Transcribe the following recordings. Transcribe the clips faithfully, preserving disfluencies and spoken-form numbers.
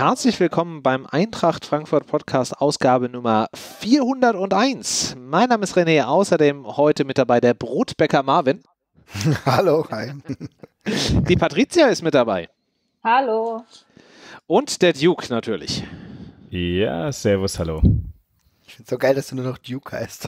herzlich willkommen beim Eintracht Frankfurt Podcast Ausgabe Nummer vierhunderteins. Mein Name ist René, außerdem heute mit dabei der Brotbäcker Marvin. Hallo, hi. Die Patricia ist mit dabei. Hallo. Und der Duke natürlich. Ja, servus, hallo. Ich finde es so geil, dass du nur noch Duke heißt.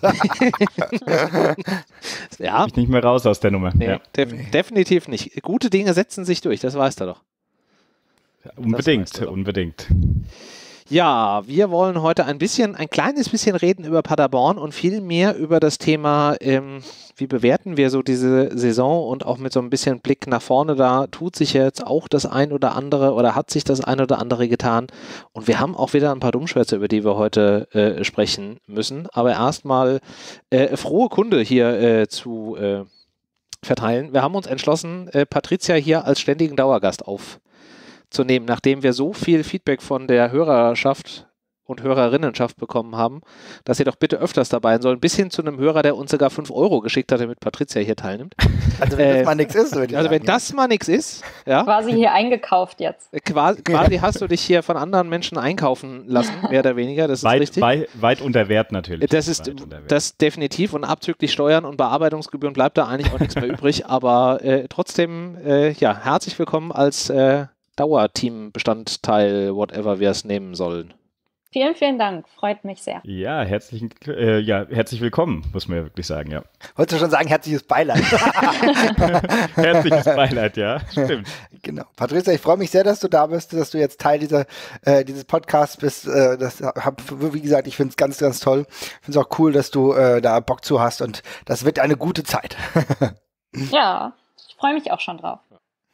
Ja. Ich nicht mehr raus aus der Nummer. Nee, ja. def nee. Definitiv nicht. Gute Dinge setzen sich durch, das weißt du doch. Ja, unbedingt, weißt du doch. unbedingt. Ja, wir wollen heute ein bisschen, ein kleines bisschen reden über Paderborn und viel mehr über das Thema, ähm, wie bewerten wir so diese Saison und auch mit so ein bisschen Blick nach vorne. Da tut sich jetzt auch das ein oder andere oder hat sich das ein oder andere getan. Und wir haben auch wieder ein paar Dummschwätze, über die wir heute äh, sprechen müssen. Aber erstmal äh, frohe Kunde hier äh, zu äh, verteilen. Wir haben uns entschlossen, äh, Patricia hier als ständigen Dauergast auf zu nehmen, nachdem wir so viel Feedback von der Hörerschaft und Hörerinnenschaft bekommen haben, dass ihr doch bitte öfters dabei sein sollen, bis hin zu einem Hörer, der uns sogar fünf Euro geschickt hat, damit Patricia hier teilnimmt. Also wenn äh, das mal nichts ist, würde ich Also sagen, wenn ja. das mal nichts ist, ja. Quasi hier eingekauft jetzt. Quasi, quasi hast du dich hier von anderen Menschen einkaufen lassen, mehr oder weniger, das ist weit, richtig. Weit, weit unter Wert natürlich. Das ist das definitiv und abzüglich Steuern und Bearbeitungsgebühren bleibt da eigentlich auch nichts mehr übrig, aber äh, trotzdem, äh, ja, herzlich willkommen als äh, Dauerteam-Bestandteil, whatever wir es nehmen sollen. Vielen, vielen Dank. Freut mich sehr. Ja, herzlichen, äh, ja, herzlich willkommen, muss man ja wirklich sagen, ja. Wolltest du schon sagen, herzliches Beileid? Herzliches Beileid, ja, stimmt. Genau. Patricia, ich freue mich sehr, dass du da bist, dass du jetzt Teil dieser, äh, dieses Podcasts bist. Äh, das hab, wie gesagt, ich finde es ganz, ganz toll. Ich finde es auch cool, dass du äh, da Bock zu hast und das wird eine gute Zeit. Ja, ich freue mich auch schon drauf.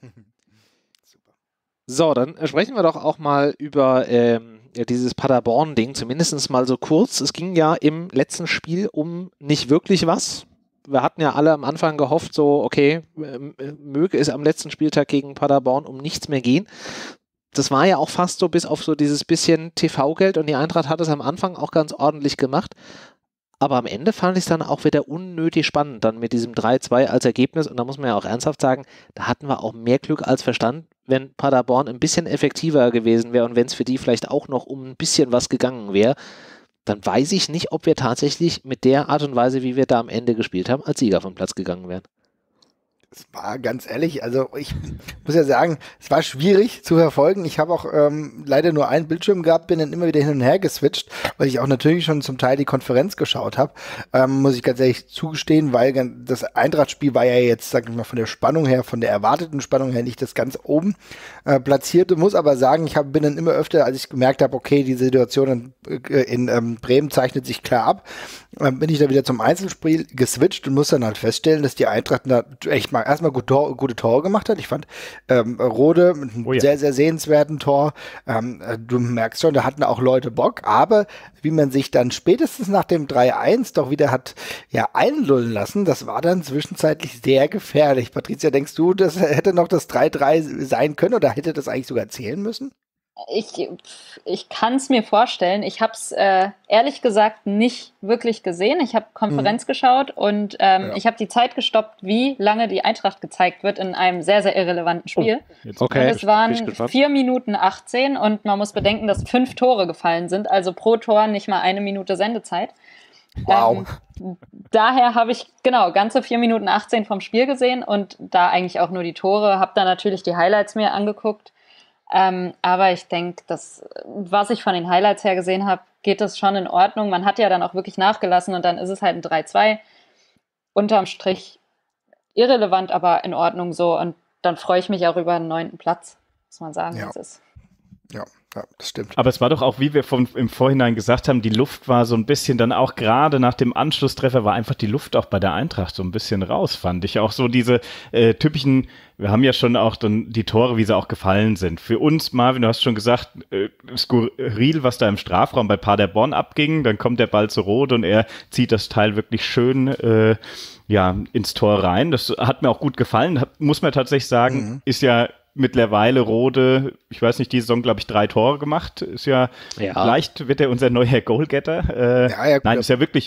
So, dann sprechen wir doch auch mal über ähm, ja, dieses Paderborn-Ding, zumindest mal so kurz. Es ging ja im letzten Spiel um nicht wirklich was. Wir hatten ja alle am Anfang gehofft, so, okay, möge es am letzten Spieltag gegen Paderborn um nichts mehr gehen. Das war ja auch fast so bis auf so dieses bisschen T V-Geld und die Eintracht hat es am Anfang auch ganz ordentlich gemacht. Aber am Ende fand ich es dann auch wieder unnötig spannend, dann mit diesem drei zwei als Ergebnis. Und da muss man ja auch ernsthaft sagen, da hatten wir auch mehr Glück als Verstand, wenn Paderborn ein bisschen effektiver gewesen wäre und wenn es für die vielleicht auch noch um ein bisschen was gegangen wäre, dann weiß ich nicht, ob wir tatsächlich mit der Art und Weise, wie wir da am Ende gespielt haben, als Sieger vom Platz gegangen wären. Es war ganz ehrlich, also ich muss ja sagen, es war schwierig zu verfolgen. Ich habe auch ähm, leider nur einen Bildschirm gehabt, bin dann immer wieder hin und her geswitcht, weil ich auch natürlich schon zum Teil die Konferenz geschaut habe, ähm, muss ich ganz ehrlich zugestehen, weil das Eintracht-Spiel war ja jetzt, sag ich mal, von der Spannung her, von der erwarteten Spannung her nicht das ganz oben äh, platzierte. Muss aber sagen, ich hab, bin dann immer öfter, als ich gemerkt habe, okay, die Situation in, in ähm, Bremen zeichnet sich klar ab, äh, bin ich da wieder zum Einzelspiel geswitcht und muss dann halt feststellen, dass die Eintracht da echt mal erstmal gut Tor, gute Tore gemacht hat. Ich fand ähm, Rode mit einem oh ja. sehr, sehr sehenswerten Tor. Ähm, du merkst schon, da hatten auch Leute Bock, aber wie man sich dann spätestens nach dem drei eins doch wieder hat ja einlullen lassen, das war dann zwischenzeitlich sehr gefährlich. Patricia, denkst du, das hätte noch das drei drei sein können oder hätte das eigentlich sogar zählen müssen? Ich, ich kann es mir vorstellen. Ich habe es äh, ehrlich gesagt nicht wirklich gesehen. Ich habe Konferenz mhm. geschaut und ähm, ja. ich habe die Zeit gestoppt, wie lange die Eintracht gezeigt wird in einem sehr, sehr irrelevanten Spiel. Oh, okay. Und es waren vier Minuten achtzehn und man muss bedenken, dass fünf Tore gefallen sind, also pro Tor nicht mal eine Minute Sendezeit. Wow. Ähm, daher habe ich, genau, ganze vier Minuten achtzehn vom Spiel gesehen und da eigentlich auch nur die Tore, habe da natürlich die Highlights mir angeguckt. Ähm, aber ich denke, dass, was ich von den Highlights her gesehen habe, geht das schon in Ordnung. Man hat ja dann auch wirklich nachgelassen und dann ist es halt ein drei zwei. Unterm Strich irrelevant, aber in Ordnung so. Und dann freue ich mich auch über einen neunten Platz, muss man sagen, ja. wie es ist. Ja. Ja, das stimmt. Aber es war doch auch, wie wir vom, im Vorhinein gesagt haben, die Luft war so ein bisschen dann auch gerade nach dem Anschlusstreffer war einfach die Luft auch bei der Eintracht so ein bisschen raus, fand ich. Auch so diese äh, typischen, wir haben ja schon auch dann die Tore, wie sie auch gefallen sind. Für uns, Marvin, du hast schon gesagt, äh, skurril, was da im Strafraum bei Paderborn abging. Dann kommt der Ball zu Rot und er zieht das Teil wirklich schön äh, ja, ins Tor rein. Das hat mir auch gut gefallen, hat, muss man tatsächlich sagen, mhm. ist ja mittlerweile Rode, ich weiß nicht, die Saison, glaube ich, drei Tore gemacht. Ist ja, ja. vielleicht wird er unser neuer Goalgetter. Äh, ja, ja, nein, ist ja wirklich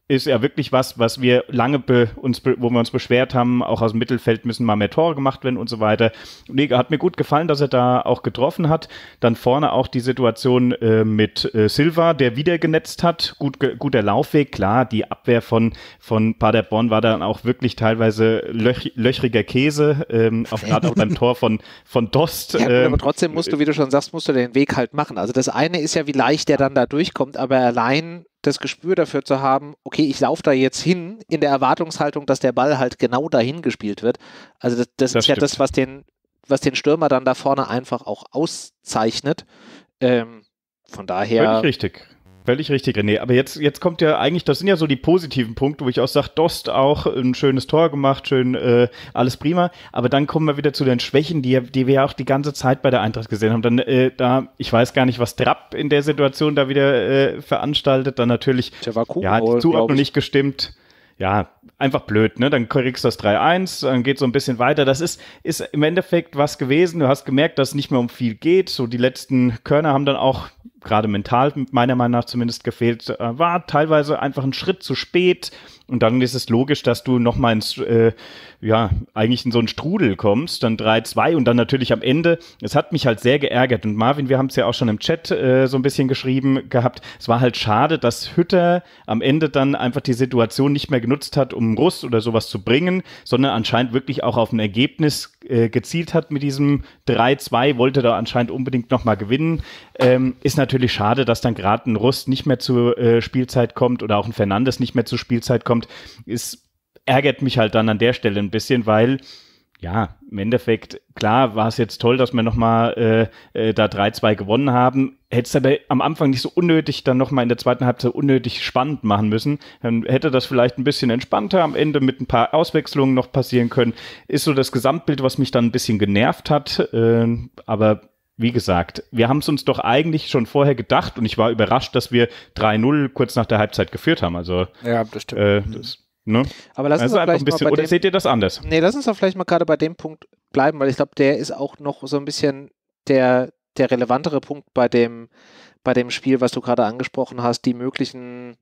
ist ja wirklich was, was wir lange be, uns, be, wo wir uns beschwert haben, auch aus dem Mittelfeld müssen mal mehr Tore gemacht werden und so weiter. Und hat mir gut gefallen, dass er da auch getroffen hat. Dann vorne auch die Situation äh, mit äh, Silva, der wieder genetzt hat. Gut, guter Laufweg, klar, die Abwehr von, von Paderborn war dann auch wirklich teilweise löch, löchriger Käse, ähm, auch gerade auch beim Tor von, von Dost. Ja, gut, ähm, aber trotzdem musst du, wie du schon sagst, musst du den Weg halt machen. Also das eine ist ja, wie leicht der dann da durchkommt, aber allein das Gespür dafür zu haben, okay, ich laufe da jetzt hin in der Erwartungshaltung, dass der Ball halt genau dahin gespielt wird. Also das, das, das ist ja das, was den, was den Stürmer dann da vorne einfach auch auszeichnet. Ähm, von daher... Völlig richtig. Völlig richtig, René. Aber jetzt, jetzt kommt ja eigentlich, das sind ja so die positiven Punkte, wo ich auch sage, Dost auch ein schönes Tor gemacht, schön, äh, alles prima. Aber dann kommen wir wieder zu den Schwächen, die, die wir ja auch die ganze Zeit bei der Eintracht gesehen haben. Dann äh, da, ich weiß gar nicht, was Trapp in der Situation da wieder äh, veranstaltet. Dann natürlich, ja, die Zuordnung nicht gestimmt. Ja, einfach blöd, ne? Dann kriegst du das drei eins, dann geht so ein bisschen weiter. Das ist, ist im Endeffekt was gewesen. Du hast gemerkt, dass es nicht mehr um viel geht. So die letzten Körner haben dann auch gerade mental meiner Meinung nach zumindest gefehlt, war teilweise einfach ein Schritt zu spät und dann ist es logisch, dass du nochmal ins, äh, ja, eigentlich in so einen Strudel kommst, dann drei zwei und dann natürlich am Ende, es hat mich halt sehr geärgert und Marvin, wir haben es ja auch schon im Chat äh, so ein bisschen geschrieben gehabt, es war halt schade, dass Hütter am Ende dann einfach die Situation nicht mehr genutzt hat, um Russ oder sowas zu bringen, sondern anscheinend wirklich auch auf ein Ergebnis äh, gezielt hat mit diesem drei zwei, wollte da anscheinend unbedingt nochmal gewinnen, ähm, ist natürlich Natürlich schade, dass dann gerade ein Rust nicht mehr zur äh, Spielzeit kommt oder auch ein Fernandes nicht mehr zur Spielzeit kommt. Es ärgert mich halt dann an der Stelle ein bisschen, weil, ja, im Endeffekt, klar, war es jetzt toll, dass wir nochmal äh, äh, da drei zwei gewonnen haben. Hättest aber am Anfang nicht so unnötig, dann nochmal in der zweiten Halbzeit unnötig spannend machen müssen. Dann hätte das vielleicht ein bisschen entspannter am Ende mit ein paar Auswechslungen noch passieren können. Ist so das Gesamtbild, was mich dann ein bisschen genervt hat, äh, aber wie gesagt, wir haben es uns doch eigentlich schon vorher gedacht und ich war überrascht, dass wir drei null kurz nach der Halbzeit geführt haben. Also, ja, das stimmt. Äh, das, ne? Aber lass uns also einfach ein bisschen, mal bei oder dem, seht ihr das anders? Nee, lass uns doch vielleicht mal gerade bei dem Punkt bleiben, weil ich glaube, der ist auch noch so ein bisschen der, der relevantere Punkt bei dem, bei dem Spiel, was du gerade angesprochen hast, die möglichen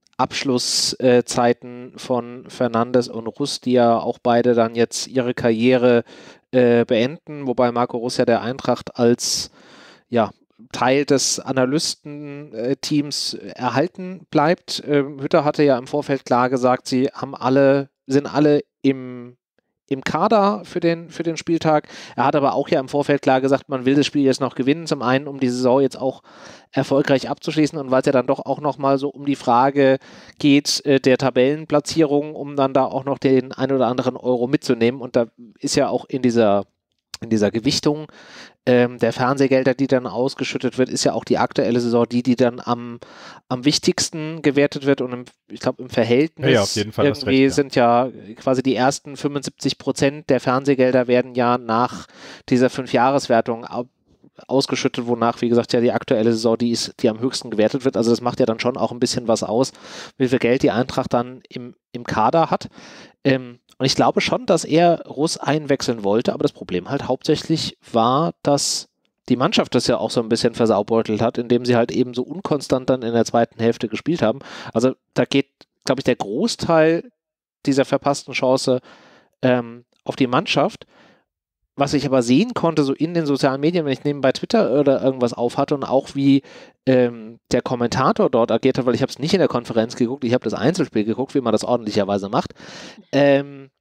Abschlusszeiten äh, von Fernandes und Russ, die ja auch beide dann jetzt ihre Karriere äh, beenden, wobei Marco Russ ja der Eintracht als ja, Teil des Analystenteams erhalten bleibt. Ähm, Hütter hatte ja im Vorfeld klar gesagt, sie haben alle, sind alle im, im Kader für den, für den Spieltag. Er hat aber auch ja im Vorfeld klar gesagt, man will das Spiel jetzt noch gewinnen. Zum einen, um die Saison jetzt auch erfolgreich abzuschließen und weil es ja dann doch auch nochmal so um die Frage geht äh, der Tabellenplatzierung, um dann da auch noch den ein oder anderen Euro mitzunehmen. Und da ist ja auch in dieser in dieser Gewichtung ähm, der Fernsehgelder, die dann ausgeschüttet wird, ist ja auch die aktuelle Saison die, die dann am, am wichtigsten gewertet wird und im, ich glaube im Verhältnis ja, auf jeden Fall irgendwie recht, ja. sind ja quasi die ersten fünfundsiebzig Prozent der Fernsehgelder werden ja nach dieser Fünfjahreswertung ausgeschüttet, wonach, wie gesagt, ja die aktuelle Saison die ist, die am höchsten gewertet wird. Also das macht ja dann schon auch ein bisschen was aus, wie viel Geld die Eintracht dann im, im Kader hat. Ähm, Und ich glaube schon, dass er Russ einwechseln wollte, aber das Problem halt hauptsächlich war, dass die Mannschaft das ja auch so ein bisschen versaubeutelt hat, indem sie halt eben so unkonstant dann in der zweiten Hälfte gespielt haben. Also da geht, glaube ich, der Großteil dieser verpassten Chance ähm, auf die Mannschaft. Was ich aber sehen konnte, so in den sozialen Medien, wenn ich nebenbei Twitter oder irgendwas aufhatte und auch wie ähm, der Kommentator dort agiert hat, weil ich habe es nicht in der Konferenz geguckt, ich habe das Einzelspiel geguckt, wie man das ordentlicherweise macht. Ähm,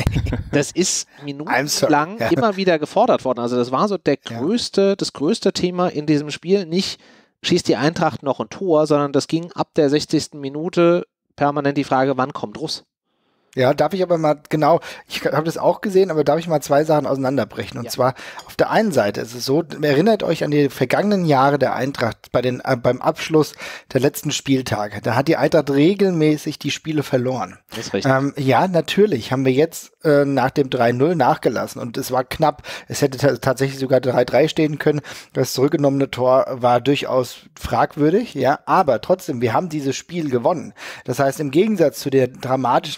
das ist minutenlang ja. immer wieder gefordert worden. Also das war so der größte, ja. das größte Thema in diesem Spiel. Nicht schießt die Eintracht noch ein Tor, sondern das ging ab der sechzigsten Minute permanent die Frage, wann kommt Russ? Ja, darf ich aber mal, genau, ich habe das auch gesehen, aber darf ich mal zwei Sachen auseinanderbrechen. Und ja. zwar, auf der einen Seite ist es so, erinnert euch an die vergangenen Jahre der Eintracht bei den, äh, beim Abschluss der letzten Spieltage. Da hat die Eintracht regelmäßig die Spiele verloren. Das ist richtig. Ähm, ja, natürlich haben wir jetzt äh, nach dem drei null nachgelassen und es war knapp. Es hätte t- tatsächlich sogar drei drei stehen können. Das zurückgenommene Tor war durchaus fragwürdig, ja, aber trotzdem, wir haben dieses Spiel gewonnen. Das heißt, im Gegensatz zu der dramatischen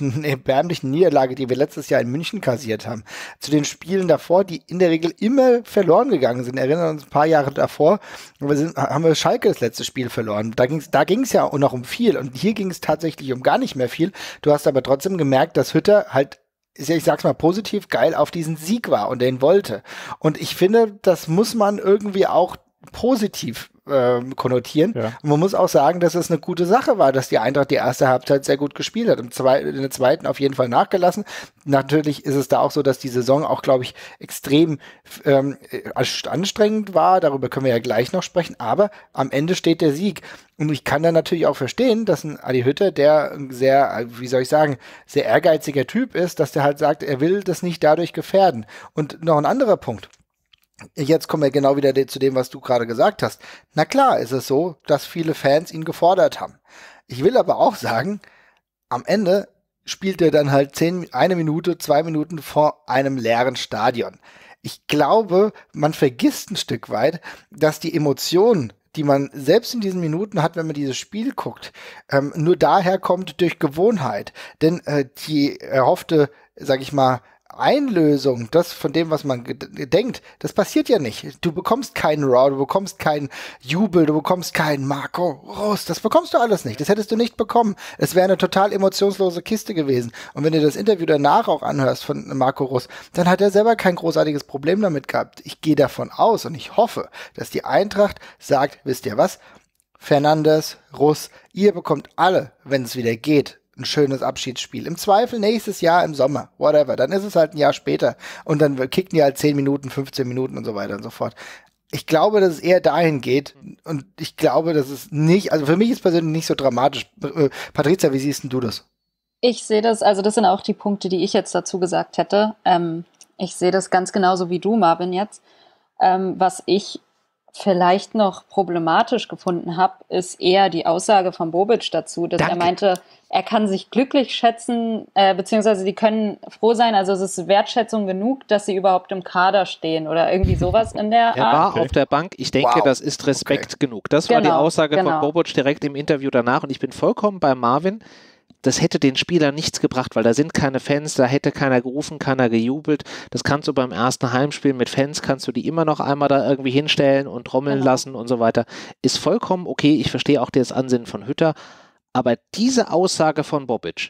erbärmlichen Niederlage, die wir letztes Jahr in München kassiert haben, zu den Spielen davor, die in der Regel immer verloren gegangen sind. Erinnern uns ein paar Jahre davor, wir sind, haben wir Schalke das letzte Spiel verloren. Da ging es da ging's ja auch noch um viel und hier ging es tatsächlich um gar nicht mehr viel. Du hast aber trotzdem gemerkt, dass Hütter halt, ich sag's mal positiv, geil auf diesen Sieg war und den wollte. Und ich finde, das muss man irgendwie auch positiv äh, konnotieren. Ja. Und man muss auch sagen, dass es eine gute Sache war, dass die Eintracht die erste Halbzeit sehr gut gespielt hat. Im Zwe- in der zweiten auf jeden Fall nachgelassen. Natürlich ist es da auch so, dass die Saison auch, glaube ich, extrem ähm, anstrengend war. Darüber können wir ja gleich noch sprechen. Aber am Ende steht der Sieg. Und ich kann dann natürlich auch verstehen, dass ein Adi Hütter, der ein sehr, wie soll ich sagen, sehr ehrgeiziger Typ ist, dass der halt sagt, er will das nicht dadurch gefährden. Und noch ein anderer Punkt. Jetzt kommen wir genau wieder zu dem, was du gerade gesagt hast. Na klar ist es so, dass viele Fans ihn gefordert haben. Ich will aber auch sagen, am Ende spielt er dann halt zehn, eine Minute, zwei Minuten vor einem leeren Stadion. Ich glaube, man vergisst ein Stück weit, dass die Emotionen, die man selbst in diesen Minuten hat, wenn man dieses Spiel guckt, ähm, nur daher kommt durch Gewohnheit. Denn äh, die erhoffte, sag ich mal, Einlösung, das von dem, was man denkt, das passiert ja nicht. Du bekommst keinen Raw, du bekommst keinen Jubel, du bekommst keinen Marco Rose, das bekommst du alles nicht. Das hättest du nicht bekommen. Es wäre eine total emotionslose Kiste gewesen. Und wenn du das Interview danach auch anhörst von Marco Rose, dann hat er selber kein großartiges Problem damit gehabt. Ich gehe davon aus und ich hoffe, dass die Eintracht sagt, wisst ihr was, Fernandes, Russ, ihr bekommt alle, wenn es wieder geht, ein schönes Abschiedsspiel. Im Zweifel nächstes Jahr im Sommer, whatever. Dann ist es halt ein Jahr später und dann kicken die halt zehn Minuten, fünfzehn Minuten und so weiter und so fort. Ich glaube, dass es eher dahin geht und ich glaube, dass es nicht, also für mich ist es persönlich nicht so dramatisch. Patrizia, wie siehst denn du das? Ich sehe das, also das sind auch die Punkte, die ich jetzt dazu gesagt hätte. Ähm, ich sehe das ganz genauso wie du, Marvin, jetzt. Ähm, was ich vielleicht noch problematisch gefunden habe, ist eher die Aussage von Bobic dazu, dass Danke. er meinte, er kann sich glücklich schätzen, äh, beziehungsweise die können froh sein, also es ist Wertschätzung genug, dass sie überhaupt im Kader stehen oder irgendwie sowas in der Art. Er war okay. auf der Bank, ich denke, wow. das ist Respekt okay. genug. Das genau, war die Aussage genau. von Bobic direkt im Interview danach und ich bin vollkommen bei Marvin. Das hätte den Spielern nichts gebracht, weil da sind keine Fans, da hätte keiner gerufen, keiner gejubelt. Das kannst du beim ersten Heimspiel mit Fans, kannst du die immer noch einmal da irgendwie hinstellen und trommeln genau. lassen und so weiter. Ist vollkommen okay, ich verstehe auch das Ansinnen von Hütter, aber diese Aussage von Bobic,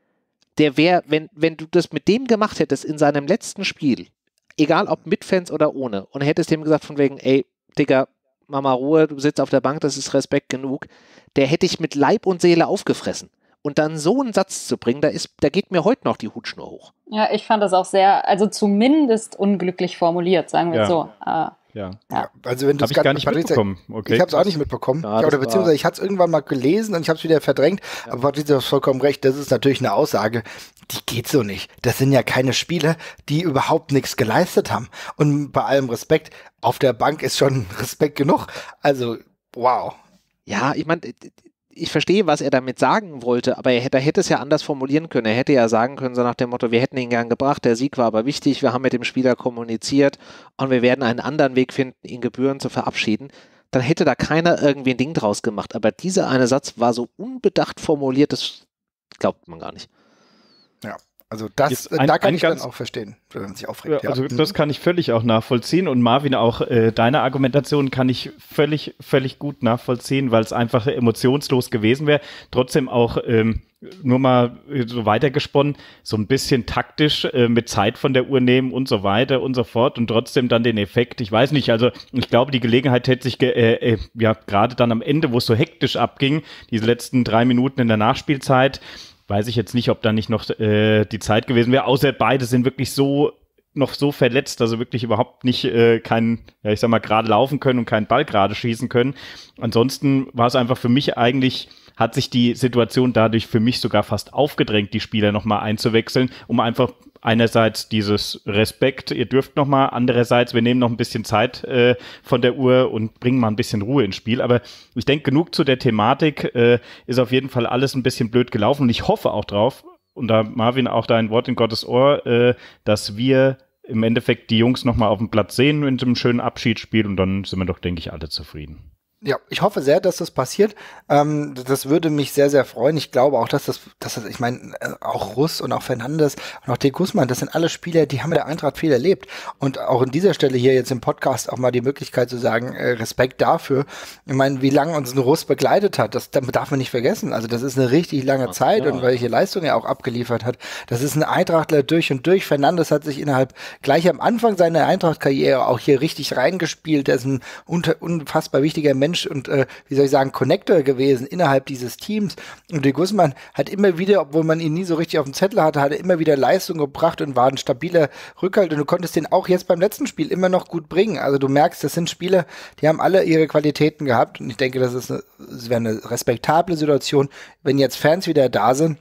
der wäre, wenn, wenn du das mit dem gemacht hättest in seinem letzten Spiel, egal ob mit Fans oder ohne, und hättest dem gesagt von wegen, ey, Digga, mach mal Ruhe, du sitzt auf der Bank, das ist Respekt genug, der hätte ich mit Leib und Seele aufgefressen. Und dann so einen Satz zu bringen, da, ist, da geht mir heute noch die Hutschnur hoch. Ja, ich fand das auch sehr, also zumindest unglücklich formuliert, sagen wir ja. so. Äh, ja. ja, also wenn du es gar nicht Patrizia, mitbekommen. Okay. Ich habe es auch nicht mitbekommen. Ja, ja, oder beziehungsweise ich hatte es irgendwann mal gelesen und ich habe es wieder verdrängt. Ja. Aber Patrizia hat vollkommen recht, das ist natürlich eine Aussage, die geht so nicht. Das sind ja keine Spieler, die überhaupt nichts geleistet haben. Und bei allem Respekt, auf der Bank ist schon Respekt genug. Also, wow. Ja, ich meine, ich verstehe, was er damit sagen wollte, aber er hätte, er hätte es ja anders formulieren können. Er hätte ja sagen können, so nach dem Motto, wir hätten ihn gern gebracht, der Sieg war aber wichtig, wir haben mit dem Spieler kommuniziert und wir werden einen anderen Weg finden, ihn gebührend zu verabschieden. Dann hätte da keiner irgendwie ein Ding draus gemacht. Aber dieser eine Satz war so unbedacht formuliert, das glaubt man gar nicht. Ja. Also das, ein, da kann ich dann auch verstehen, wenn man sich aufregt. Ja, also ja. das kann ich völlig auch nachvollziehen und Marvin, auch äh, deine Argumentation kann ich völlig, völlig gut nachvollziehen, weil es einfach emotionslos gewesen wäre. Trotzdem auch ähm, nur mal so weitergesponnen, so ein bisschen taktisch äh, mit Zeit von der Uhr nehmen und so weiter und so fort und trotzdem dann den Effekt, ich weiß nicht, also ich glaube, die Gelegenheit hätte sich, ge- äh, äh, ja gerade dann am Ende, wo es so hektisch abging, diese letzten drei Minuten in der Nachspielzeit, weiß ich jetzt nicht, ob da nicht noch äh, die Zeit gewesen wäre, außer beide sind wirklich so noch so verletzt, also wirklich überhaupt nicht äh, kein, ja ich sag mal, gerade laufen können und keinen Ball gerade schießen können. Ansonsten war es einfach für mich eigentlich, hat sich die Situation dadurch für mich sogar fast aufgedrängt, die Spieler nochmal einzuwechseln, um einfach einerseits dieses Respekt, ihr dürft nochmal, andererseits, wir nehmen noch ein bisschen Zeit äh, von der Uhr und bringen mal ein bisschen Ruhe ins Spiel. Aber ich denke, genug zu der Thematik, äh, ist auf jeden Fall alles ein bisschen blöd gelaufen und ich hoffe auch drauf, und da Marvin auch dein Wort in Gottes Ohr, äh, dass wir im Endeffekt die Jungs nochmal auf dem Platz sehen in einem schönen Abschiedsspiel und dann sind wir doch, denke ich, alle zufrieden. Ja, ich hoffe sehr, dass das passiert. Ähm, das würde mich sehr, sehr freuen. Ich glaube auch, dass das, dass das ich meine, auch Russ und auch Fernandes und auch De Guzman, das sind alle Spieler, die haben mit der Eintracht viel erlebt. Und auch an dieser Stelle hier jetzt im Podcast auch mal die Möglichkeit zu sagen, äh, Respekt dafür. Ich meine, wie lange uns ein Russ begleitet hat, das darf man nicht vergessen. Also das ist eine richtig lange Zeit ja. und welche Leistung er auch abgeliefert hat. Das ist ein Eintrachtler durch und durch. Fernandes hat sich innerhalb, gleich am Anfang seiner Eintracht-Karriere auch hier richtig reingespielt. Er ist ein unter, unfassbar wichtiger Mensch und äh, wie soll ich sagen, Connector gewesen innerhalb dieses Teams. Und De Guzman hat immer wieder, obwohl man ihn nie so richtig auf dem Zettel hatte, hat er immer wieder Leistung gebracht und war ein stabiler Rückhalt. Und du konntest den auch jetzt beim letzten Spiel immer noch gut bringen. Also du merkst, das sind Spieler, die haben alle ihre Qualitäten gehabt. Und ich denke, das ist eine, das wäre eine respektable Situation, wenn jetzt Fans wieder da sind,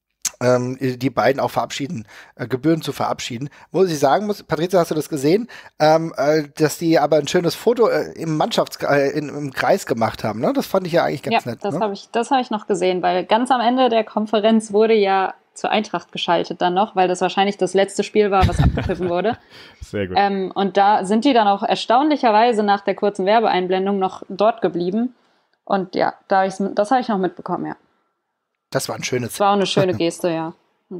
Ähm, die beiden auch verabschieden, äh, gebührend zu verabschieden. Wo ich sagen muss, Patrizia, hast du das gesehen, ähm, äh, dass die aber ein schönes Foto äh, im Mannschafts-, äh, in, im Kreis gemacht haben, ne? Das fand ich ja eigentlich ganz ja, nett. das ne? habe ich, das habe ich noch gesehen, weil ganz am Ende der Konferenz wurde ja zur Eintracht geschaltet dann noch, weil das wahrscheinlich das letzte Spiel war, was abgepfiffen wurde. Sehr gut. Ähm, und da sind die dann auch erstaunlicherweise nach der kurzen Werbeeinblendung noch dort geblieben. Und ja, da hab ich's, das habe ich noch mitbekommen, ja. Das war ein schönes. Das war auch eine schöne Geste, ja.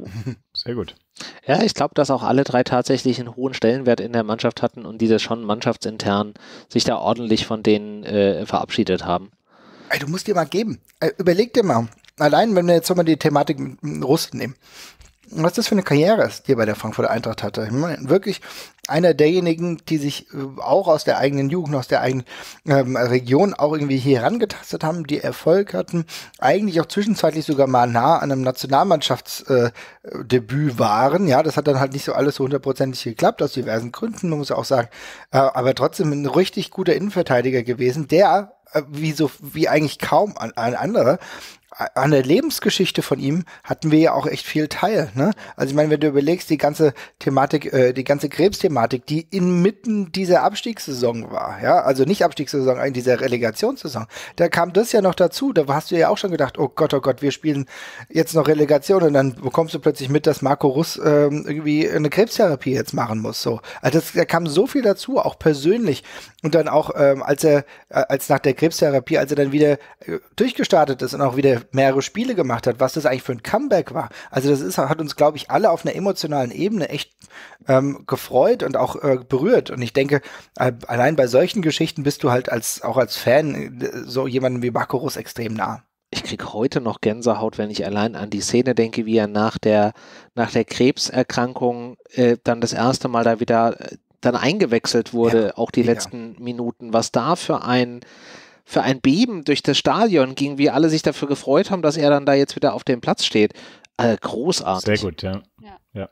Sehr gut. Ja, ich glaube, dass auch alle drei tatsächlich einen hohen Stellenwert in der Mannschaft hatten und die das schon mannschaftsintern sich da ordentlich von denen äh, verabschiedet haben. Ey, du musst dir mal geben. Äh, überleg dir mal. Allein, wenn wir jetzt mal die Thematik mit dem Russen nehmen. Was das für eine Karriere ist, die er bei der Frankfurter Eintracht hatte. Ich meine, wirklich einer derjenigen, die sich äh, auch aus der eigenen Jugend, aus der eigenen ähm, Region auch irgendwie hier herangetastet haben, die Erfolg hatten, eigentlich auch zwischenzeitlich sogar mal nah an einem Nationalmannschaftsdebüt äh, waren. Ja, das hat dann halt nicht so alles so hundertprozentig geklappt, aus diversen Gründen, man muss ja auch sagen. Äh, aber trotzdem ein richtig guter Innenverteidiger gewesen, der, äh, wie so, wie eigentlich kaum ein, ein anderer, an der Lebensgeschichte von ihm hatten wir ja auch echt viel teil, ne? Also ich meine, wenn du überlegst, die ganze Thematik, äh, die ganze Krebsthematik, die inmitten dieser Abstiegssaison war, ja, also nicht Abstiegssaison, in dieser Relegationssaison, da kam das ja noch dazu, da hast du ja auch schon gedacht, oh Gott, oh Gott, wir spielen jetzt noch Relegation und dann bekommst du plötzlich mit, dass Marco Russ ähm, irgendwie eine Krebstherapie jetzt machen muss, so. Also das, da kam so viel dazu, auch persönlich und dann auch, ähm, als er, äh, als nach der Krebstherapie, als er dann wieder äh, durchgestartet ist und auch wieder mehrere Spiele gemacht hat, was das eigentlich für ein Comeback war. Also das ist, hat uns, glaube ich, alle auf einer emotionalen Ebene echt ähm, gefreut und auch äh, berührt. Und ich denke, äh, allein bei solchen Geschichten bist du halt als auch als Fan äh, so jemanden wie Marco Russ extrem nah. Ich kriege heute noch Gänsehaut, wenn ich allein an die Szene denke, wie er nach der, nach der Krebserkrankung äh, dann das erste Mal da wieder äh, dann eingewechselt wurde, ja, auch die ja. letzten Minuten. Was da für ein für ein Beben durch das Stadion ging, wie alle sich dafür gefreut haben, dass er dann da jetzt wieder auf dem Platz steht. Äh, großartig. Sehr gut, ja. Ja. ja.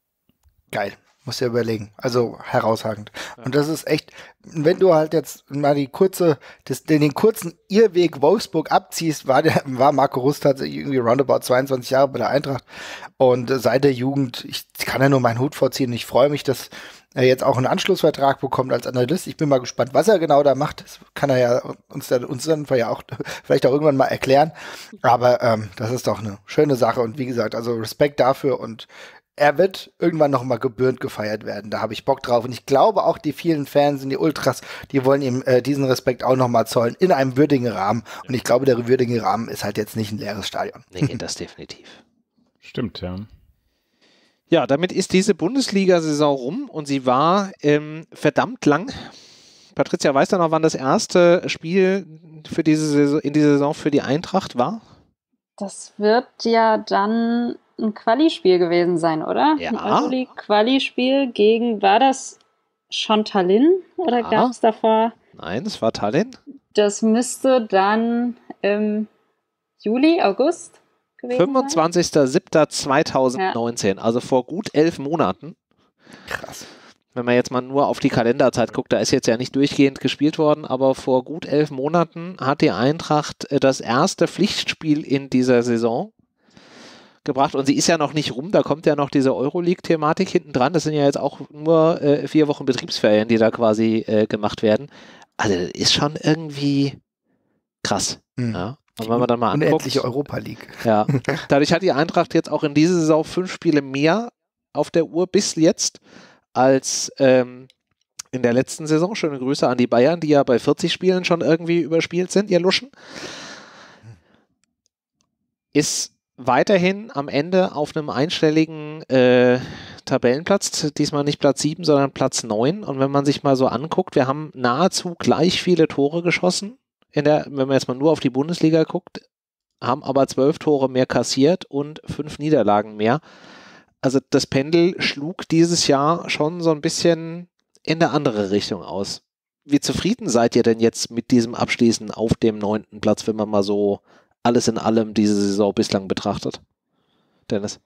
Geil. Musst dir überlegen. Also herausragend. Ja. Und das ist echt, wenn du halt jetzt mal die kurze, das, den, den kurzen Irrweg Wolfsburg abziehst, war der, war Marco Russ tatsächlich irgendwie roundabout zweiundzwanzig Jahre bei der Eintracht. Und äh, seit der Jugend, ich kann ja nur meinen Hut vorziehen. Ich freue mich, dass er jetzt auch einen Anschlussvertrag bekommt als Analyst. Ich bin mal gespannt, was er genau da macht. Das kann er ja uns dann, uns dann ja auch vielleicht auch irgendwann mal erklären. Aber ähm, das ist doch eine schöne Sache. Und wie gesagt, also Respekt dafür und er wird irgendwann noch mal gebührend gefeiert werden. Da habe ich Bock drauf. Und ich glaube auch, die vielen Fans und die Ultras, die wollen ihm äh, diesen Respekt auch noch mal zollen in einem würdigen Rahmen. Und ich glaube, der würdige Rahmen ist halt jetzt nicht ein leeres Stadion. Nee, das definitiv. Stimmt, ja. Ja, damit ist diese Bundesliga-Saison rum und sie war ähm, verdammt lang. Patrizia, weißt du noch, wann das erste Spiel für diese Saison, in dieser Saison für die Eintracht war? Das wird ja dann ein Quali-Spiel gewesen sein, oder? Ja. Ein Euroleague-Quali-Spiel gegen, war das schon Tallinn oder Ja. gab es davor? Nein, es war Tallinn. Das müsste dann im Juli, August gewesen fünfundzwanzigster siebter zweitausendneunzehn, ja. Also vor gut elf Monaten. Krass. Wenn man jetzt mal nur auf die Kalenderzeit guckt, da ist jetzt ja nicht durchgehend gespielt worden, aber vor gut elf Monaten hat die Eintracht das erste Pflichtspiel in dieser Saison gebracht und sie ist ja noch nicht rum, da kommt ja noch diese Euroleague-Thematik hinten dran, das sind ja jetzt auch nur äh, vier Wochen Betriebsferien, die da quasi äh, gemacht werden. Also das ist schon irgendwie krass. Mhm. Ja. Und wenn man dann mal anguckt, unendliche Europa League. Ja, dadurch hat die Eintracht jetzt auch in dieser Saison fünf Spiele mehr auf der Uhr bis jetzt als, ähm, in der letzten Saison. Schöne Grüße an die Bayern, die ja bei vierzig Spielen schon irgendwie überspielt sind, ihr Luschen. Ist weiterhin am Ende auf einem einstelligen äh, Tabellenplatz, diesmal nicht Platz sieben, sondern Platz neun. Und wenn man sich mal so anguckt, wir haben nahezu gleich viele Tore geschossen. In der, wenn man jetzt mal nur auf die Bundesliga guckt, haben aber zwölf Tore mehr kassiert und fünf Niederlagen mehr. Also das Pendel schlug dieses Jahr schon so ein bisschen in eine andere Richtung aus. Wie zufrieden seid ihr denn jetzt mit diesem Abschließen auf dem neunten Platz, wenn man mal so alles in allem diese Saison bislang betrachtet? Dennis?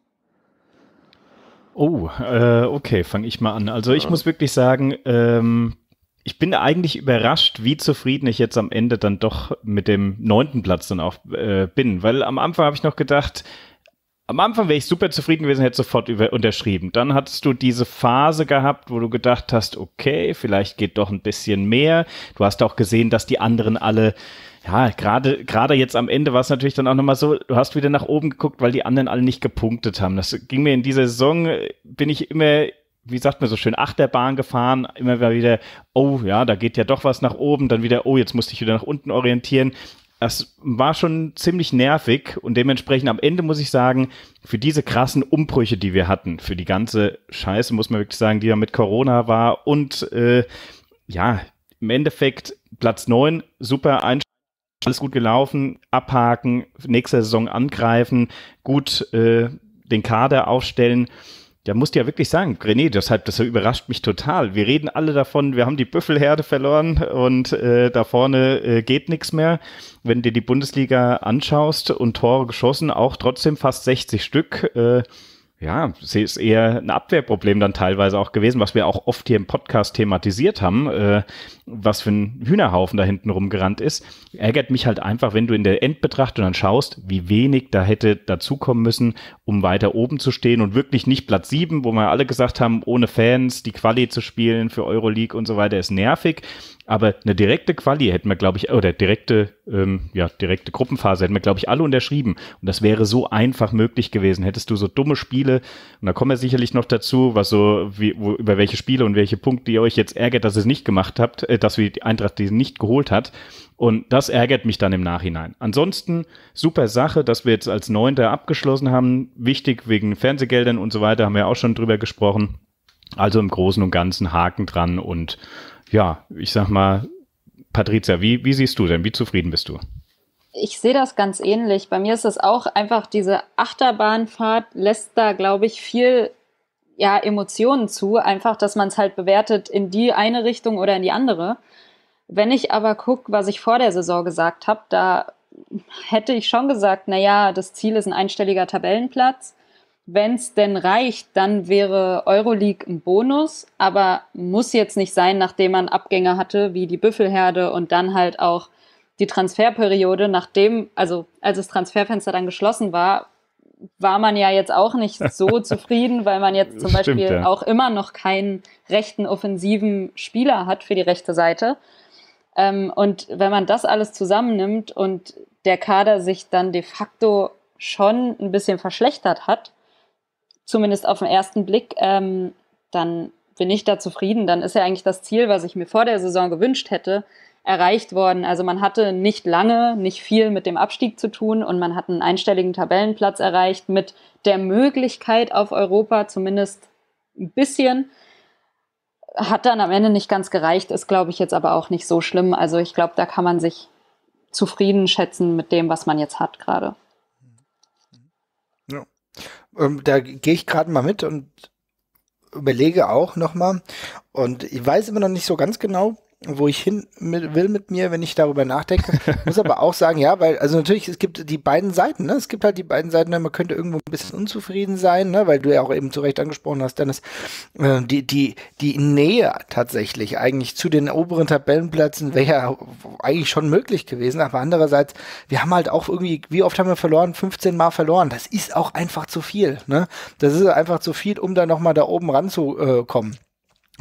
Oh, äh, okay, fange ich mal an. Also ich ja. muss wirklich sagen, ähm, ich bin eigentlich überrascht, wie zufrieden ich jetzt am Ende dann doch mit dem neunten Platz dann auch äh, bin. Weil am Anfang habe ich noch gedacht, am Anfang wäre ich super zufrieden gewesen, hätte sofort über, unterschrieben. Dann hattest du diese Phase gehabt, wo du gedacht hast, okay, vielleicht geht doch ein bisschen mehr. Du hast auch gesehen, dass die anderen alle, ja, gerade gerade jetzt am Ende war es natürlich dann auch nochmal so, du hast wieder nach oben geguckt, weil die anderen alle nicht gepunktet haben. Das ging mir in dieser Saison, bin ich immer, wie sagt man so schön, Achterbahn gefahren, immer wieder, oh ja, da geht ja doch was nach oben, dann wieder, oh, jetzt musste ich wieder nach unten orientieren. Das war schon ziemlich nervig und dementsprechend am Ende muss ich sagen, für diese krassen Umbrüche, die wir hatten, für die ganze Scheiße, muss man wirklich sagen, die ja mit Corona war und äh, ja, im Endeffekt Platz neun, super Einstellung, alles gut gelaufen, abhaken, nächste Saison angreifen, gut äh, den Kader aufstellen. Da musst du ja wirklich sagen, René, deshalb, das überrascht mich total. Wir reden alle davon, wir haben die Büffelherde verloren und äh, da vorne äh, geht nichts mehr. Wenn du dir die Bundesliga anschaust und Tore geschossen, auch trotzdem fast sechzig Stück, äh, ja, es ist eher ein Abwehrproblem dann teilweise auch gewesen, was wir auch oft hier im Podcast thematisiert haben, äh, was für ein Hühnerhaufen da hinten rumgerannt ist. Ärgert mich halt einfach, wenn du in der Endbetrachtung dann schaust, wie wenig da hätte dazukommen müssen, um weiter oben zu stehen und wirklich nicht Platz sieben, wo wir alle gesagt haben, ohne Fans die Quali zu spielen für Euroleague und so weiter ist nervig. Aber eine direkte Quali hätten wir, glaube ich, oder direkte, ähm, ja, direkte Gruppenphase hätten wir, glaube ich, alle unterschrieben. Und das wäre so einfach möglich gewesen. Hättest du so dumme Spiele, und da kommen wir sicherlich noch dazu, was so, wie, wo, über welche Spiele und welche Punkte ihr euch jetzt ärgert, dass ihr es nicht gemacht habt, äh, dass wir die Eintracht die nicht geholt hat. Und das ärgert mich dann im Nachhinein. Ansonsten super Sache, dass wir jetzt als Neunter abgeschlossen haben. Wichtig wegen Fernsehgeldern und so weiter, haben wir auch schon drüber gesprochen. Also im Großen und Ganzen Haken dran und ja, ich sag mal, Patrizia, wie, wie siehst du denn? Wie zufrieden bist du? Ich sehe das ganz ähnlich. Bei mir ist es auch einfach, diese Achterbahnfahrt lässt da, glaube ich, viel ja, Emotionen zu. Einfach, dass man es halt bewertet in die eine Richtung oder in die andere. Wenn ich aber gucke, was ich vor der Saison gesagt habe, da hätte ich schon gesagt, naja, das Ziel ist ein einstelliger Tabellenplatz. Wenn es denn reicht, dann wäre Euroleague ein Bonus, aber muss jetzt nicht sein, nachdem man Abgänge hatte, wie die Büffelherde und dann halt auch die Transferperiode, nachdem, also als das Transferfenster dann geschlossen war, war man ja jetzt auch nicht so zufrieden, weil man jetzt zum Stimmt, Beispiel ja. auch immer noch keinen rechten offensiven Spieler hat für die rechte Seite. Ähm, und wenn man das alles zusammennimmt und der Kader sich dann de facto schon ein bisschen verschlechtert hat, zumindest auf den ersten Blick, ähm, dann bin ich da zufrieden. Dann ist ja eigentlich das Ziel, was ich mir vor der Saison gewünscht hätte, erreicht worden. Also man hatte nicht lange, nicht viel mit dem Abstieg zu tun und man hat einen einstelligen Tabellenplatz erreicht mit der Möglichkeit auf Europa, zumindest ein bisschen. Hat dann am Ende nicht ganz gereicht, ist, glaube ich, jetzt aber auch nicht so schlimm. Also ich glaube, da kann man sich zufrieden schätzen mit dem, was man jetzt hat gerade. Ja. Ähm, da gehe ich gerade mal mit und überlege auch nochmal. Und ich weiß immer noch nicht so ganz genau, wo ich hin mit, will mit mir, wenn ich darüber nachdenke. Muss aber auch sagen, ja, weil, also natürlich, es gibt die beiden Seiten, ne? Es gibt halt die beiden Seiten, ne? Man könnte irgendwo ein bisschen unzufrieden sein, ne? Weil du ja auch eben zu Recht angesprochen hast, Dennis, äh, die, die, die Nähe tatsächlich eigentlich zu den oberen Tabellenplätzen wäre ja eigentlich schon möglich gewesen, aber andererseits, wir haben halt auch irgendwie, wie oft haben wir verloren? fünfzehn Mal verloren. Das ist auch einfach zu viel, ne? Das ist einfach zu viel, um da nochmal da oben ranzukommen.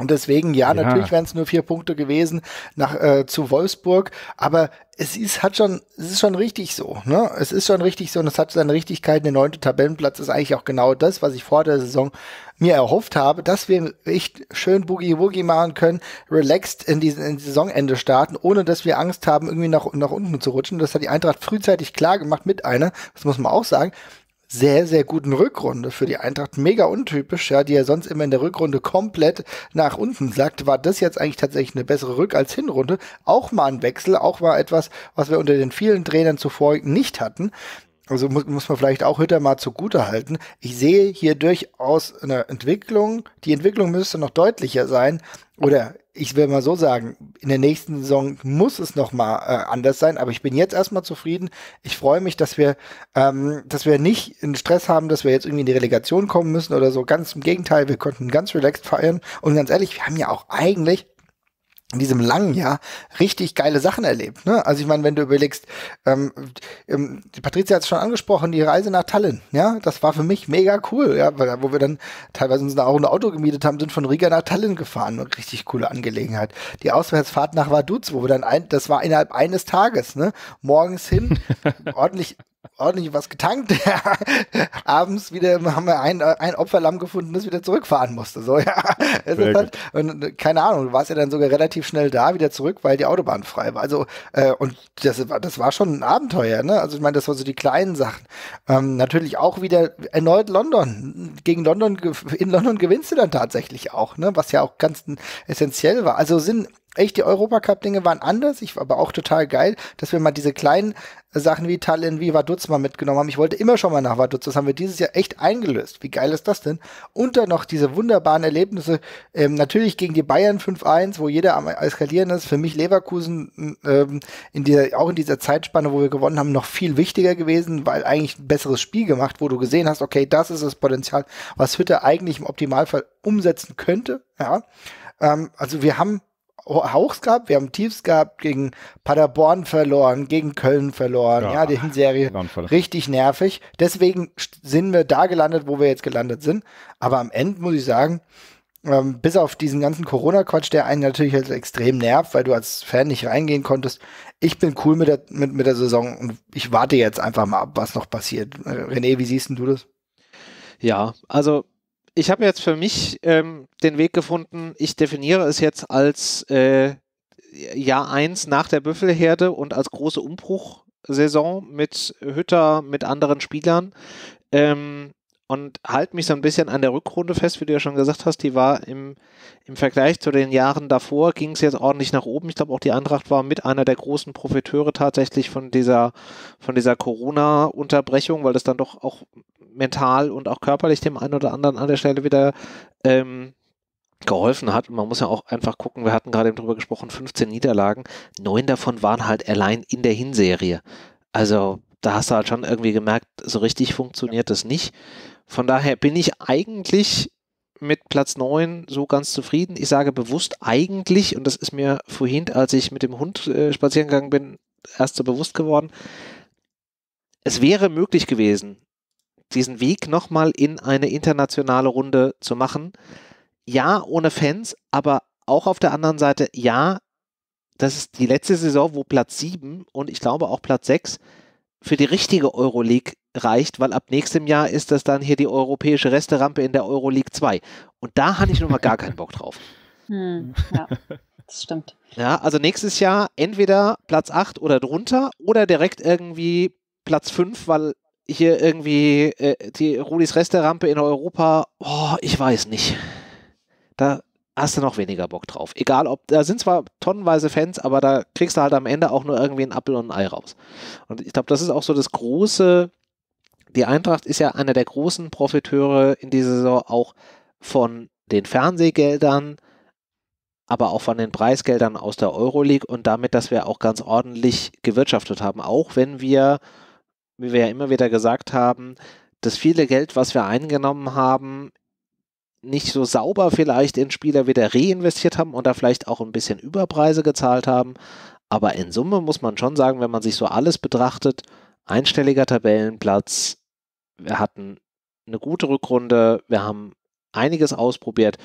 Und deswegen, ja, Ja. natürlich wären es nur vier Punkte gewesen nach äh, zu Wolfsburg, aber es ist hat schon, es ist schon richtig so, ne? Es ist schon richtig so und es hat seine Richtigkeit. Der neunte Tabellenplatz ist eigentlich auch genau das, was ich vor der Saison mir erhofft habe, dass wir echt schön Boogie-Woogie machen können, relaxed in diesen in die Saisonende starten, ohne dass wir Angst haben, irgendwie nach, nach unten zu rutschen. Das hat die Eintracht frühzeitig klar gemacht mit einer, das muss man auch sagen, sehr, sehr guten Rückrunde für die Eintracht. Mega untypisch, ja, die ja sonst immer in der Rückrunde komplett nach unten sagt. War das jetzt eigentlich tatsächlich eine bessere Rück- als Hinrunde? Auch mal ein Wechsel, auch mal etwas, was wir unter den vielen Trainern zuvor nicht hatten. Also muss, muss man vielleicht auch Hütter mal zugute halten. Ich sehe hier durchaus eine Entwicklung. Die Entwicklung müsste noch deutlicher sein. Oder ich will mal so sagen, in der nächsten Saison muss es noch mal äh, anders sein. Aber ich bin jetzt erstmal zufrieden. Ich freue mich, dass wir, ähm, dass wir nicht einen Stress haben, dass wir jetzt irgendwie in die Relegation kommen müssen oder so. Ganz im Gegenteil, wir konnten ganz relaxed feiern. Und ganz ehrlich, wir haben ja auch eigentlich in diesem langen Jahr richtig geile Sachen erlebt. Ne? Also ich meine, wenn du überlegst, ähm, ähm, die Patricia hat es schon angesprochen, die Reise nach Tallinn, ja, das war für mich mega cool, ja, weil, wo wir dann teilweise uns auch ein Auto gemietet haben, sind von Riga nach Tallinn gefahren, eine richtig coole Angelegenheit. Die Auswärtsfahrt nach Vaduz, wo wir dann, ein, das war innerhalb eines Tages, ne, morgens hin, ordentlich ordentlich was getankt. Abends wieder haben wir ein, ein Opferlamm gefunden, das wieder zurückfahren musste. So, ja. Es ist halt, und keine Ahnung, du warst ja dann sogar relativ schnell da, wieder zurück, weil die Autobahn frei war. Also, äh, und das war, das war schon ein Abenteuer, ne? Also, ich meine, das waren so die kleinen Sachen. Ähm, natürlich auch wieder erneut London. Gegen London, in London gewinnst du dann tatsächlich auch, ne? Was ja auch ganz essentiell war. Also sind echt, die Europacup-Dinge waren anders, ich war aber auch total geil, dass wir mal diese kleinen Sachen wie Tallinn, wie Vaduz mal mitgenommen haben. Ich wollte immer schon mal nach Vaduz, das haben wir dieses Jahr echt eingelöst. Wie geil ist das denn? Und dann noch diese wunderbaren Erlebnisse, ähm, natürlich gegen die Bayern fünf eins, wo jeder am Eskalieren ist. Für mich Leverkusen ähm, in dieser, auch in dieser Zeitspanne, wo wir gewonnen haben, noch viel wichtiger gewesen, weil eigentlich ein besseres Spiel gemacht, wo du gesehen hast, okay, das ist das Potenzial, was Hütter eigentlich im Optimalfall umsetzen könnte. Ja, ähm, also wir haben Hochs gehabt, wir haben Tiefs gehabt, gegen Paderborn verloren, gegen Köln verloren, ja, ja die Hinserie richtig nervig. Deswegen sind wir da gelandet, wo wir jetzt gelandet sind. Aber am Ende muss ich sagen, ähm, bis auf diesen ganzen Corona-Quatsch, der einen natürlich halt extrem nervt, weil du als Fan nicht reingehen konntest, ich bin cool mit der, mit, mit der Saison und ich warte jetzt einfach mal ab, was noch passiert. René, wie siehst denn du das? Ja, also ich habe jetzt für mich ähm, den Weg gefunden, ich definiere es jetzt als äh, Jahr eins nach der Büffelherde und als große Umbruchsaison mit Hütter, mit anderen Spielern ähm, und halte mich so ein bisschen an der Rückrunde fest, wie du ja schon gesagt hast, die war im, im Vergleich zu den Jahren davor, ging es jetzt ordentlich nach oben. Ich glaube auch die Eintracht war mit einer der großen Profiteure tatsächlich von dieser, von dieser Corona-Unterbrechung, weil das dann doch auch mental und auch körperlich dem einen oder anderen an der Stelle wieder ähm, geholfen hat. Und man muss ja auch einfach gucken, wir hatten gerade eben drüber gesprochen, fünfzehn Niederlagen, neun davon waren halt allein in der Hinserie. Also da hast du halt schon irgendwie gemerkt, so richtig funktioniert das nicht. Von daher bin ich eigentlich mit Platz neun so ganz zufrieden. Ich sage bewusst eigentlich, und das ist mir vorhin, als ich mit dem Hund äh, spazieren gegangen bin, erst so bewusst geworden, es wäre möglich gewesen, diesen Weg nochmal in eine internationale Runde zu machen. Ja, ohne Fans, aber auch auf der anderen Seite, ja, das ist die letzte Saison, wo Platz sieben und ich glaube auch Platz sechs für die richtige Euroleague reicht, weil ab nächstem Jahr ist das dann hier die europäische Resterampe in der Euroleague zwei. Und da hatte ich nun mal gar keinen Bock drauf. Hm, ja, das stimmt. Ja, also nächstes Jahr entweder Platz acht oder drunter oder direkt irgendwie Platz fünf, weil hier irgendwie äh, die Rudis Resterampe in Europa, oh, ich weiß nicht. Da hast du noch weniger Bock drauf. Egal ob, da sind zwar tonnenweise Fans, aber da kriegst du halt am Ende auch nur irgendwie einen Apfel und ein Ei raus. Und ich glaube, das ist auch so das große, die Eintracht ist ja einer der großen Profiteure in dieser Saison auch von den Fernsehgeldern, aber auch von den Preisgeldern aus der Euroleague und damit, dass wir auch ganz ordentlich gewirtschaftet haben. Auch wenn wir, wie wir ja immer wieder gesagt haben, das viele Geld, was wir eingenommen haben, nicht so sauber vielleicht in Spieler wieder reinvestiert haben und da vielleicht auch ein bisschen Überpreise gezahlt haben. Aber in Summe muss man schon sagen, wenn man sich so alles betrachtet, einstelliger Tabellenplatz, wir hatten eine gute Rückrunde, wir haben einiges ausprobiert.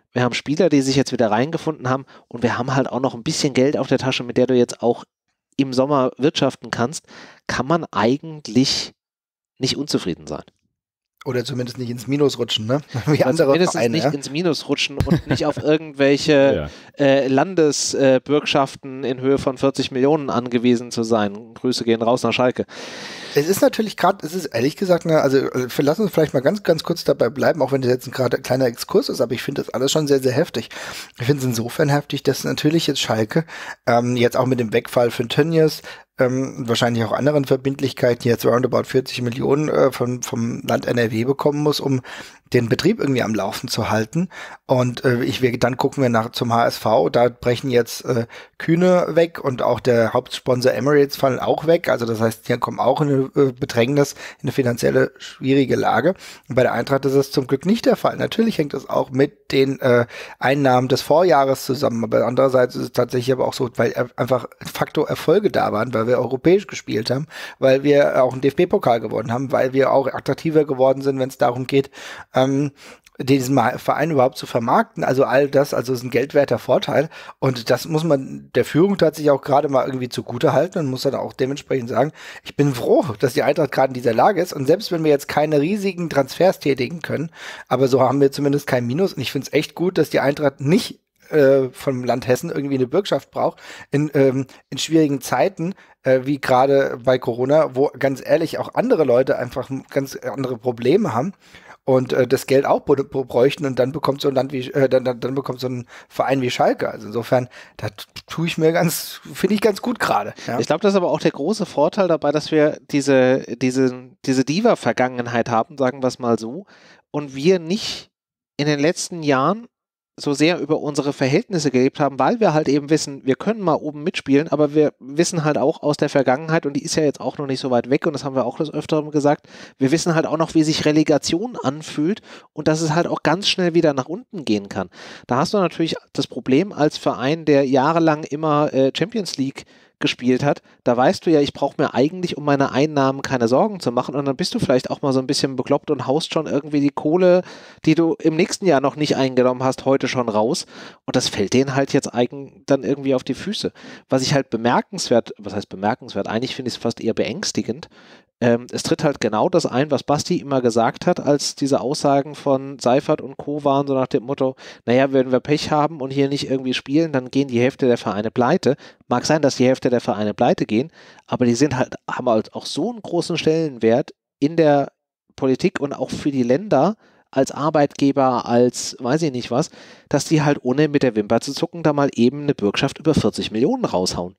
wir haben Spieler, die sich jetzt wieder reingefunden haben und wir haben halt auch noch ein bisschen Geld auf der Tasche, mit der du jetzt auch im Sommer wirtschaften kannst, kann man eigentlich nicht unzufrieden sein. Oder zumindest nicht ins Minus rutschen, ne? Wie Oder andere zumindest Vereine, nicht ja? ins Minus rutschen und nicht auf irgendwelche ja. äh, Landesbürgschaften äh, in Höhe von vierzig Millionen angewiesen zu sein. Grüße gehen raus nach Schalke. Es ist natürlich gerade, es ist ehrlich gesagt, ne, also lass uns vielleicht mal ganz, ganz kurz dabei bleiben, auch wenn das jetzt gerade ein kleiner Exkurs ist, aber ich finde das alles schon sehr, sehr heftig. Ich finde es insofern heftig, dass natürlich jetzt Schalke ähm, jetzt auch mit dem Wegfall von Tönnies, ähm, wahrscheinlich auch anderen Verbindlichkeiten jetzt roundabout vierzig Millionen äh, von, vom Land N R W bekommen muss, um den Betrieb irgendwie am Laufen zu halten. Und äh, ich will, dann gucken wir nach zum H S V, da brechen jetzt äh, Kühne weg und auch der Hauptsponsor Emirates fallen auch weg. Also das heißt, hier kommen auch in eine äh, Bedrängnis, in eine finanzielle schwierige Lage. Und bei der Eintracht ist das zum Glück nicht der Fall. Natürlich hängt es auch mit den äh, Einnahmen des Vorjahres zusammen. Aber andererseits ist es tatsächlich aber auch so, weil einfach Faktor Erfolge da waren, weil wir europäisch gespielt haben, weil wir auch einen D F B-Pokal gewonnen haben, weil wir auch attraktiver geworden sind, wenn es darum geht, ähm, diesen Verein überhaupt zu vermarkten. Also all das, also ist ein geldwerter Vorteil. Und das muss man der Führung tatsächlich auch gerade mal irgendwie zugute halten und muss dann auch dementsprechend sagen, ich bin froh, dass die Eintracht gerade in dieser Lage ist. Und selbst wenn wir jetzt keine riesigen Transfers tätigen können, aber so haben wir zumindest kein Minus. Und ich finde es echt gut, dass die Eintracht nicht äh, vom Land Hessen irgendwie eine Bürgschaft braucht in, ähm, in schwierigen Zeiten, äh, wie gerade bei Corona, wo ganz ehrlich auch andere Leute einfach ganz andere Probleme haben. Und äh, das Geld auch bräuchten und dann bekommt so ein Land wie äh, dann, dann, dann bekommt so ein Verein wie Schalke. Also insofern, da tue ich mir ganz, finde ich ganz gut gerade. Ja. Ich glaube, das ist aber auch der große Vorteil dabei, dass wir diese, diese, diese Diva-Vergangenheit haben, sagen wir es mal so, und wir nicht in den letzten Jahren so sehr über unsere Verhältnisse gelebt haben, weil wir halt eben wissen, wir können mal oben mitspielen, aber wir wissen halt auch aus der Vergangenheit, und die ist ja jetzt auch noch nicht so weit weg, und das haben wir auch des Öfteren gesagt, wir wissen halt auch noch, wie sich Relegation anfühlt und dass es halt auch ganz schnell wieder nach unten gehen kann. Da hast du natürlich das Problem als Verein, der jahrelang immer äh, Champions League gespielt hat, da weißt du ja, ich brauche mir eigentlich um meine Einnahmen keine Sorgen zu machen, und dann bist du vielleicht auch mal so ein bisschen bekloppt und haust schon irgendwie die Kohle, die du im nächsten Jahr noch nicht eingenommen hast, heute schon raus, und das fällt denen halt jetzt eigen, dann irgendwie auf die Füße. Was ich halt bemerkenswert, was heißt bemerkenswert, eigentlich finde ich es fast eher beängstigend, ähm, es tritt halt genau das ein, was Basti immer gesagt hat, als diese Aussagen von Seifert und Co. waren, so nach dem Motto, naja, wenn wir Pech haben und hier nicht irgendwie spielen, dann gehen die Hälfte der Vereine pleite. Mag sein, dass die Hälfte der Vereine pleite gehen, aber die sind halt, haben halt auch so einen großen Stellenwert in der Politik und auch für die Länder als Arbeitgeber, als weiß ich nicht was, dass die halt ohne mit der Wimper zu zucken da mal eben eine Bürgschaft über vierzig Millionen raushauen.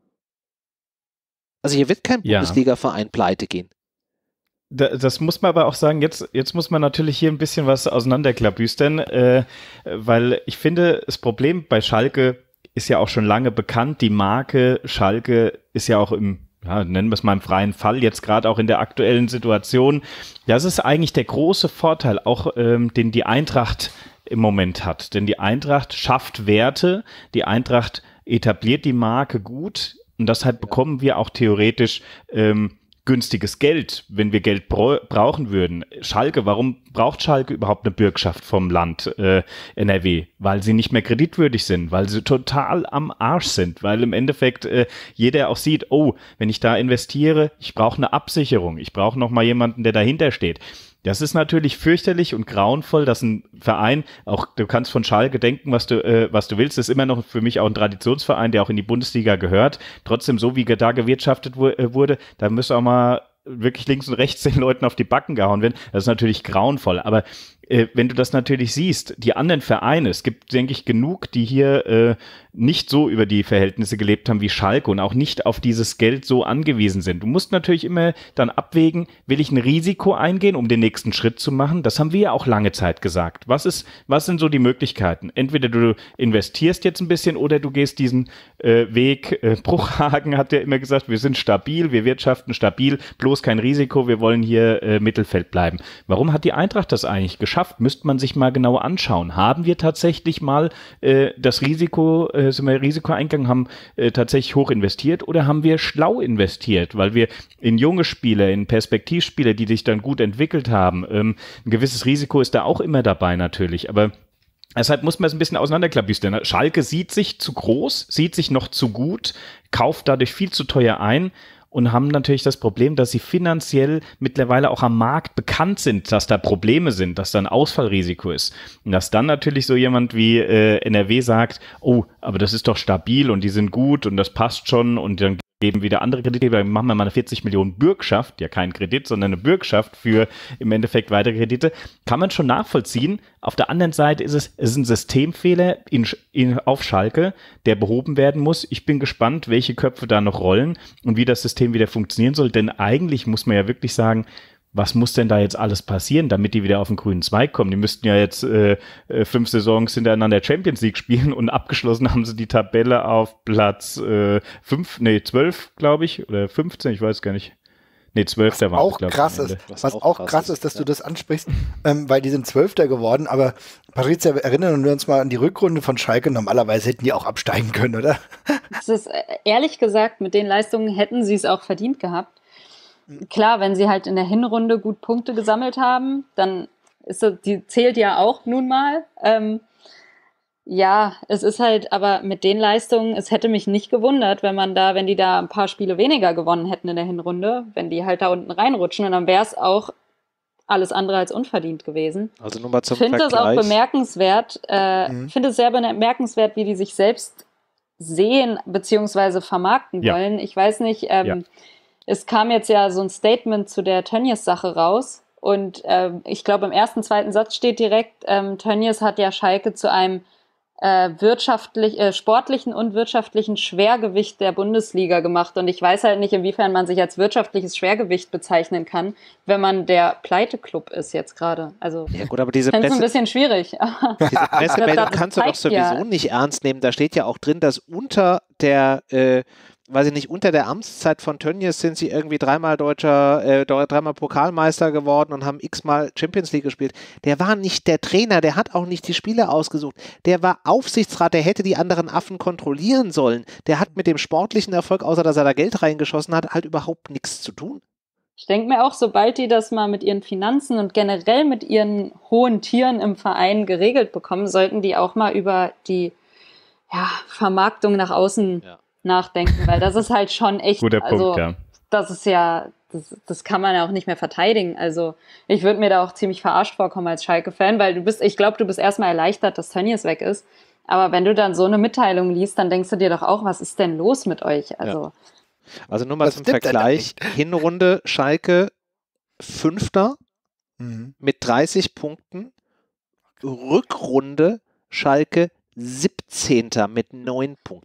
Also hier wird kein ja. Bundesliga-Verein pleite gehen. Das muss man aber auch sagen, jetzt, jetzt muss man natürlich hier ein bisschen was auseinanderklabüstern, äh, weil ich finde, das Problem bei Schalke ist ja auch schon lange bekannt. Die Marke Schalke ist ja auch im, ja, nennen wir es mal im freien Fall, jetzt gerade auch in der aktuellen Situation. Das ist eigentlich der große Vorteil, auch ähm, den die Eintracht im Moment hat. Denn die Eintracht schafft Werte, die Eintracht etabliert die Marke gut, und deshalb bekommen wir auch theoretisch ähm, günstiges Geld, wenn wir Geld bra- brauchen würden. Schalke, warum braucht Schalke überhaupt eine Bürgschaft vom Land äh, N R W? Weil sie nicht mehr kreditwürdig sind, weil sie total am Arsch sind, weil im Endeffekt äh, jeder auch sieht, oh, wenn ich da investiere, ich brauche eine Absicherung, ich brauche noch mal jemanden, der dahinter steht. Das ist natürlich fürchterlich und grauenvoll, dass ein Verein, auch du kannst von Schalke denken, was du, äh, was du willst, ist immer noch für mich auch ein Traditionsverein, der auch in die Bundesliga gehört. Trotzdem, so wie da gewirtschaftet wu- äh, wurde, da müsste auch mal wirklich links und rechts den Leuten auf die Backen gehauen werden. Das ist natürlich grauenvoll. Aber äh, wenn du das natürlich siehst, die anderen Vereine, es gibt, denke ich, genug, die hier äh, nicht so über die Verhältnisse gelebt haben wie Schalke und auch nicht auf dieses Geld so angewiesen sind. Du musst natürlich immer dann abwägen, will ich ein Risiko eingehen, um den nächsten Schritt zu machen? Das haben wir ja auch lange Zeit gesagt. Was ist, was sind so die Möglichkeiten? Entweder du investierst jetzt ein bisschen oder du gehst diesen äh, Weg. Äh, Bruchhagen hat ja immer gesagt, wir sind stabil, wir wirtschaften stabil, bloß kein Risiko, wir wollen hier äh, Mittelfeld bleiben. Warum hat die Eintracht das eigentlich geschafft? Müsste man sich mal genauer anschauen. Haben wir tatsächlich mal äh, das Risiko, äh, sind wir Risiko eingegangen, haben äh, tatsächlich hoch investiert, oder haben wir schlau investiert, weil wir in junge Spieler, in Perspektivspieler, die sich dann gut entwickelt haben, ähm, ein gewisses Risiko ist da auch immer dabei natürlich, aber Deshalb muss man es ein bisschen auseinanderklabüstern. Schalke sieht sich zu groß, sieht sich noch zu gut, kauft dadurch viel zu teuer ein und haben natürlich das Problem, dass sie finanziell mittlerweile auch am Markt bekannt sind, dass da Probleme sind, dass da ein Ausfallrisiko ist. Und dass dann natürlich so jemand wie äh, N R W sagt, oh, aber das ist doch stabil und die sind gut und das passt schon und dann geben wieder andere Kreditgeber, machen wir mal eine vierzig Millionen Bürgschaft, ja kein Kredit, sondern eine Bürgschaft für im Endeffekt weitere Kredite, kann man schon nachvollziehen. Auf der anderen Seite ist es, es ist ein Systemfehler in, in, auf Schalke, der behoben werden muss. Ich bin gespannt, welche Köpfe da noch rollen und wie das System wieder funktionieren soll, denn eigentlich muss man ja wirklich sagen, was muss denn da jetzt alles passieren, damit die wieder auf den grünen Zweig kommen? Die müssten ja jetzt äh, fünf Saisons hintereinander Champions League spielen und abgeschlossen haben sie die Tabelle auf Platz äh, fünf, nee, zwölf, glaube ich, oder fünfzehn, ich weiß gar nicht. Nee, zwölf, der war auch krass ist, was, was auch krass, krass ist, dass ja. du das ansprichst, ähm, weil die sind Zwölfter geworden, aber Patricia, erinnern wir uns mal an die Rückrunde von Schalke, normalerweise hätten die auch absteigen können, oder? Das ist, ehrlich gesagt, mit den Leistungen hätten sie es auch verdient gehabt. Klar, wenn sie halt in der Hinrunde gut Punkte gesammelt haben, dann ist das, die zählt ja auch nun mal. Ähm, ja, es ist halt, aber mit den Leistungen, es hätte mich nicht gewundert, wenn man da, wenn die da ein paar Spiele weniger gewonnen hätten in der Hinrunde, wenn die halt da unten reinrutschen, und dann wäre es auch alles andere als unverdient gewesen. Also nur mal zum Ich finde das auch bemerkenswert, äh, mhm. finde es sehr bemerkenswert, wie die sich selbst sehen bzw. vermarkten ja. wollen. Ich weiß nicht, ähm, ja. Es kam jetzt ja so ein Statement zu der Tönnies-Sache raus und äh, ich glaube im ersten, zweiten Satz steht direkt, ähm, Tönnies hat ja Schalke zu einem äh, wirtschaftlich, äh, sportlichen und wirtschaftlichen Schwergewicht der Bundesliga gemacht und ich weiß halt nicht, inwiefern man sich als wirtschaftliches Schwergewicht bezeichnen kann, wenn man der Pleite-Club ist jetzt gerade. Also ja gut, aber diese das ist Presse, ein bisschen schwierig. Diese Pressemeldung kannst du doch sowieso ja. nicht ernst nehmen. Da steht ja auch drin, dass unter der äh, weiß ich nicht, unter der Amtszeit von Tönnies sind sie irgendwie dreimal deutscher, äh, dreimal Pokalmeister geworden und haben x-mal Champions League gespielt. Der war nicht der Trainer, der hat auch nicht die Spieler ausgesucht. Der war Aufsichtsrat, der hätte die anderen Affen kontrollieren sollen. Der hat mit dem sportlichen Erfolg, außer dass er da Geld reingeschossen hat, halt überhaupt nichts zu tun. Ich denke mir auch, sobald die das mal mit ihren Finanzen und generell mit ihren hohen Tieren im Verein geregelt bekommen, sollten die auch mal über die ja, Vermarktung nach außen ja. nachdenken, weil das ist halt schon echt, guter also Punkt, ja. das ist ja, das, das kann man ja auch nicht mehr verteidigen. Also ich würde mir da auch ziemlich verarscht vorkommen als Schalke-Fan, weil du bist, ich glaube, du bist erstmal erleichtert, dass Tönnies weg ist, aber wenn du dann so eine Mitteilung liest, dann denkst du dir doch auch, was ist denn los mit euch? Also, ja. also nur mal was zum Vergleich, Hinrunde Schalke Fünfter mhm. mit dreißig Punkten, Rückrunde Schalke siebzehnter mit neun Punkten.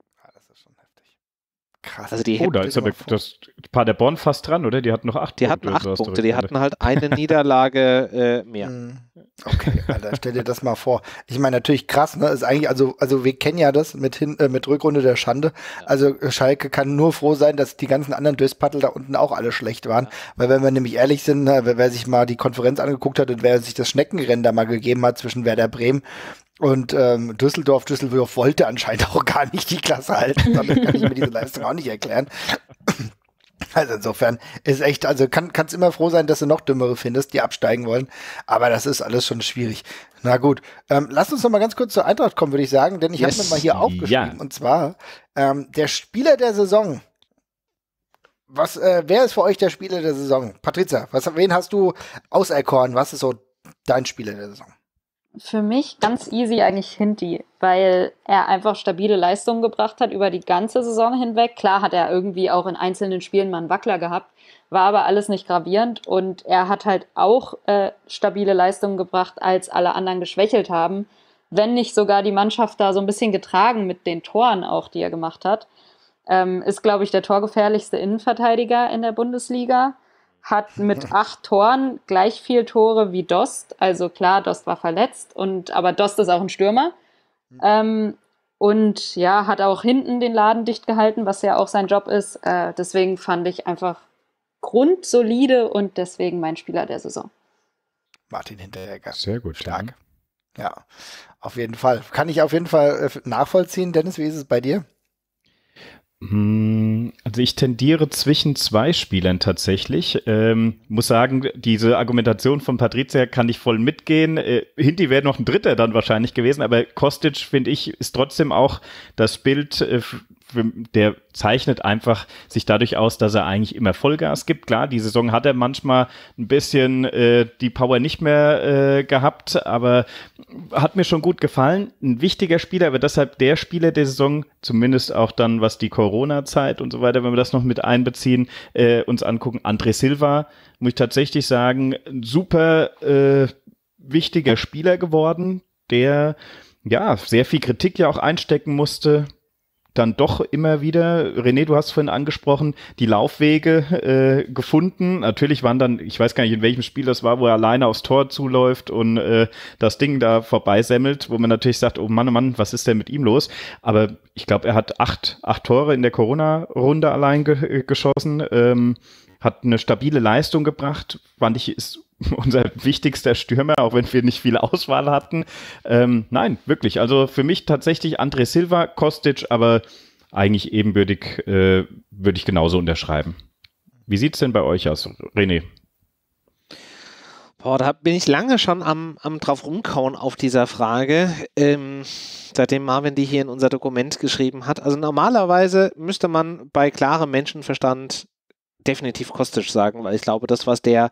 Krass. Also die oh, da ist aber das Paderborn fast dran, oder? Die hatten noch acht die Punkte. Die hatten acht Punkte, die hatten halt eine Niederlage äh, mehr. Okay, Alter, stell dir das mal vor. Ich meine, natürlich krass, ne? Ist eigentlich, also, also wir kennen ja das mit, hin, äh, mit Rückrunde der Schande. Ja. Also Schalke kann nur froh sein, dass die ganzen anderen Döspaddel da unten auch alle schlecht waren. Ja. Weil wenn wir nämlich ehrlich sind, ne, wer, wer sich mal die Konferenz angeguckt hat und wer sich das Schneckenrennen da mal gegeben hat zwischen Werder Bremen und ähm, Düsseldorf, Düsseldorf wollte anscheinend auch gar nicht die Klasse halten. Damit kann ich mir diese Leistung auch nicht erklären. Also insofern ist echt, also kann kannst immer froh sein, dass du noch Dümmere findest, die absteigen wollen. Aber das ist alles schon schwierig. Na gut, ähm, lass uns noch mal ganz kurz zur Eintracht kommen, würde ich sagen, denn ich yes. habe mir mal hier aufgeschrieben. Ja. Und zwar ähm, der Spieler der Saison. Was, äh, wer ist für euch der Spieler der Saison? Patricia, was, wen hast du auserkoren? Was ist so dein Spieler der Saison? Für mich ganz easy eigentlich Hinti, weil er einfach stabile Leistungen gebracht hat über die ganze Saison hinweg. Klar hat er irgendwie auch in einzelnen Spielen mal einen Wackler gehabt, war aber alles nicht gravierend und er hat halt auch äh, stabile Leistungen gebracht, als alle anderen geschwächelt haben, wenn nicht sogar die Mannschaft da so ein bisschen getragen mit den Toren auch, die er gemacht hat. Ähm, ist, glaube ich, der torgefährlichste Innenverteidiger in der Bundesliga. Hat mit acht Toren gleich viel Tore wie Dost. Also klar, Dost war verletzt, und aber Dost ist auch ein Stürmer. Mhm. Ähm, und ja, hat auch hinten den Laden dicht gehalten, was ja auch sein Job ist. Äh, deswegen fand ich einfach grundsolide und deswegen mein Spieler der Saison. Martin Hinteregger. Sehr gut. Stark. Ja. ja, auf jeden Fall. Kann ich auf jeden Fall nachvollziehen. Dennis, wie ist es bei dir? Also ich tendiere zwischen zwei Spielern tatsächlich. Ähm, muss sagen, diese Argumentation von Patrizia kann ich voll mitgehen. Äh, Hinti wäre noch ein Dritter dann wahrscheinlich gewesen, aber Kostic, finde ich, ist trotzdem auch das Bild, äh, der zeichnet einfach sich dadurch aus, dass er eigentlich immer Vollgas gibt. Klar, die Saison hat er manchmal ein bisschen äh, die Power nicht mehr äh, gehabt, aber hat mir schon gut gefallen. Ein wichtiger Spieler, aber deshalb der Spieler der Saison, zumindest auch dann, was die Corona-Zeit und so weiter, wenn wir das noch mit einbeziehen, äh, uns angucken. André Silva, muss ich tatsächlich sagen, ein super äh, wichtiger Spieler geworden, der ja sehr viel Kritik ja auch einstecken musste, dann doch immer wieder, René, du hast vorhin angesprochen, die Laufwege äh, gefunden. Natürlich waren dann, ich weiß gar nicht, in welchem Spiel das war, wo er alleine aufs Tor zuläuft und äh, das Ding da vorbeisemmelt, wo man natürlich sagt, oh Mann, oh Mann, was ist denn mit ihm los? Aber ich glaube, er hat acht, acht Tore in der Corona-Runde allein ge- geschossen, ähm, hat eine stabile Leistung gebracht, fand ich, ist unser wichtigster Stürmer, auch wenn wir nicht viel Auswahl hatten. Ähm, nein, wirklich. Also für mich tatsächlich André Silva, Kostic, aber eigentlich ebenbürtig äh, würde ich genauso unterschreiben. Wie sieht's denn bei euch aus, René? Boah, da bin ich lange schon am, am drauf rumkauen auf dieser Frage, ähm, seitdem Marvin die hier in unser Dokument geschrieben hat. Also normalerweise müsste man bei klarem Menschenverstand definitiv Kostic sagen, weil ich glaube, das, was der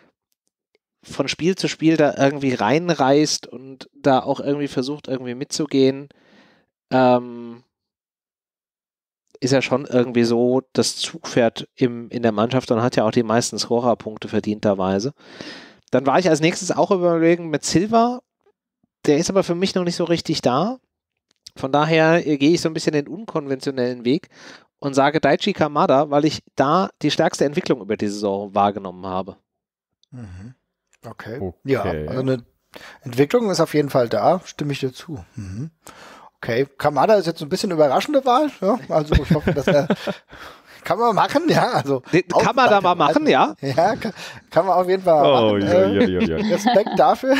von Spiel zu Spiel da irgendwie reinreißt und da auch irgendwie versucht, irgendwie mitzugehen, ähm, ist ja schon irgendwie so das Zugpferd im, in der Mannschaft und hat ja auch die meisten Scorerpunkte verdienterweise. Dann war ich als nächstes auch überlegen mit Silva, der ist aber für mich noch nicht so richtig da. Von daher gehe ich so ein bisschen den unkonventionellen Weg und sage Daichi Kamada, weil ich da die stärkste Entwicklung über die Saison wahrgenommen habe. Mhm. Okay. okay. Ja, also eine Entwicklung ist auf jeden Fall da, stimme ich dir zu. Mhm. Okay, Kamada ist jetzt ein bisschen überraschende Wahl, ja? Also ich hoffe, dass er kann man machen, ja. Also kann man da mal machen, ja? Ja, kann, kann man auf jeden Fall oh, machen. Ja, äh, ja, ja, ja. Respekt dafür.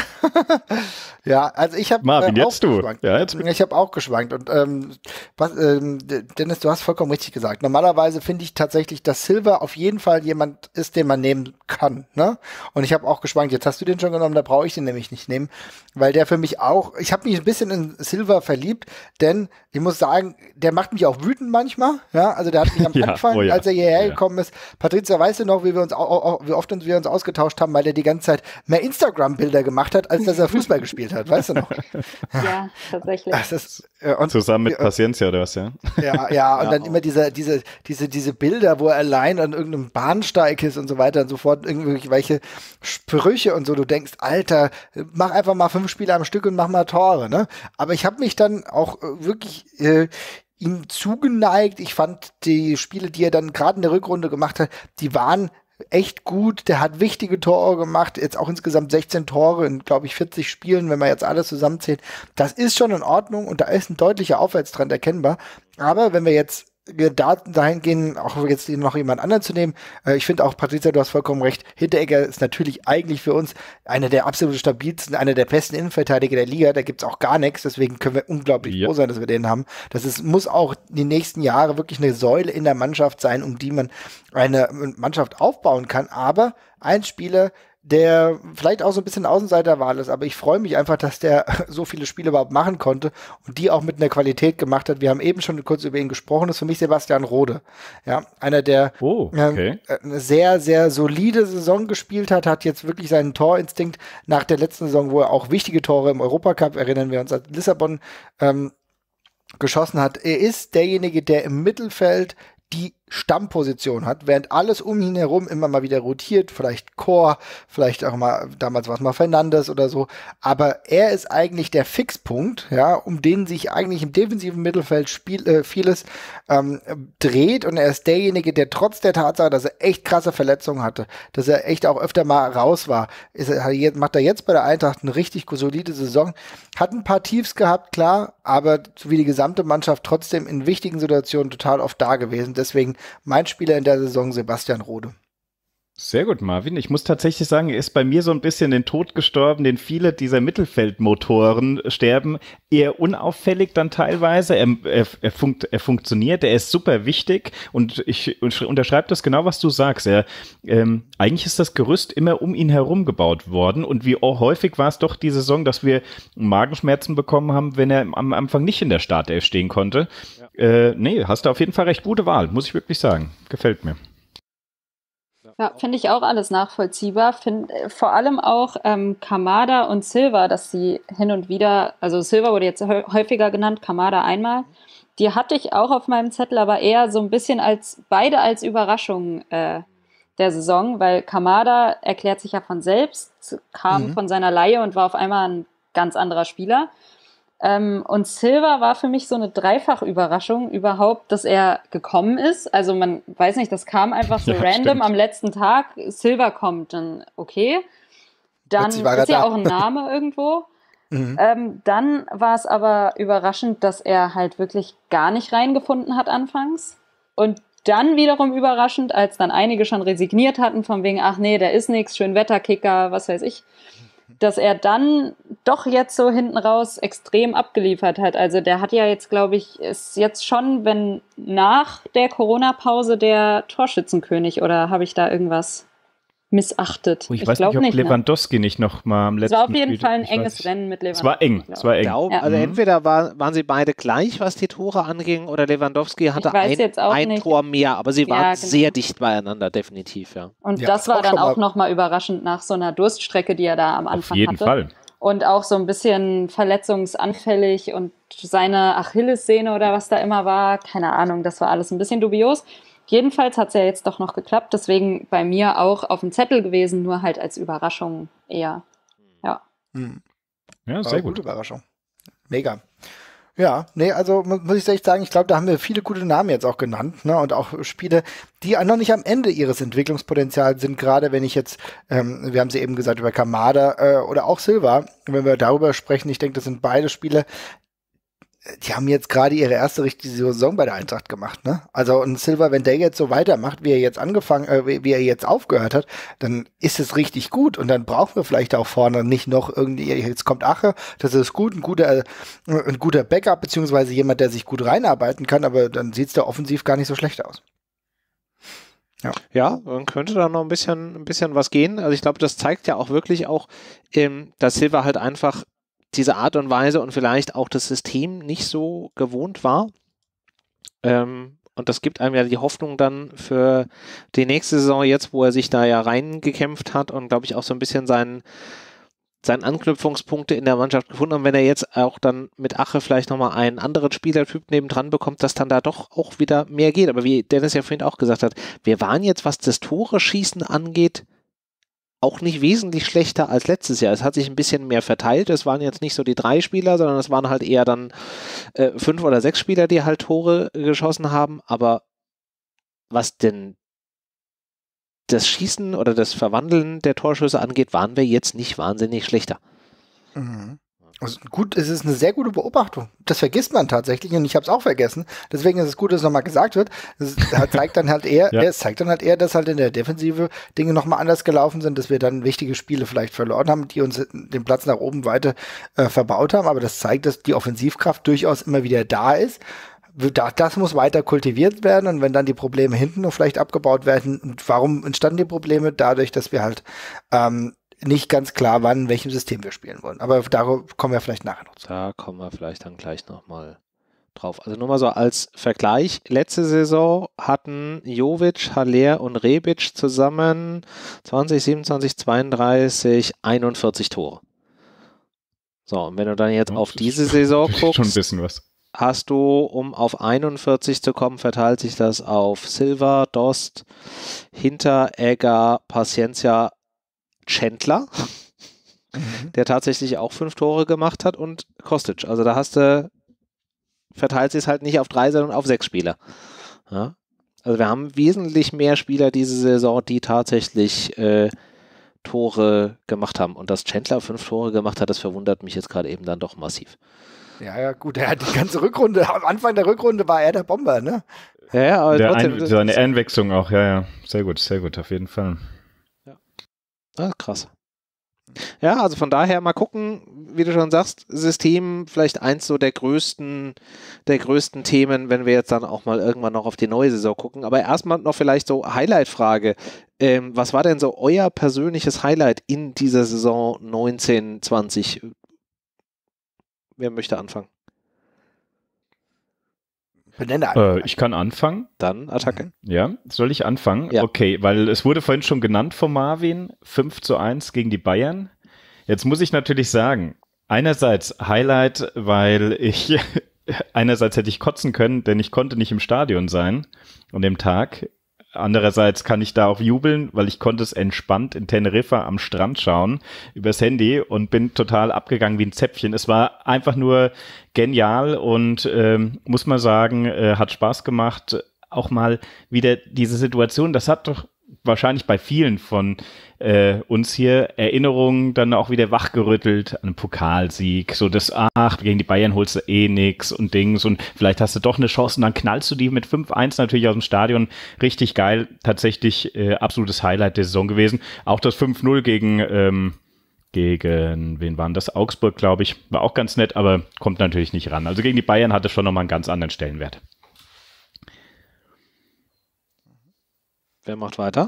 Ja, also ich habe Marvin, äh, auch jetzt du. geschwankt. Ja, jetzt. Ich habe auch geschwankt. Und ähm, was, ähm, Dennis, du hast vollkommen richtig gesagt. Normalerweise finde ich tatsächlich, dass Silva auf jeden Fall jemand ist, den man nehmen kann. Ne? Und ich habe auch geschwankt. Jetzt hast du den schon genommen, da brauche ich den nämlich nicht nehmen, weil der für mich auch, ich habe mich ein bisschen in Silva verliebt, denn ich muss sagen, der macht mich auch wütend manchmal. Ja, also der hat mich am ja, Anfang, oh ja. als er hierher ja. gekommen ist, Patrizia, weißt du noch, wie wir uns auch, auch, wie oft uns wir uns ausgetauscht haben, weil der die ganze Zeit mehr Instagram-Bilder gemacht hat, als dass er Fußball gespielt hat, weißt du noch? Ja, tatsächlich. Das ist, äh, und, Zusammen mit äh, Paciencia oder was, ja? Ja, ja, und Ja, dann auch. immer diese, diese, diese, diese Bilder, wo er allein an irgendeinem Bahnsteig ist und so weiter und so fort, irgendwelche Sprüche und so, du denkst, Alter, mach einfach mal fünf Spiele am Stück und mach mal Tore, ne? Aber ich habe mich dann auch äh, wirklich äh, ihm zugeneigt. Ich fand die Spiele, die er dann gerade in der Rückrunde gemacht hat, die waren echt gut. Der hat wichtige Tore gemacht, jetzt auch insgesamt sechzehn Tore in, glaube ich, vierzig Spielen, wenn man jetzt alles zusammenzählt. Das ist schon in Ordnung und da ist ein deutlicher Aufwärtstrend erkennbar. Aber wenn wir jetzt Daten dahin gehen, auch jetzt noch jemand anderen zu nehmen. Äh, ich finde auch, Patrizia, du hast vollkommen recht, Hinteregger ist natürlich eigentlich für uns einer der absolut stabilsten, einer der besten Innenverteidiger der Liga, da gibt's auch gar nichts, deswegen können wir unglaublich Ja. froh sein, dass wir den haben. Das ist, muss auch die nächsten Jahre wirklich eine Säule in der Mannschaft sein, um die man eine Mannschaft aufbauen kann, aber ein Spieler, der vielleicht auch so ein bisschen Außenseiterwahl ist, aber ich freue mich einfach, dass der so viele Spiele überhaupt machen konnte und die auch mit einer Qualität gemacht hat. Wir haben eben schon kurz über ihn gesprochen, das ist für mich Sebastian Rode. Ja, einer, der Oh, okay. ähm, eine sehr, sehr solide Saison gespielt hat, hat jetzt wirklich seinen Torinstinkt nach der letzten Saison, wo er auch wichtige Tore im Europacup, erinnern wir uns, an Lissabon ähm, geschossen hat. Er ist derjenige, der im Mittelfeld die Stammposition hat, während alles um ihn herum immer mal wieder rotiert, vielleicht Chor, vielleicht auch mal, damals war es mal Fernandes oder so, aber er ist eigentlich der Fixpunkt, ja, um den sich eigentlich im defensiven Mittelfeld Spiel, äh, vieles ähm, dreht und er ist derjenige, der trotz der Tatsache, dass er echt krasse Verletzungen hatte, dass er echt auch öfter mal raus war, ist er, macht er jetzt bei der Eintracht eine richtig solide Saison, hat ein paar Tiefs gehabt, klar, aber wie die gesamte Mannschaft trotzdem in wichtigen Situationen total oft da gewesen, deswegen mein Spieler in der Saison, Sebastian Rode. Sehr gut, Marvin. Ich muss tatsächlich sagen, er ist bei mir so ein bisschen den Tod gestorben, den viele dieser Mittelfeldmotoren sterben. Eher unauffällig dann teilweise. Er, er, er, funkt, er funktioniert, er ist super wichtig und ich unterschreibe das genau, was du sagst. Er, ähm, eigentlich ist das Gerüst immer um ihn herum gebaut worden und wie auch häufig war es doch die Saison, dass wir Magenschmerzen bekommen haben, wenn er am Anfang nicht in der Startelf stehen konnte. Ja. Äh, nee, hast du auf jeden Fall recht gute Wahl, muss ich wirklich sagen. Gefällt mir. Ja, finde ich auch alles nachvollziehbar. Find, vor allem auch ähm, Kamada und Silva, dass sie hin und wieder, also Silva wurde jetzt häufiger genannt, Kamada einmal. Die hatte ich auch auf meinem Zettel, aber eher so ein bisschen als, beide als Überraschung äh, der Saison, weil Kamada erklärt sich ja von selbst, kam mhm. von seiner Leihe und war auf einmal ein ganz anderer Spieler. Ähm, und Silva war für mich so eine Dreifach-Überraschung überhaupt, dass er gekommen ist. Also man weiß nicht, das kam einfach so ja, random stimmt. Am letzten Tag. Silva kommt, dann okay. Dann ist ja da. Auch ein Name irgendwo. Mhm. Ähm, dann war es aber überraschend, dass er halt wirklich gar nicht reingefunden hat anfangs. Und dann wiederum überraschend, als dann einige schon resigniert hatten, von wegen, ach nee, der ist nix, Schönwetterkicker, was weiß ich, dass er dann doch jetzt so hinten raus extrem abgeliefert hat. Also der hat ja jetzt, glaube ich, ist jetzt schon, wenn nach der Corona-Pause der Torschützenkönig, oder habe ich da irgendwas missachtet? Oh, ich, ich weiß nicht, ob nicht, Lewandowski ne? nicht noch mal am letzten Es war auf jeden Spiel, Fall ein enges nicht. Rennen mit Lewandowski. Es war eng, es war eng. Glaub, ja. Also entweder war, waren sie beide gleich, was die Tore anging, oder Lewandowski hatte ein, ein Tor mehr, aber sie waren ja, genau. sehr dicht beieinander, definitiv, ja. Und ja, das war auch dann auch nochmal überraschend nach so einer Durststrecke, die er da am Anfang hatte. Auf jeden hatte. Fall. Und auch so ein bisschen verletzungsanfällig und seine Achillessehne oder was da immer war, keine Ahnung, das war alles ein bisschen dubios. Jedenfalls hat es ja jetzt doch noch geklappt, deswegen bei mir auch auf dem Zettel gewesen, nur halt als Überraschung eher. Ja, hm. ja sehr gut. Gute Überraschung. Mega. Ja, nee, also muss ich echt sagen, ich glaube, da haben wir viele gute Namen jetzt auch genannt, ne, und auch Spiele, die noch nicht am Ende ihres Entwicklungspotenzials sind, gerade wenn ich jetzt, ähm, wir haben sie eben gesagt, über Kamada äh, oder auch Silva, wenn wir darüber sprechen, ich denke, das sind beide Spiele, die haben jetzt gerade ihre erste richtige Saison bei der Eintracht gemacht, ne? Also und Silva, wenn der jetzt so weitermacht, wie er jetzt angefangen, äh, wie, wie er jetzt aufgehört hat, dann ist es richtig gut und dann brauchen wir vielleicht auch vorne nicht noch irgendwie, jetzt kommt Ache, das ist gut, ein guter, äh, ein guter Backup, beziehungsweise jemand, der sich gut reinarbeiten kann, aber dann sieht es da offensiv gar nicht so schlecht aus. Ja. ja, dann könnte da noch ein bisschen, ein bisschen was gehen. Also ich glaube, das zeigt ja auch wirklich auch, ähm, dass Silva halt einfach diese Art und Weise und vielleicht auch das System nicht so gewohnt war. Ähm, und das gibt einem ja die Hoffnung dann für die nächste Saison jetzt, wo er sich da ja reingekämpft hat und glaube ich auch so ein bisschen seinen, seinen Anknüpfungspunkte in der Mannschaft gefunden hat. Und wenn er jetzt auch dann mit Ache vielleicht nochmal einen anderen Spielertyp nebendran bekommt, dass dann da doch auch wieder mehr geht. Aber wie Dennis ja vorhin auch gesagt hat, wir waren jetzt, was das Tore-Schießen angeht, auch nicht wesentlich schlechter als letztes Jahr. Es hat sich ein bisschen mehr verteilt. Es waren jetzt nicht so die drei Spieler, sondern es waren halt eher dann äh, fünf oder sechs Spieler, die halt Tore geschossen haben. Aber was denn das Schießen oder das Verwandeln der Torschüsse angeht, waren wir jetzt nicht wahnsinnig schlechter. Mhm. Also gut, es ist eine sehr gute Beobachtung. Das vergisst man tatsächlich und ich habe es auch vergessen. Deswegen ist es gut, dass es nochmal gesagt wird. Es zeigt dann halt eher, ja. es zeigt dann halt eher, dass halt in der Defensive Dinge nochmal anders gelaufen sind, dass wir dann wichtige Spiele vielleicht verloren haben, die uns den Platz nach oben weiter äh, verbaut haben. Aber das zeigt, dass die Offensivkraft durchaus immer wieder da ist. Das muss weiter kultiviert werden und wenn dann die Probleme hinten noch vielleicht abgebaut werden. Und warum entstanden die Probleme? Dadurch, dass wir halt ähm, nicht ganz klar waren, in welchem System wir spielen wollen. Aber darauf kommen wir vielleicht nachher noch zu. Da kommen wir vielleicht dann gleich nochmal drauf. Also nur mal so als Vergleich. Letzte Saison hatten Jovic, Haller und Rebic zusammen zwanzig, siebenundzwanzig, zweiunddreißig, einundvierzig Tore. So, und wenn du dann jetzt ja, auf diese Saison guckst, schon ein bisschen was. Hast du, um auf einundvierzig zu kommen, verteilt sich das auf Silva, Dost, Hinteregger, Paciencia, Chandler, mhm. der tatsächlich auch fünf Tore gemacht hat und Kostic. Also da hast du, verteilt sich es halt nicht auf drei, sondern auf sechs Spieler. Ja? Also wir haben wesentlich mehr Spieler diese Saison, die tatsächlich äh, Tore gemacht haben. Und dass Chandler fünf Tore gemacht hat, das verwundert mich jetzt gerade eben dann doch massiv. Ja, ja, gut, er hat die ganze Rückrunde, am Anfang der Rückrunde war er der Bomber, ne? Ja, ja, aber der trotzdem. Ein, seine Einwechslung auch, ja, ja. Sehr gut, sehr gut, auf jeden Fall. Ah, krass. Ja, also von daher mal gucken, wie du schon sagst, System vielleicht eins so der größten, der größten Themen, wenn wir jetzt dann auch mal irgendwann noch auf die neue Saison gucken. Aber erstmal noch vielleicht so Highlight-Frage. Ähm, was war denn so euer persönliches Highlight in dieser Saison neunzehn zwanzig? Wer möchte anfangen? Äh, ich kann anfangen. Dann Attacke. Ja, soll ich anfangen? Ja. Okay, weil es wurde vorhin schon genannt von Marvin, fünf zu eins gegen die Bayern. Jetzt muss ich natürlich sagen, einerseits Highlight, weil ich, einerseits hätte ich kotzen können, denn ich konnte nicht im Stadion sein an dem Tag. Andererseits kann ich da auch jubeln, weil ich konnte es entspannt in Teneriffa am Strand schauen, übers Handy und bin total abgegangen wie ein Zäpfchen. Es war einfach nur genial und ähm, muss man sagen, äh, hat Spaß gemacht. Auch mal wieder diese Situation, das hat doch wahrscheinlich bei vielen von äh, uns hier Erinnerungen dann auch wieder wachgerüttelt an einen Pokalsieg, so das, ach, gegen die Bayern holst du eh nix und Dings und vielleicht hast du doch eine Chance und dann knallst du die mit fünf eins natürlich aus dem Stadion, richtig geil, tatsächlich äh, absolutes Highlight der Saison gewesen, auch das fünf null gegen ähm, gegen, wen waren das, Augsburg, glaube ich, war auch ganz nett, aber kommt natürlich nicht ran, also gegen die Bayern hatte schon nochmal einen ganz anderen Stellenwert. Wer macht weiter?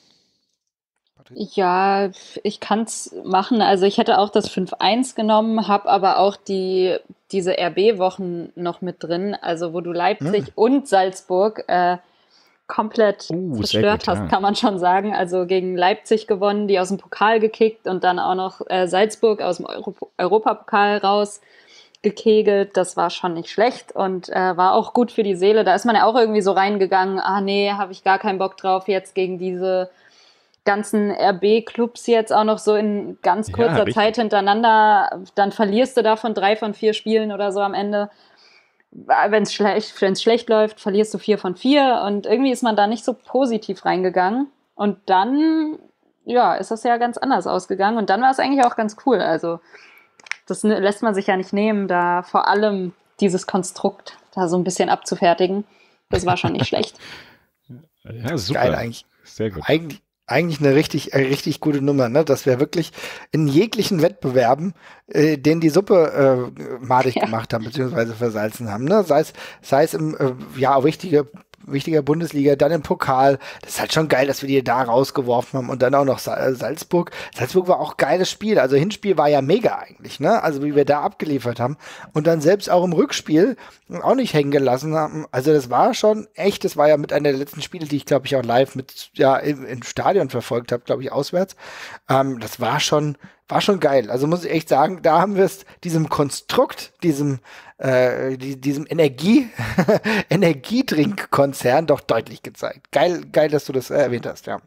Ja, ich kann es machen. Also ich hätte auch das fünf eins genommen, habe aber auch die diese R B-Wochen noch mit drin, also wo du Leipzig hm. und Salzburg äh, komplett uh, zerstört gut, hast, ja. kann man schon sagen. Also gegen Leipzig gewonnen, die aus dem Pokal gekickt und dann auch noch äh, Salzburg aus dem Euro- Europapokal raus gekegelt, das war schon nicht schlecht und äh, war auch gut für die Seele. Da ist man ja auch irgendwie so reingegangen, ah nee, habe ich gar keinen Bock drauf, jetzt gegen diese ganzen R B-Clubs jetzt auch noch so in ganz kurzer ja, Zeit hintereinander, dann verlierst du davon drei von vier Spielen oder so am Ende. Wenn es schlecht, wenn's schlecht läuft, verlierst du vier von vier und irgendwie ist man da nicht so positiv reingegangen und dann, ja, ist das ja ganz anders ausgegangen und dann war es eigentlich auch ganz cool, also das lässt man sich ja nicht nehmen, da vor allem dieses Konstrukt da so ein bisschen abzufertigen. Das war schon nicht schlecht. Ja, super. Geil eigentlich. Sehr gut. Eigentlich, eigentlich eine richtig, äh, richtig gute Nummer, ne? Dass wir wirklich in jeglichen Wettbewerben, äh, denen die Suppe äh, madig ja. gemacht haben, beziehungsweise versalzen haben, ne? Sei es, sei es im, äh, ja, auch wichtige wichtiger Bundesliga, dann im Pokal. Das ist halt schon geil, dass wir die da rausgeworfen haben und dann auch noch Salzburg. Salzburg war auch ein geiles Spiel. Also Hinspiel war ja mega eigentlich, ne? Also wie wir da abgeliefert haben und dann selbst auch im Rückspiel auch nicht hängen gelassen haben. Also das war schon echt, das war ja mit einer der letzten Spiele, die ich glaube ich auch live mit, ja, im, im Stadion verfolgt habe, glaube ich, auswärts. Ähm, das war schon War schon geil. Also muss ich echt sagen, da haben wir es diesem Konstrukt, diesem, äh, die, diesem Energie, Energietrinkkonzern doch deutlich gezeigt. Geil, geil, dass du das äh, erwähnt hast, ja.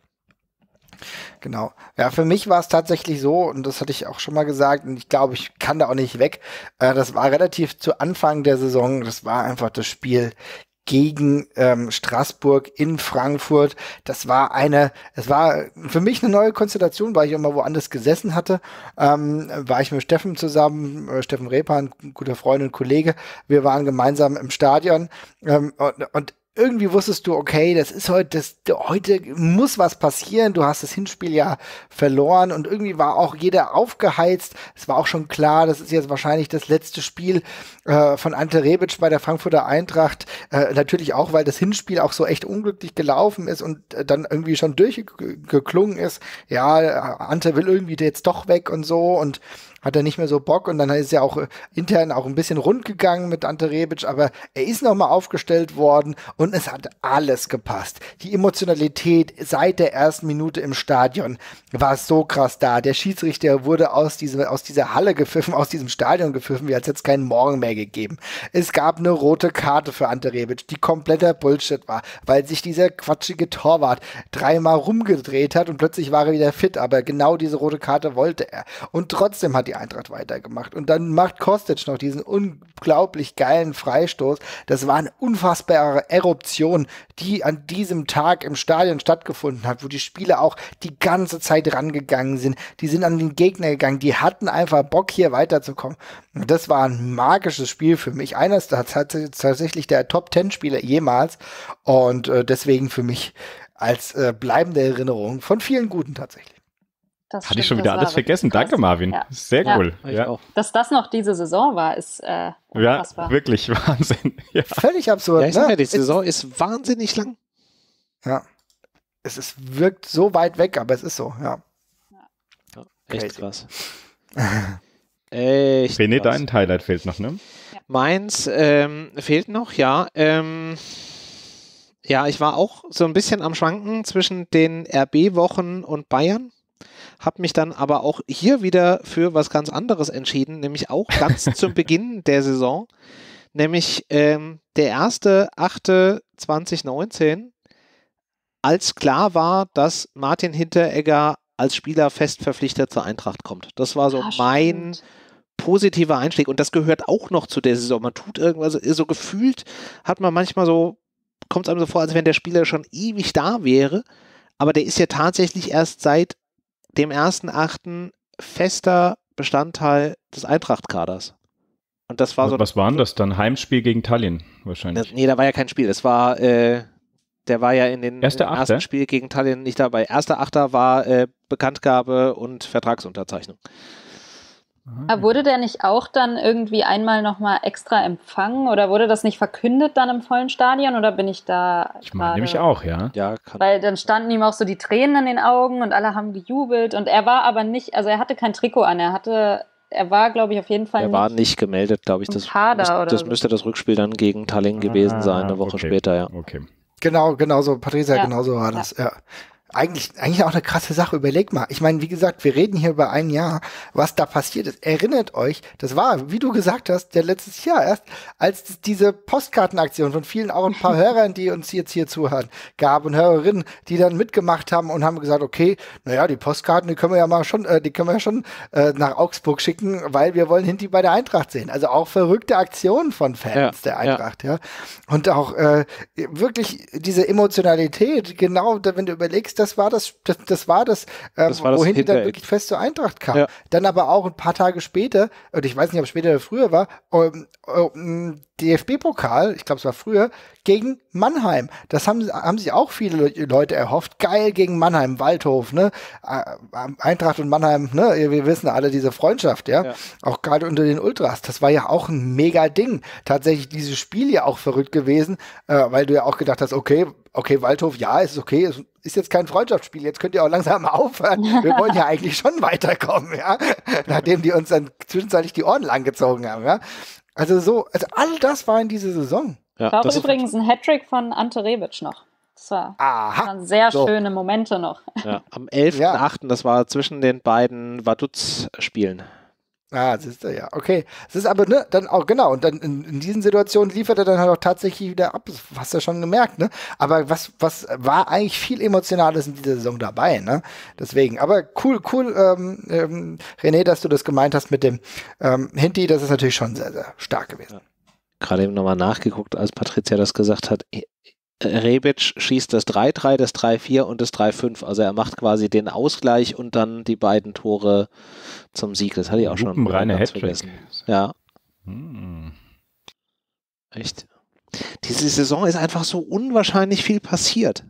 Genau. Ja, für mich war es tatsächlich so, und das hatte ich auch schon mal gesagt, und ich glaube, ich kann da auch nicht weg. Äh, das war relativ zu Anfang der Saison, das war einfach das Spiel gegen ähm, Straßburg in Frankfurt. Das war eine, es war für mich eine neue Konstellation, weil ich immer woanders gesessen hatte. Ähm, war ich mit Steffen zusammen, äh, Steffen Repa, ein guter Freund und Kollege. Wir waren gemeinsam im Stadion ähm, und, und irgendwie wusstest du, okay, das ist heute, das, heute muss was passieren. Du hast das Hinspiel ja verloren und irgendwie war auch jeder aufgeheizt. Es war auch schon klar, das ist jetzt wahrscheinlich das letzte Spiel äh, von Ante Rebic bei der Frankfurter Eintracht. Äh, natürlich auch, weil das Hinspiel auch so echt unglücklich gelaufen ist und äh, dann irgendwie schon durchgeklungen ist. Ja, Ante will irgendwie jetzt doch weg und so und hat er nicht mehr so Bock und dann ist er auch äh, intern auch ein bisschen rund gegangen mit Ante Rebic, aber er ist nochmal aufgestellt worden und es hat alles gepasst. Die Emotionalität seit der ersten Minute im Stadion war so krass da. Der Schiedsrichter wurde aus, diese, aus dieser Halle gepfiffen, aus diesem Stadion gepfiffen, wie als hätte es keinen Morgen mehr gegeben. Es gab eine rote Karte für Ante Rebic, die kompletter Bullshit war, weil sich dieser quatschige Torwart dreimal rumgedreht hat und plötzlich war er wieder fit, aber genau diese rote Karte wollte er. Und trotzdem hat die Eintracht weitergemacht. Und dann macht Kostic noch diesen unglaublich geilen Freistoß. Das war eine unfassbare Eruption, die an diesem Tag im Stadion stattgefunden hat, wo die Spieler auch die ganze Zeit rangegangen sind. Die sind an den Gegner gegangen. Die hatten einfach Bock, hier weiterzukommen. Und das war ein magisches Spiel für mich. Eines, das hat tatsächlich der Top-Ten-Spieler jemals. Und äh, deswegen für mich als äh, bleibende Erinnerung von vielen guten tatsächlich. Das Hatte ich stimmt, schon wieder das alles war vergessen. wirklich krass. Danke, Marvin. Ja. Sehr Ja. cool. Ich Ja. auch. Dass das noch diese Saison war, ist äh, ja, unfassbar. wirklich Wahnsinn. Ja. Völlig absurd. Ja, ich sag ne? ja, die Saison ist wahnsinnig lang. Ja. Es ist, wirkt so weit weg, aber es ist so, ja. Ja, echt Crazy. krass. Echt René, krass. dein Highlight fehlt noch, ne? Meins ähm, fehlt noch, ja. Ähm, ja, ich war auch so ein bisschen am Schwanken zwischen den R B-Wochen und Bayern. Hab mich dann aber auch hier wieder für was ganz anderes entschieden, nämlich auch ganz zum Beginn der Saison, nämlich ähm, der erste achte zweitausendneunzehn, als klar war, dass Martin Hinteregger als Spieler fest verpflichtet zur Eintracht kommt. Das war so Ah, mein stimmt. positiver Einstieg und das gehört auch noch zu der Saison. Man tut irgendwas, so gefühlt hat man manchmal so, kommt es einem so vor, als wenn der Spieler schon ewig da wäre, aber der ist ja tatsächlich erst seit dem ersten achten fester Bestandteil des Eintracht-Kaders. Und das war so. Was war denn das dann? Heimspiel gegen Tallinn wahrscheinlich. Nee, da war ja kein Spiel. Das war, äh, der war ja in den Erster im Achter? ersten Spiel gegen Tallinn nicht dabei. Erster Achter war äh, Bekanntgabe und Vertragsunterzeichnung. Aber wurde der nicht auch dann irgendwie einmal nochmal extra empfangen oder wurde das nicht verkündet dann im vollen Stadion oder bin ich da Ich meine gerade- nämlich auch, ja. Ja, kann. Weil dann standen ihm auch so die Tränen in den Augen und alle haben gejubelt und er war aber nicht, also er hatte kein Trikot an, er hatte, er war glaube ich auf jeden Fall Der nicht. war nicht gemeldet, glaube ich. im Das, Kader müsste, oder das so. müsste das Rückspiel dann gegen Tallinn gewesen Ah, sein, eine Woche okay. später, ja. Okay. Genau, genau so, Patricia, Ja. genau so war das, ja. Eigentlich, eigentlich auch eine krasse Sache, überleg mal. Ich meine, wie gesagt, wir reden hier über ein Jahr, was da passiert ist. Erinnert euch, das war, wie du gesagt hast, der letztes Jahr erst, als es diese Postkartenaktion von vielen, auch ein paar Hörern, die uns jetzt hier zuhören, gab und Hörerinnen, die dann mitgemacht haben und haben gesagt, okay, naja, die Postkarten, die können wir ja mal schon, äh, die können wir ja schon äh, nach Augsburg schicken, weil wir wollen Hinti bei der Eintracht sehen. Also auch verrückte Aktionen von Fans Ja, der Eintracht, ja. Und auch äh, wirklich diese Emotionalität, genau, da, wenn du überlegst, das war das, das, das war das, ähm, Das war das wohin die dann Hintereck. wirklich fest zur Eintracht kam. Ja. Dann aber auch ein paar Tage später, und ich weiß nicht, ob es später oder früher war, ähm, ähm, D F B-Pokal, ich glaube, es war früher, gegen Mannheim. Das haben, haben sich auch viele Le- Leute erhofft. Geil gegen Mannheim, Waldhof, ne? Äh, Eintracht und Mannheim, ne? Wir wissen alle diese Freundschaft, ja? Ja. Auch gerade unter den Ultras. Das war ja auch ein mega Ding. Tatsächlich dieses Spiel ja auch verrückt gewesen, äh, weil du ja auch gedacht hast, okay, okay, Waldhof, ja, ist okay, ist, ist jetzt kein Freundschaftsspiel, jetzt könnt ihr auch langsam mal aufhören. Wir wollen ja eigentlich schon weiterkommen, ja? Nachdem die uns dann zwischenzeitlich die Ohren langgezogen haben, ja? Also so, also all das war in dieser Saison. Ja, Ich glaube das, übrigens ein Hattrick von Ante Rebic noch. Das war, Aha. waren sehr So. schöne Momente noch. ja, am elften achten, das war zwischen den beiden Vaduz-Spielen. Ah, siehst du, ja, okay. Es ist aber, ne, dann auch, genau, und dann in, in diesen Situationen liefert er dann halt auch tatsächlich wieder ab. Das hast du ja schon gemerkt, ne? Aber was, was war eigentlich viel Emotionales in dieser Saison dabei, ne? Deswegen, aber cool, cool, ähm, ähm, René, dass du das gemeint hast mit dem ähm, Hinti, das ist natürlich schon sehr, sehr stark gewesen. Gerade eben nochmal nachgeguckt, als Patricia das gesagt hat. Rebic schießt das drei drei, das drei vier und das drei fünf. Also er macht quasi den Ausgleich und dann die beiden Tore zum Sieg. Das hatte ich auch schon Lupenreiner ganz Hattrick. vergessen. Ja, Hm. echt. Diese Saison ist einfach so unwahrscheinlich viel passiert.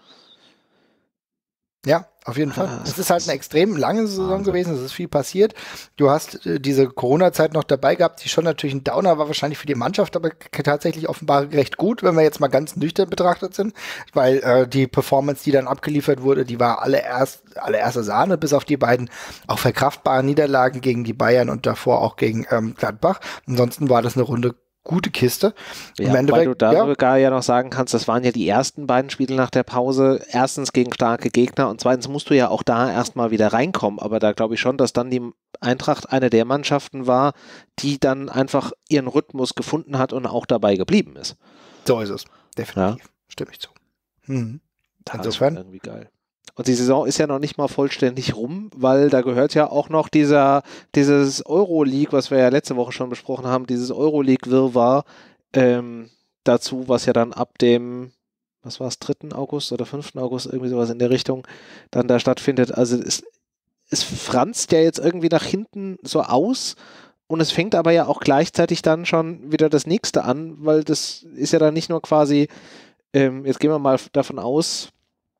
Ja, auf jeden Fall. Ah, Es ist halt eine extrem lange Saison Wahnsinn. gewesen, es ist viel passiert. Du hast äh, diese Corona-Zeit noch dabei gehabt, die schon natürlich ein Downer war, wahrscheinlich für die Mannschaft, aber k- tatsächlich offenbar recht gut, wenn wir jetzt mal ganz nüchtern betrachtet sind, weil äh, die Performance, die dann abgeliefert wurde, die war alle erst, alle erste Sahne, bis auf die beiden auch verkraftbaren Niederlagen gegen die Bayern und davor auch gegen ähm, Gladbach. Ansonsten war das eine Runde gute Kiste. Im Ja, weil Endeffekt, du da ja. sogar ja noch sagen kannst, das waren ja die ersten beiden Spiele nach der Pause. Erstens gegen starke Gegner und zweitens musst du ja auch da erstmal wieder reinkommen. Aber da glaube ich schon, dass dann die Eintracht eine der Mannschaften war, die dann einfach ihren Rhythmus gefunden hat und auch dabei geblieben ist. So ist es. Definitiv. Stimme ich zu. Mhm. Das Insofern. ist irgendwie geil. Und die Saison ist ja noch nicht mal vollständig rum, weil da gehört ja auch noch dieser, dieses Euroleague, was wir ja letzte Woche schon besprochen haben, dieses Euroleague-Wirrwarr ähm, dazu, was ja dann ab dem, was war es, dritten August oder fünften August, irgendwie sowas in der Richtung, dann da stattfindet. Also es, es franzt ja jetzt irgendwie nach hinten so aus und es fängt aber ja auch gleichzeitig dann schon wieder das nächste an, weil das ist ja dann nicht nur quasi, ähm, jetzt gehen wir mal davon aus,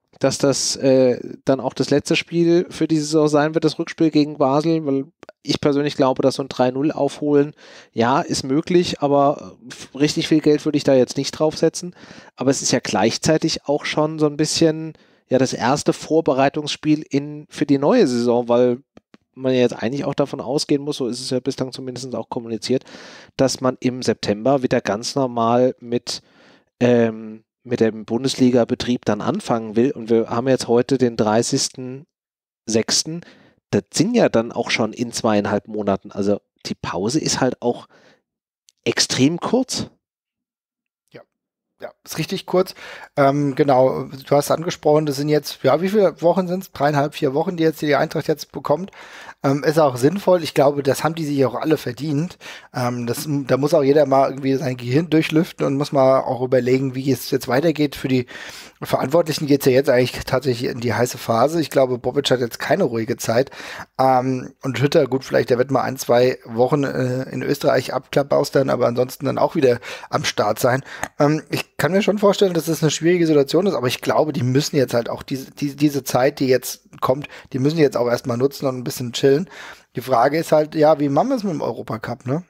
dass das äh, dann auch das letzte Spiel für diese Saison sein wird, das Rückspiel gegen Basel, weil ich persönlich glaube, dass so ein drei null aufholen, ja, ist möglich, aber richtig viel Geld würde ich da jetzt nicht draufsetzen. Aber es ist ja gleichzeitig auch schon so ein bisschen ja das erste Vorbereitungsspiel in, für die neue Saison, weil man ja jetzt eigentlich auch davon ausgehen muss, so ist es ja bislang zumindest auch kommuniziert, dass man im September wieder ganz normal mit ähm, mit dem Bundesliga-Betrieb dann anfangen will. Und wir haben jetzt heute den dreißigsten sechsten Das sind ja dann auch schon in zweieinhalb Monaten. Also die Pause ist halt auch extrem kurz. Ja, ja, ist richtig kurz. Ähm, genau, du hast angesprochen, das sind jetzt, ja, wie viele Wochen sind es? Dreieinhalb, vier Wochen, die jetzt die Eintracht jetzt bekommt. Ähm, ist auch sinnvoll. Ich glaube, das haben die sich auch alle verdient. Ähm, das, da muss auch jeder mal irgendwie sein Gehirn durchlüften und muss mal auch überlegen, wie es jetzt weitergeht. Für die Verantwortlichen geht es ja jetzt eigentlich tatsächlich in die heiße Phase. Ich glaube, Bobic hat jetzt keine ruhige Zeit. Ähm, und Hütter, gut, vielleicht, der wird mal ein, zwei Wochen äh, in Österreich abklappbaustern, aber ansonsten dann auch wieder am Start sein. Ähm, ich kann mir schon vorstellen, dass das eine schwierige Situation ist, aber ich glaube, die müssen jetzt halt auch diese, diese, diese Zeit, die jetzt kommt, die müssen die jetzt auch erstmal nutzen und ein bisschen chillen. Die Frage ist halt, ja, wie machen wir es mit dem Europacup, ne?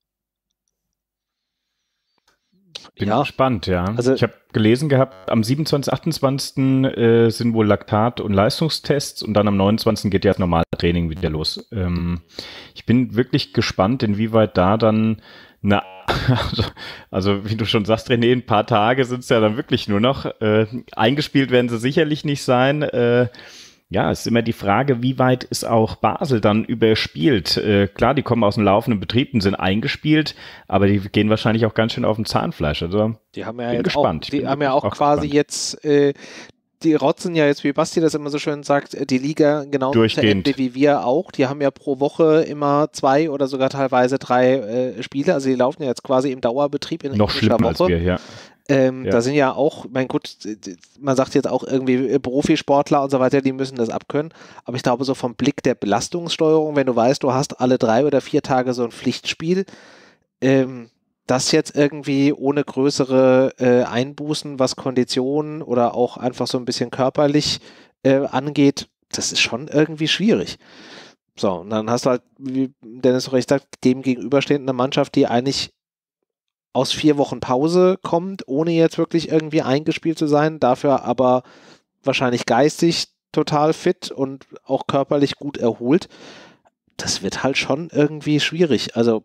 Bin Ja. gespannt, ja. Also- ich habe gelesen gehabt, am siebenundzwanzigsten, achtundzwanzigsten Äh, sind wohl Laktat- und Leistungstests und dann am neunundzwanzigsten geht ja das normale Training wieder los. Ähm, ich bin wirklich gespannt, inwieweit da dann na, also, also wie du schon sagst, René, ein paar Tage sind es ja dann wirklich nur noch. Äh, eingespielt werden sie sicherlich nicht sein. Äh, Ja, es ist immer die Frage, wie weit ist auch Basel dann überspielt? Äh, klar, die kommen aus dem laufenden Betrieb und sind eingespielt, aber die gehen wahrscheinlich auch ganz schön auf dem Zahnfleisch. Also Die haben ja bin jetzt gespannt. auch, Ich die bin haben ja wirklich auch quasi gespannt. jetzt, äh, die rotzen ja jetzt, wie Basti das immer so schön sagt, die Liga genauso zu Durchgehend. Ende wie wir auch. Die haben ja pro Woche immer zwei oder sogar teilweise drei äh, Spiele. Also die laufen ja jetzt quasi im Dauerbetrieb in Noch englischer schlimmer als Woche. wir, ja. Ähm, Ja. Da sind ja auch, mein Gott, man sagt jetzt auch irgendwie Profisportler und so weiter, die müssen das abkönnen. Aber ich glaube, so vom Blick der Belastungssteuerung, wenn du weißt, du hast alle drei oder vier Tage so ein Pflichtspiel, ähm, das jetzt irgendwie ohne größere äh, Einbußen, was Konditionen oder auch einfach so ein bisschen körperlich äh, angeht, das ist schon irgendwie schwierig. So, und dann hast du halt, wie Dennis so recht sagt, dem gegenüberstehend eine Mannschaft, die eigentlich aus vier Wochen Pause kommt, ohne jetzt wirklich irgendwie eingespielt zu sein, dafür aber wahrscheinlich geistig total fit und auch körperlich gut erholt. Das wird halt schon irgendwie schwierig. Also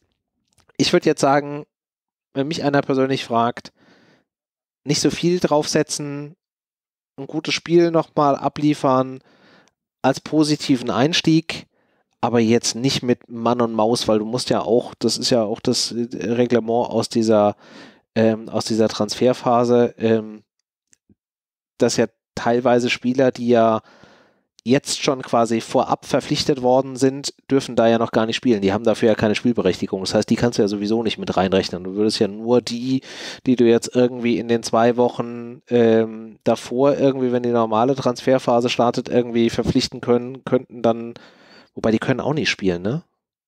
ich würde jetzt sagen, wenn mich einer persönlich fragt, nicht so viel draufsetzen, ein gutes Spiel nochmal abliefern als positiven Einstieg, aber jetzt nicht mit Mann und Maus, weil du musst ja auch, das ist ja auch das Reglement aus dieser, ähm, aus dieser Transferphase, ähm, dass ja teilweise Spieler, die ja jetzt schon quasi vorab verpflichtet worden sind, dürfen da ja noch gar nicht spielen. Die haben dafür ja keine Spielberechtigung. Das heißt, die kannst du ja sowieso nicht mit reinrechnen. Du würdest ja nur die, die du jetzt irgendwie in den zwei Wochen ähm, davor irgendwie, wenn die normale Transferphase startet, irgendwie verpflichten können, könnten dann, wobei die können auch nicht spielen, ne?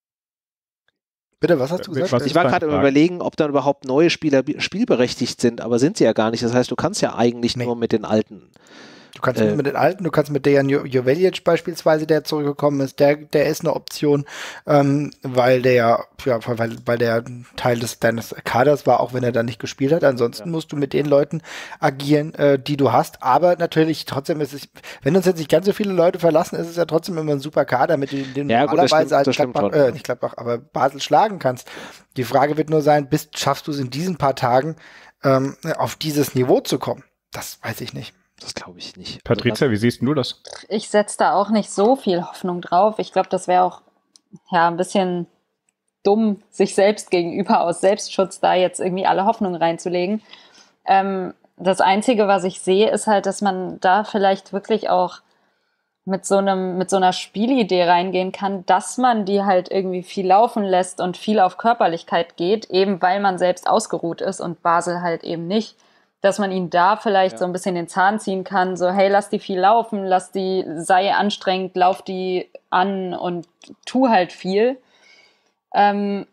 Bitte, was hast du Was gesagt? ist Ich war deine gerade im Frage? Überlegen, ob dann überhaupt neue Spieler bi- spielberechtigt sind, aber sind sie ja gar nicht. Das heißt, du kannst ja eigentlich Nee. nur mit den Alten. Du kannst Äh, mit den Alten, du kannst mit Dejan Jo- Jovelic beispielsweise, der zurückgekommen ist, der, der ist eine Option, ähm, weil der ja, ja, weil, weil der Teil des deines Kaders war, auch wenn er da nicht gespielt hat. Ansonsten musst du mit den Leuten agieren, äh, die du hast. Aber natürlich trotzdem ist es, wenn uns jetzt nicht ganz so viele Leute verlassen, ist es ja trotzdem immer ein super Kader, mit dem dem Ja, du gut, das normalerweise stimmt- als das stimmt Gladbach, schon. äh, nicht Gladbach, aber Basel schlagen kannst. Die Frage wird nur sein, bist, schaffst du es in diesen paar Tagen, ähm, auf dieses Niveau zu kommen? Das weiß ich nicht. Das glaube ich nicht. Patricia, wie siehst du das? Ich setze da auch nicht so viel Hoffnung drauf. Ich glaube, das wäre auch ja ein bisschen dumm, sich selbst gegenüber aus Selbstschutz da jetzt irgendwie alle Hoffnung reinzulegen. Ähm, das Einzige, was ich sehe, ist halt, dass man da vielleicht wirklich auch mit so einem, mit so einer Spielidee reingehen kann, dass man die halt irgendwie viel laufen lässt und viel auf Körperlichkeit geht, eben weil man selbst ausgeruht ist und Basel halt eben nicht. Dass man ihnen da vielleicht Ja. so ein bisschen den Zahn ziehen kann, so hey, lass die viel laufen, lass die, sei anstrengend, lauf die an und tu halt viel. Ähm,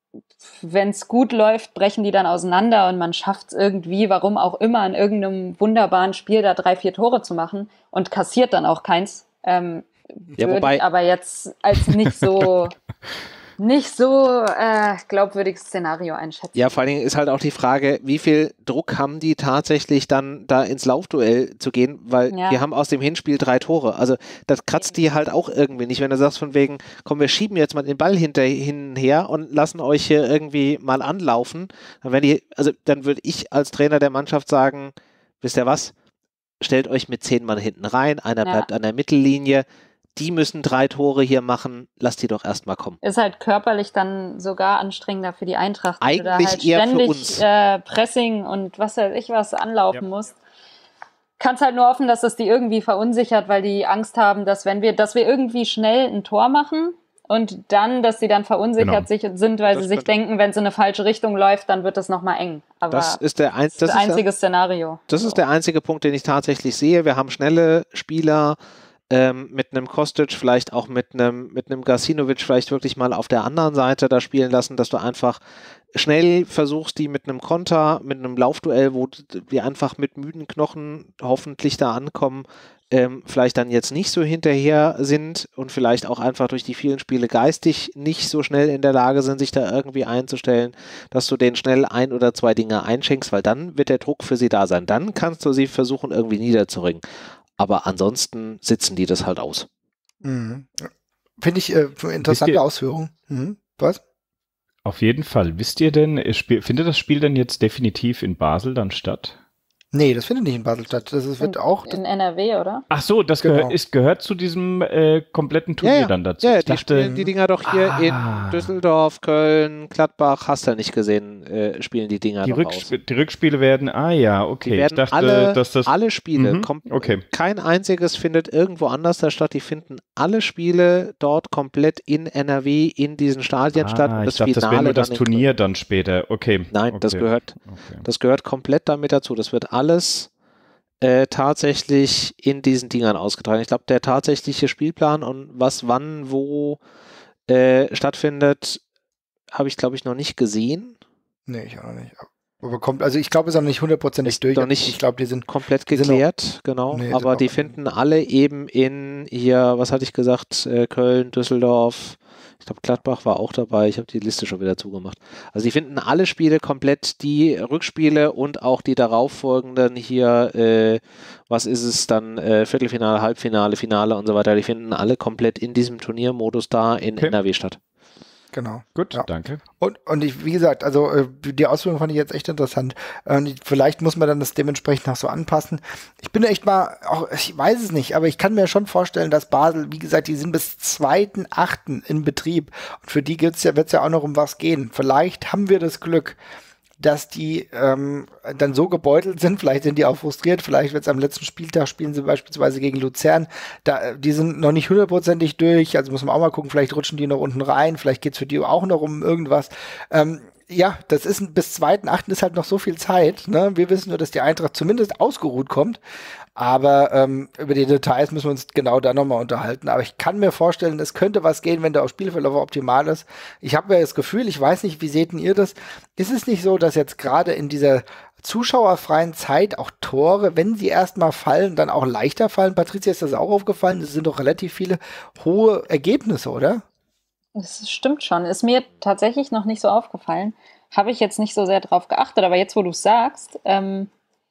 wenn es gut läuft, brechen die dann auseinander und man schafft es irgendwie, warum auch immer, in irgendeinem wunderbaren Spiel da drei, vier Tore zu machen und kassiert dann auch keins. Ähm, Ja, würde wobei- ich aber jetzt als nicht so nicht so äh, glaubwürdiges Szenario einschätzen. Ja, vor allen Dingen ist halt auch die Frage, wie viel Druck haben die tatsächlich dann da ins Laufduell zu gehen, weil Ja. die haben aus dem Hinspiel drei Tore. Also das kratzt die halt auch irgendwie nicht, wenn du sagst von wegen, komm, wir schieben jetzt mal den Ball hinter, hinher und lassen euch hier irgendwie mal anlaufen. Dann, wenn die, also dann würde ich als Trainer der Mannschaft sagen, wisst ihr was, stellt euch mit zehn Mann hinten rein, einer Ja. bleibt an der Mittellinie, die müssen drei Tore hier machen, lasst die doch erstmal kommen. Ist halt körperlich dann sogar anstrengender für die Eintracht, wenn du da Eigentlich halt eher für ständig uns. Äh, Pressing und was weiß ich was anlaufen Ja. musst. Kannst halt nur hoffen, dass es die irgendwie verunsichert, weil die Angst haben, dass wenn wir, dass wir irgendwie schnell ein Tor machen und dann, dass sie dann verunsichert Genau. sich, sind, weil Das sie sich könnte- denken, wenn es in eine falsche Richtung läuft, dann wird es nochmal eng. Aber Das ist der, ein, das ist das das ist der, einzige Szenario. Das ist der einzige Punkt, den ich tatsächlich sehe. Wir haben schnelle Spieler ähm, mit einem Kostic, vielleicht auch mit einem mit einem Gacinovic vielleicht wirklich mal auf der anderen Seite da spielen lassen, dass du einfach schnell versuchst, die mit einem Konter, mit einem Laufduell, wo die einfach mit müden Knochen hoffentlich da ankommen, ähm, vielleicht dann jetzt nicht so hinterher sind und vielleicht auch einfach durch die vielen Spiele geistig nicht so schnell in der Lage sind, sich da irgendwie einzustellen, dass du denen schnell ein oder zwei Dinge einschenkst, weil dann wird der Druck für sie da sein. Dann kannst du sie versuchen, irgendwie niederzuringen. Aber ansonsten sitzen die das halt aus. Mhm. Finde ich äh, interessante ihr- Ausführung. Mhm. Was? Auf jeden Fall. Wisst ihr denn, äh, spiel- findet das Spiel denn jetzt definitiv in Basel dann statt? Nee, das findet nicht in Basel statt. Das ist, wird in, auch. in N R W, oder? Ach so, das Genau. gehört, ist, gehört zu diesem äh, kompletten Turnier Ja, ja. dann dazu. Ja, ich die dachte, spielen die Dinger doch hier Ah. in Düsseldorf, Köln, Gladbach, hast du nicht gesehen, äh, spielen die Dinger die, doch aus. Rücksp die Rückspiele werden, ah ja, okay. Die werden ich dachte, alle, dass das, alle Spiele, Mhm, kom- okay. kein einziges findet irgendwo anders da statt. Die finden alle Spiele dort komplett in N R W in diesen Stadien statt. ah, Und ich das dachte, das wäre Finale nur das dann in Turnier dann später. Okay. Nein, okay. das gehört, Okay. das gehört komplett damit dazu. Das wird alles äh, tatsächlich in diesen Dingern ausgetragen. Ich glaube, der tatsächliche Spielplan und was wann wo äh, stattfindet, habe ich, glaube ich, noch nicht gesehen. Nee, ich auch noch nicht. Aber kommt, also ich glaube, es ist noch nicht hundertprozentig Ist durch. noch nicht ich glaube, die sind. komplett die sind geklärt, genau. Nee, sind aber noch- die finden alle eben in hier, was hatte ich gesagt, äh, Köln, Düsseldorf, ich glaube Gladbach war auch dabei, ich habe die Liste schon wieder zugemacht. Also die finden alle Spiele komplett, die Rückspiele und auch die darauffolgenden hier, äh, was ist es dann, äh, Viertelfinale, Halbfinale, Finale und so weiter, die finden alle komplett in diesem Turniermodus da in Okay. N R W statt. Genau. Gut, Ja. danke. Und, und ich, wie gesagt, also äh, die Ausführung fand ich jetzt echt interessant. Und vielleicht muss man dann das dementsprechend noch so anpassen. Ich bin echt mal, auch, ich weiß es nicht, aber ich kann mir schon vorstellen, dass Basel, wie gesagt, die sind bis zweiten achten in Betrieb. Und für die geht's ja, wird's ja auch noch um was gehen. Vielleicht haben wir das Glück, dass die ähm, dann so gebeutelt sind, vielleicht sind die auch frustriert, vielleicht wird es am letzten Spieltag, spielen sie beispielsweise gegen Luzern, da, die sind noch nicht hundertprozentig durch, also muss man auch mal gucken, vielleicht rutschen die noch unten rein, vielleicht geht's für die auch noch um irgendwas. Ähm, ja, das ist bis zweiten achten ist halt noch so viel Zeit, ne? Wir wissen nur, dass die Eintracht zumindest ausgeruht kommt, aber ähm, über die Details müssen wir uns genau da nochmal unterhalten. Aber ich kann mir vorstellen, es könnte was gehen, wenn der Spielverlauf optimal ist. Ich habe ja das Gefühl, ich weiß nicht, wie seht denn ihr das? Ist es nicht so, dass jetzt gerade in dieser zuschauerfreien Zeit auch Tore, wenn sie erstmal fallen, dann auch leichter fallen? Patricia, ist das auch aufgefallen? Es sind doch relativ viele hohe Ergebnisse, oder? Das stimmt schon. Ist mir tatsächlich noch nicht so aufgefallen. Habe ich jetzt nicht so sehr drauf geachtet, aber jetzt, wo du es sagst, ähm,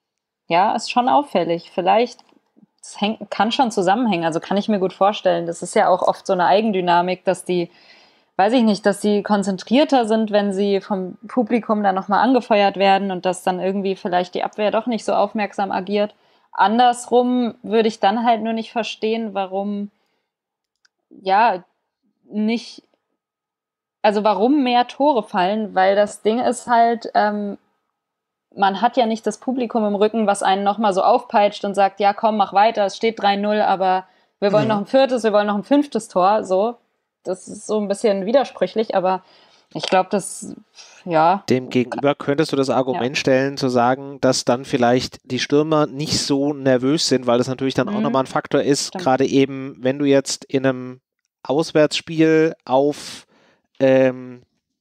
ja, ist schon auffällig. Vielleicht es hängt, kann schon zusammenhängen, also kann ich mir gut vorstellen. Das ist ja auch oft so eine Eigendynamik, dass die, weiß ich nicht, dass die konzentrierter sind, wenn sie vom Publikum dann nochmal angefeuert werden und dass dann irgendwie vielleicht die Abwehr doch nicht so aufmerksam agiert. Andersrum würde ich dann halt nur nicht verstehen, warum, ja, nicht, also warum mehr Tore fallen, weil das Ding ist halt, ähm, man hat ja nicht das Publikum im Rücken, was einen nochmal so aufpeitscht und sagt, ja komm, mach weiter, es steht drei null, aber wir wollen Mhm. noch ein viertes, wir wollen noch ein fünftes Tor, so. Das ist so ein bisschen widersprüchlich, aber ich glaube, das, ja. Dem gegenüber könntest du das Argument stellen, zu sagen, dass dann vielleicht die Stürmer nicht so nervös sind, weil das natürlich dann auch Mhm. nochmal ein Faktor ist, Stimmt. gerade eben, wenn du jetzt in einem Auswärtsspiel auf ähm,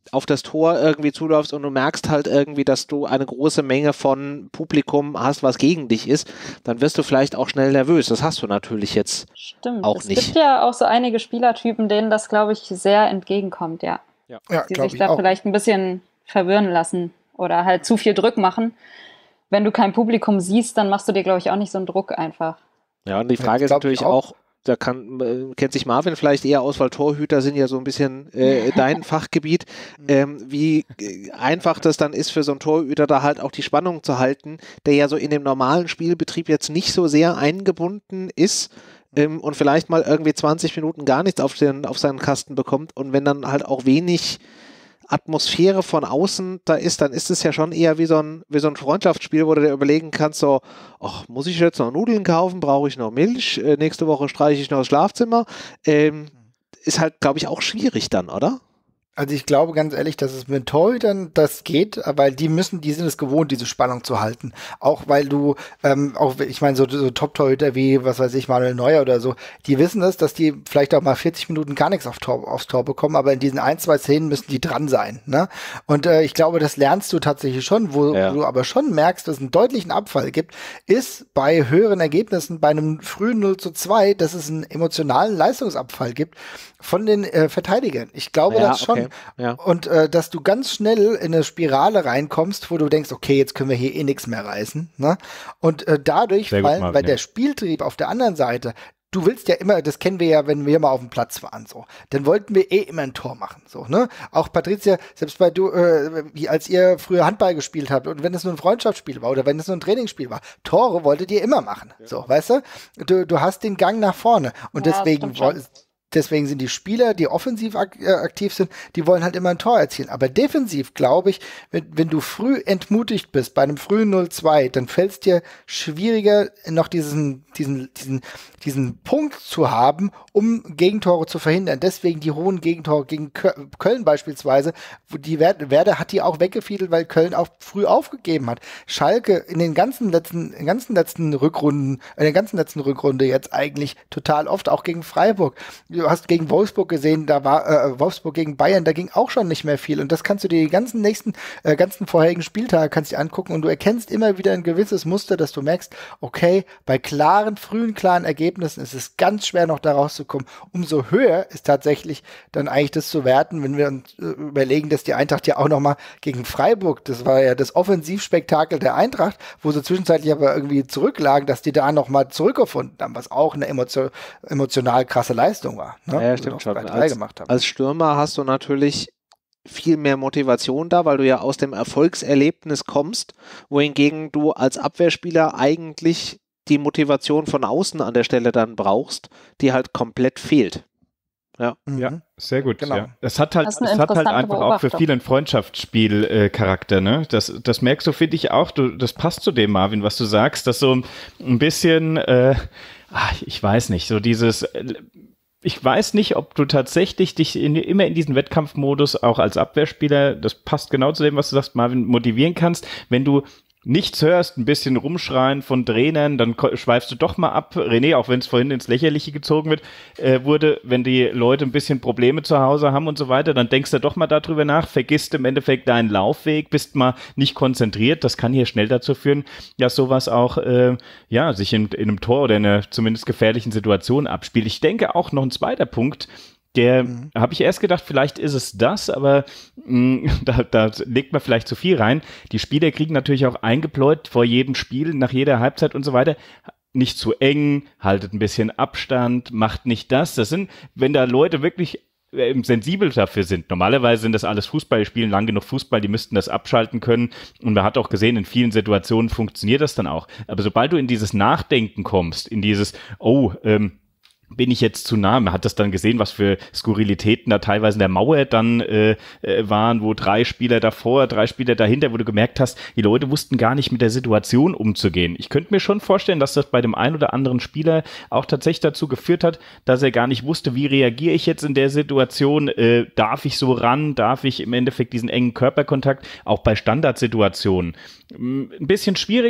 auf das Tor irgendwie zuläufst und du merkst halt irgendwie, dass du eine große Menge von Publikum hast, was gegen dich ist, dann wirst du vielleicht auch schnell nervös. Das hast du natürlich jetzt Stimmt. auch es nicht. Es gibt ja auch so einige Spielertypen, denen das, glaube ich, sehr entgegenkommt, ja. Ja, ja die sich ich da auch. vielleicht ein bisschen verwirren lassen oder halt zu viel Druck machen. Wenn du kein Publikum siehst, dann machst du dir, glaube ich, auch nicht so einen Druck einfach. Ja, und die Frage ja, ist natürlich auch, auch da kann, äh, kennt sich Marvin vielleicht eher aus, weil Torhüter sind ja so ein bisschen äh, dein Fachgebiet, ähm, wie äh, einfach das dann ist für so einen Torhüter da halt auch die Spannung zu halten, der ja so in dem normalen Spielbetrieb jetzt nicht so sehr eingebunden ist ähm, und vielleicht mal irgendwie zwanzig Minuten gar nichts auf, den, auf seinen Kasten bekommt und wenn dann halt auch wenig Atmosphäre von außen da ist, dann ist es ja schon eher wie so ein, wie so ein Freundschaftsspiel, wo du dir überlegen kannst, so, ach, muss ich jetzt noch Nudeln kaufen, brauche ich noch Milch, äh, nächste Woche streiche ich noch das Schlafzimmer, ähm, ist halt, glaube ich, auch schwierig dann, oder? Also ich glaube ganz ehrlich, dass es mit Torhütern das geht, weil die müssen, die sind es gewohnt, diese Spannung zu halten. Auch weil du, ähm, auch ich meine, so, so Top-Torhüter wie, was weiß ich, Manuel Neuer oder so, die wissen das, dass die vielleicht auch mal vierzig Minuten gar nichts auf Tor, aufs Tor bekommen, aber in diesen ein, zwei Szenen müssen die dran sein. Ne? Und äh, ich glaube, das lernst du tatsächlich schon, wo, ja. wo du aber schon merkst, dass es einen deutlichen Abfall gibt, ist bei höheren Ergebnissen, bei einem frühen null zu zwei, dass es einen emotionalen Leistungsabfall gibt von den äh, Verteidigern. Ich glaube ja, das schon. Okay. Ja. Und äh, dass du ganz schnell in eine Spirale reinkommst, wo du denkst, okay, jetzt können wir hier eh nichts mehr reißen. Ne? Und äh, dadurch Sehr fallen, gut, Marvin, weil ja. der Spieltrieb auf der anderen Seite, du willst ja immer, das kennen wir ja, wenn wir mal auf dem Platz waren, so, dann wollten wir eh immer ein Tor machen, so, ne? Auch Patricia, selbst bei du, äh, wie als ihr früher Handball gespielt habt und wenn es nur ein Freundschaftsspiel war oder wenn es nur ein Trainingsspiel war, Tore wolltet ihr immer machen, ja. So, weißt du? du? Du hast den Gang nach vorne und ja, deswegen wolltest Deswegen sind die Spieler, die offensiv ak- äh, aktiv sind, die wollen halt immer ein Tor erzielen. Aber defensiv, glaube ich, wenn, wenn du früh entmutigt bist, bei einem frühen null zwei, dann fällt es dir schwieriger, noch diesen, diesen, diesen, diesen Punkt zu haben, um Gegentore zu verhindern. Deswegen die hohen Gegentore gegen Kö- Köln beispielsweise, wo die Werder, Werder hat die auch weggefiedelt, weil Köln auch früh aufgegeben hat. Schalke in den ganzen letzten, in den ganzen letzten Rückrunden, in der ganzen letzten Rückrunde jetzt eigentlich total oft, auch gegen Freiburg. Du hast gegen Wolfsburg gesehen, da war äh, Wolfsburg gegen Bayern, da ging auch schon nicht mehr viel. Und das kannst du dir die ganzen nächsten, äh, ganzen vorherigen Spieltage kannst dir angucken und du erkennst immer wieder ein gewisses Muster, dass du merkst, okay, bei klaren, frühen, klaren Ergebnissen ist es ganz schwer noch da rauszukommen. Umso höher ist tatsächlich dann eigentlich das zu werten, wenn wir uns äh, überlegen, dass die Eintracht ja auch nochmal gegen Freiburg, das war ja das Offensivspektakel der Eintracht, wo sie zwischenzeitlich aber irgendwie zurücklagen, dass die da nochmal zurückgefunden haben, was auch eine emotio- emotional krasse Leistung war. Ne? Ja, stimmt schon. Als, gemacht haben. Als Stürmer hast du natürlich viel mehr Motivation da, weil du ja aus dem Erfolgserlebnis kommst, wohingegen du als Abwehrspieler eigentlich die Motivation von außen an der Stelle dann brauchst, die halt komplett fehlt. Ja, mhm. ja, sehr gut. Genau. Ja. Es hat halt, Das es ist eine hat halt interessante einfach auch für Beobachtung. viele einen Freundschaftsspiel-Charakter. Ne? Das, das merkst du, finde ich auch. Du, das passt zu dem, Marvin, was du sagst, dass so ein bisschen, äh, ach, ich weiß nicht, so dieses. Äh, Ich weiß nicht, ob du tatsächlich dich in, immer in diesen Wettkampfmodus auch als Abwehrspieler, das passt genau zu dem, was du sagst, Marvin, motivieren kannst, wenn du nichts hörst, ein bisschen rumschreien von Trainern, dann ko- schweifst du doch mal ab. René, auch wenn es vorhin ins Lächerliche gezogen wird, äh, wurde, wenn die Leute ein bisschen Probleme zu Hause haben und so weiter, dann denkst du doch mal darüber nach, vergisst im Endeffekt deinen Laufweg, bist mal nicht konzentriert. Das kann hier schnell dazu führen, dass sowas auch äh, ja, sich in, in einem Tor oder in einer zumindest gefährlichen Situation abspielt. Ich denke auch noch ein zweiter Punkt, der, mhm. habe ich erst gedacht, vielleicht ist es das, aber mh, da, da legt man vielleicht zu viel rein. Die Spieler kriegen natürlich auch eingebläut vor jedem Spiel, nach jeder Halbzeit und so weiter. Nicht zu eng, haltet ein bisschen Abstand, macht nicht das. Das sind, wenn da Leute wirklich äh, sensibel dafür sind. Normalerweise sind das alles Fußball, die spielen lang genug Fußball, die müssten das abschalten können. Und man hat auch gesehen, in vielen Situationen funktioniert das dann auch. Aber sobald du in dieses Nachdenken kommst, in dieses, oh, ähm, bin ich jetzt zu nah? Man hat das dann gesehen, was für Skurrilitäten da teilweise in der Mauer dann äh, äh, waren, wo drei Spieler davor, drei Spieler dahinter, wo du gemerkt hast, die Leute wussten gar nicht mit der Situation umzugehen. Ich könnte mir schon vorstellen, dass das bei dem einen oder anderen Spieler auch tatsächlich dazu geführt hat, dass er gar nicht wusste, wie reagiere ich jetzt in der Situation? Äh, darf ich so ran? Darf ich im Endeffekt diesen engen Körperkontakt? Auch bei Standardsituationen. Ein bisschen schwierig,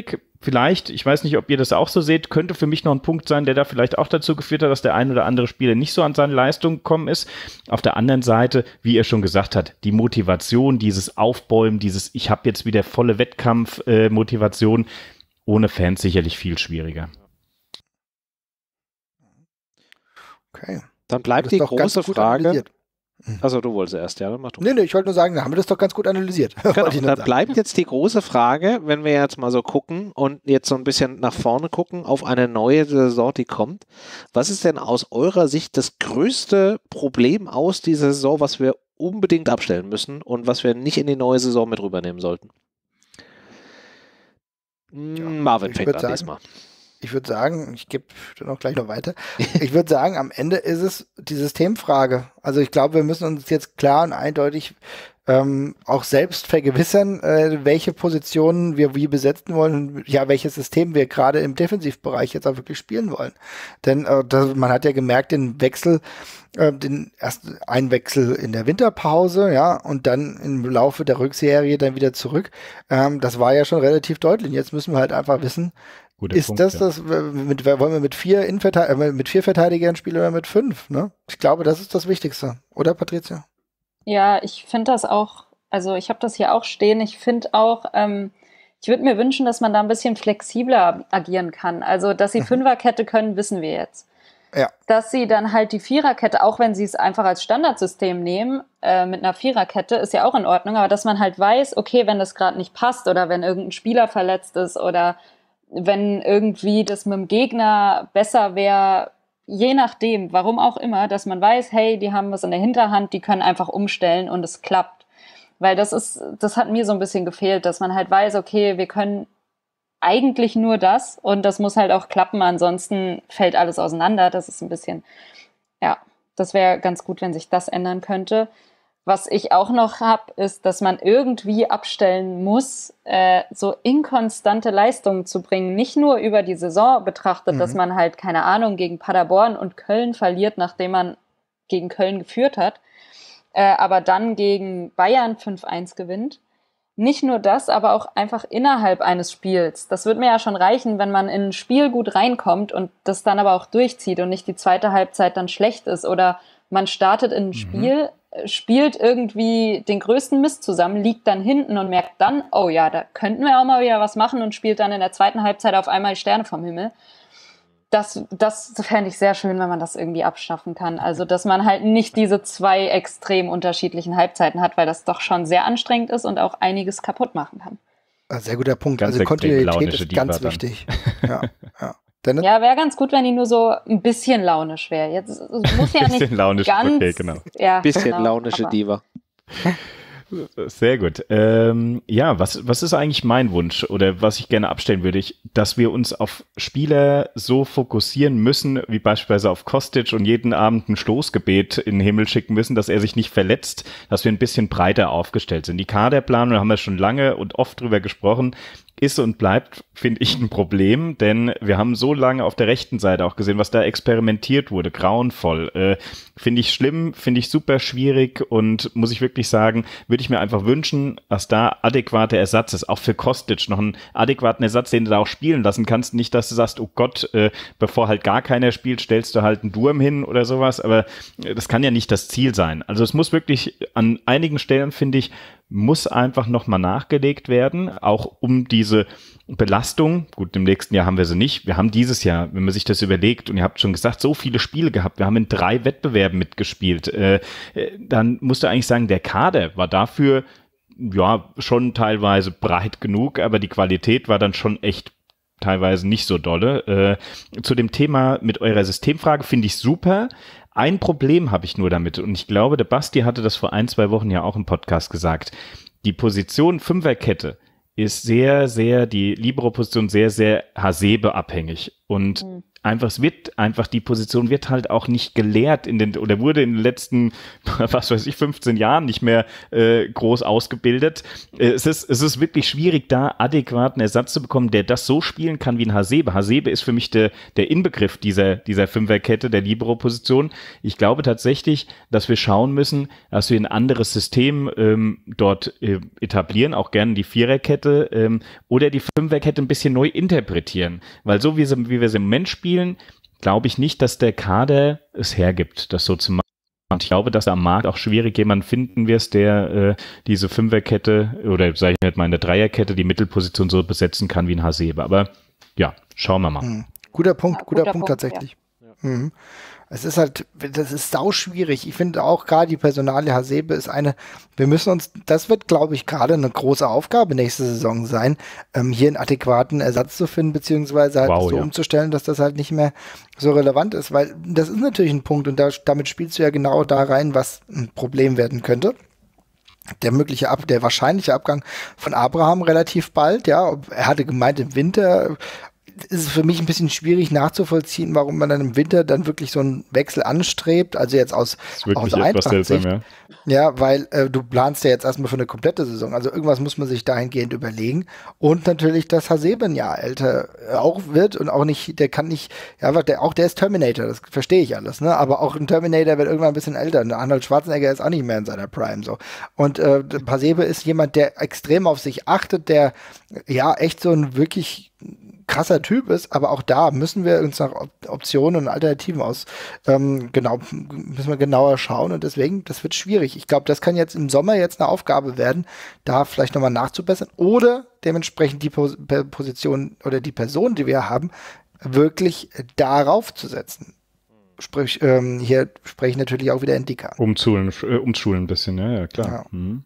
vielleicht, ich weiß nicht, ob ihr das auch so seht, könnte für mich noch ein Punkt sein, der da vielleicht auch dazu geführt hat, dass der ein oder andere Spieler nicht so an seine Leistung gekommen ist. Auf der anderen Seite, wie ihr schon gesagt habt, die Motivation, dieses Aufbäumen, dieses ich habe jetzt wieder volle Wettkampf-Motivation, äh, ohne Fans sicherlich viel schwieriger. Okay. Dann bleibt die große Frage. Hm. Also du wolltest erst, ja, dann mach du. Nee, nee, ich wollte nur sagen, da haben wir das doch ganz gut analysiert. Genau, dann bleibt jetzt die große Frage, wenn wir jetzt mal so gucken und jetzt so ein bisschen nach vorne gucken auf eine neue Saison, die kommt. Was ist denn aus eurer Sicht das größte Problem aus dieser Saison, was wir unbedingt abstellen müssen und was wir nicht in die neue Saison mit rübernehmen sollten? Ja, Marvin fängt an diesmal. Ich würde sagen, ich gebe dann auch gleich noch weiter. Ich würde sagen, am Ende ist es die Systemfrage. Also ich glaube, wir müssen uns jetzt klar und eindeutig ähm, auch selbst vergewissern, äh, welche Positionen wir wie besetzen wollen, ja, welches System wir gerade im Defensivbereich jetzt auch wirklich spielen wollen. Denn äh, das, man hat ja gemerkt, den Wechsel, äh, den ersten Einwechsel in der Winterpause, ja, und dann im Laufe der Rückserie dann wieder zurück. Ähm, das war ja schon relativ deutlich. Jetzt müssen wir halt einfach wissen, Guter ist Punkt, das ja. das, mit, wollen wir mit vier, äh, mit vier Verteidigern spielen oder mit fünf? Ne? Ich glaube, das ist das Wichtigste. Oder, Patricia? Ja, ich finde das auch, also ich habe das hier auch stehen, ich finde auch, ähm, ich würde mir wünschen, dass man da ein bisschen flexibler agieren kann. Also, dass sie Fünferkette können, wissen wir jetzt. Ja. Dass sie dann halt die Viererkette, auch wenn sie es einfach als Standardsystem nehmen, äh, mit einer Viererkette, ist ja auch in Ordnung, aber dass man halt weiß, okay, wenn das gerade nicht passt oder wenn irgendein Spieler verletzt ist oder wenn irgendwie das mit dem Gegner besser wäre, je nachdem, warum auch immer, dass man weiß, hey, die haben was in der Hinterhand, die können einfach umstellen und es klappt. Weil das ist, das hat mir so ein bisschen gefehlt, dass man halt weiß, okay, wir können eigentlich nur das und das muss halt auch klappen, ansonsten fällt alles auseinander. Das ist ein bisschen, ja, das wäre ganz gut, wenn sich das ändern könnte. Was ich auch noch habe, ist, dass man irgendwie abstellen muss, äh, so inkonstante Leistungen zu bringen. Nicht nur über die Saison betrachtet, mhm. dass man halt, keine Ahnung, gegen Paderborn und Köln verliert, nachdem man gegen Köln geführt hat, äh, aber dann gegen Bayern fünf eins gewinnt. Nicht nur das, aber auch einfach innerhalb eines Spiels. Das wird mir ja schon reichen, wenn man in ein Spiel gut reinkommt und das dann aber auch durchzieht und nicht die zweite Halbzeit dann schlecht ist oder man startet in ein Spiel, mhm. spielt irgendwie den größten Mist zusammen, liegt dann hinten und merkt dann, oh ja, da könnten wir auch mal wieder was machen und spielt dann in der zweiten Halbzeit auf einmal Sterne vom Himmel. Das, das fände ich sehr schön, wenn man das irgendwie abschaffen kann. Also, dass man halt nicht diese zwei extrem unterschiedlichen Halbzeiten hat, weil das doch schon sehr anstrengend ist und auch einiges kaputt machen kann. Sehr guter Punkt. Ganz also Kontinuität ist ganz Diva wichtig. Ja, ja. Ja, wäre ganz gut, wenn die nur so ein bisschen launisch wäre. Jetzt es muss ja nicht bisschen launisch, ganz... Okay, genau. Ja, bisschen genau, launische Diva. Sehr gut. Ähm, ja, was, was ist eigentlich mein Wunsch oder was ich gerne abstellen würde, ich, dass wir uns auf Spieler so fokussieren müssen, wie beispielsweise auf Kostic und jeden Abend ein Stoßgebet in den Himmel schicken müssen, dass er sich nicht verletzt, dass wir ein bisschen breiter aufgestellt sind. Die Kaderplanung, da haben wir schon lange und oft drüber gesprochen, ist und bleibt, finde ich, ein Problem, denn wir haben so lange auf der rechten Seite auch gesehen, was da experimentiert wurde, grauenvoll. Äh, finde ich schlimm, finde ich super schwierig und muss ich wirklich sagen, würde ich mir einfach wünschen, dass da adäquater Ersatz ist, auch für Kostic noch einen adäquaten Ersatz, den du da auch spielen lassen kannst. Nicht, dass du sagst, oh Gott, äh, bevor halt gar keiner spielt, stellst du halt einen Durm hin oder sowas, aber äh, das kann ja nicht das Ziel sein. Also es muss wirklich an einigen Stellen, finde ich, muss einfach nochmal nachgelegt werden, auch um diese Belastung, gut, im nächsten Jahr haben wir sie nicht, wir haben dieses Jahr, wenn man sich das überlegt, und ihr habt schon gesagt, so viele Spiele gehabt, wir haben in drei Wettbewerben mitgespielt, äh, dann musst du eigentlich sagen, der Kader war dafür ja schon teilweise breit genug, aber die Qualität war dann schon echt teilweise nicht so dolle. Äh, zu dem Thema mit eurer Systemfrage finde ich super. Ein Problem habe ich nur damit und ich glaube, der Basti hatte das vor ein, zwei Wochen ja auch im Podcast gesagt. Die Position Fünferkette ist sehr, sehr, die Libero-Position sehr, sehr Hasebe-abhängig und mhm. einfach, es wird einfach, die Position wird halt auch nicht gelehrt in den, oder wurde in den letzten, was weiß ich, fünfzehn Jahren nicht mehr äh, groß ausgebildet. Äh, es ist, es ist wirklich schwierig, da adäquaten Ersatz zu bekommen, der das so spielen kann wie ein Hasebe. Hasebe ist für mich der, der Inbegriff dieser, dieser Fünferkette, der Libero-Position. Ich glaube tatsächlich, dass wir schauen müssen, dass wir ein anderes System ähm, dort äh, etablieren, auch gerne die Viererkette ähm, oder die Fünferkette ein bisschen neu interpretieren. Weil so wie, sie, wie wir sie im Moment spielen, glaube ich nicht, dass der Kader es hergibt, das so zu machen. Und ich glaube, dass du am Markt auch schwierig jemanden finden wirst, der äh, diese Fünferkette oder sage ich nicht mal in der Dreierkette die Mittelposition so besetzen kann wie ein Hasebe. Aber ja, schauen wir mal. Hm. Guter Punkt, Ja, guter, guter Punkt Punkt, tatsächlich. Ja. Mhm. Es ist halt, das ist sau schwierig. Ich finde auch gerade die Personalie Hasebe ist eine, wir müssen uns, das wird, glaube ich, gerade eine große Aufgabe nächste Saison sein, ähm, hier einen adäquaten Ersatz zu finden, beziehungsweise halt Wow, so ja. umzustellen, dass das halt nicht mehr so relevant ist, weil das ist natürlich ein Punkt und da, damit spielst du ja genau da rein, was ein Problem werden könnte. Der mögliche Ab, der wahrscheinliche Abgang von Abraham relativ bald, ja, er hatte gemeint im Winter, ist es für mich ein bisschen schwierig nachzuvollziehen, warum man dann im Winter dann wirklich so einen Wechsel anstrebt, also jetzt aus, Das ist wirklich aus etwas seltsam, Eintracht-Sicht. ja. Ja, weil äh, du planst ja jetzt erstmal für eine komplette Saison, also irgendwas muss man sich dahingehend überlegen und natürlich, dass Hasebe ein Jahr älter äh, auch wird und auch nicht, der kann nicht, ja, der, auch der ist Terminator, das verstehe ich alles, ne, aber auch ein Terminator wird irgendwann ein bisschen älter, und Arnold Schwarzenegger ist auch nicht mehr in seiner Prime, so, und äh, Hasebe ist jemand, der extrem auf sich achtet, der ja echt so ein wirklich krasser Typ ist, aber auch da müssen wir uns nach Op Optionen und Alternativen aus ähm, genau, müssen wir genauer schauen und deswegen, das wird schwierig. Ich glaube, das kann jetzt im Sommer jetzt eine Aufgabe werden, da vielleicht nochmal nachzubessern oder dementsprechend die Pos Position oder die Person, die wir haben, wirklich darauf zu setzen. Sprich, ähm, hier spreche ich natürlich auch wieder Indika. Umschulen, äh, umschulen ein bisschen, ja, ja klar. Ja. Mhm.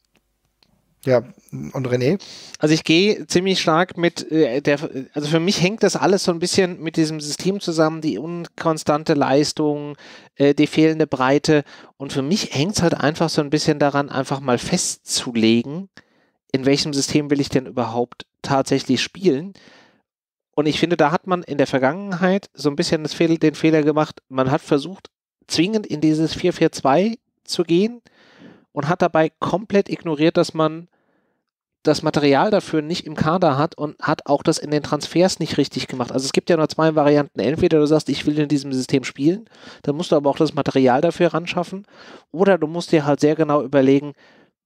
Ja, und René? Also ich gehe ziemlich stark mit äh, der, also für mich hängt das alles so ein bisschen mit diesem System zusammen, die unkonstante Leistung, äh, die fehlende Breite und für mich hängt es halt einfach so ein bisschen daran, einfach mal festzulegen, in welchem System will ich denn überhaupt tatsächlich spielen. Und ich finde, da hat man in der Vergangenheit so ein bisschen das Fehl, den Fehler gemacht, man hat versucht, zwingend in dieses vier vier zwei zu gehen und hat dabei komplett ignoriert, dass man das Material dafür nicht im Kader hat und hat auch das in den Transfers nicht richtig gemacht. Also es gibt ja nur zwei Varianten. Entweder du sagst, ich will in diesem System spielen, dann musst du aber auch das Material dafür ranschaffen, oder du musst dir halt sehr genau überlegen,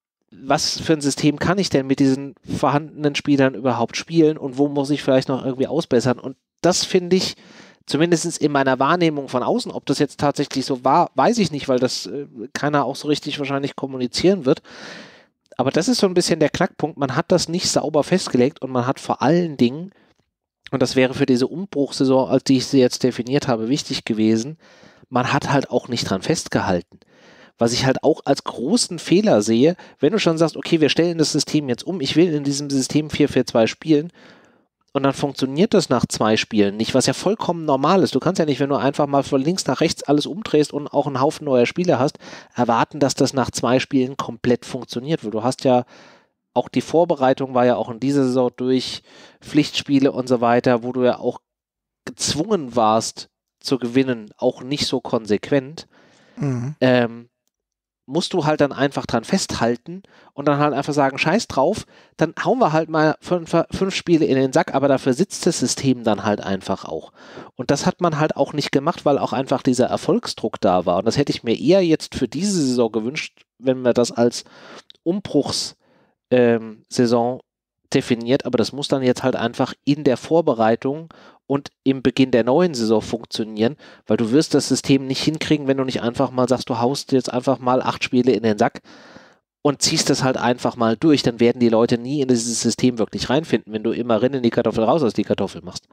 was für ein System kann ich denn mit diesen vorhandenen Spielern überhaupt spielen und wo muss ich vielleicht noch irgendwie ausbessern. Und das finde ich, zumindest in meiner Wahrnehmung von außen, ob das jetzt tatsächlich so war, weiß ich nicht, weil das äh, keiner auch so richtig wahrscheinlich kommunizieren wird. Aber das ist so ein bisschen der Knackpunkt. Man hat das nicht sauber festgelegt und man hat vor allen Dingen, und das wäre für diese Umbruchssaison, als die ich sie jetzt definiert habe, wichtig gewesen, man hat halt auch nicht dran festgehalten. Was ich halt auch als großen Fehler sehe, wenn du schon sagst, okay, wir stellen das System jetzt um, ich will in diesem System vier vier zwei spielen, und dann funktioniert das nach zwei Spielen nicht, was ja vollkommen normal ist. Du kannst ja nicht, wenn du einfach mal von links nach rechts alles umdrehst und auch einen Haufen neuer Spieler hast, erwarten, dass das nach zwei Spielen komplett funktioniert. Weil du hast ja, auch die Vorbereitung war ja auch in dieser Saison durch Pflichtspiele und so weiter, wo du ja auch gezwungen warst zu gewinnen, auch nicht so konsequent. Mhm. Ähm, musst du halt dann einfach dran festhalten und dann halt einfach sagen, scheiß drauf, dann hauen wir halt mal fünf, fünf Spiele in den Sack, aber dafür sitzt das System dann halt einfach auch. Und das hat man halt auch nicht gemacht, weil auch einfach dieser Erfolgsdruck da war. Und das hätte ich mir eher jetzt für diese Saison gewünscht, wenn man das als Umbruchssaison ähm, definiert, aber das muss dann jetzt halt einfach in der Vorbereitung und im Beginn der neuen Saison funktionieren, weil du wirst das System nicht hinkriegen, wenn du nicht einfach mal sagst, du haust jetzt einfach mal acht Spiele in den Sack und ziehst das halt einfach mal durch, dann werden die Leute nie in dieses System wirklich reinfinden, wenn du immer rein in die Kartoffel, raus aus die Kartoffel machst.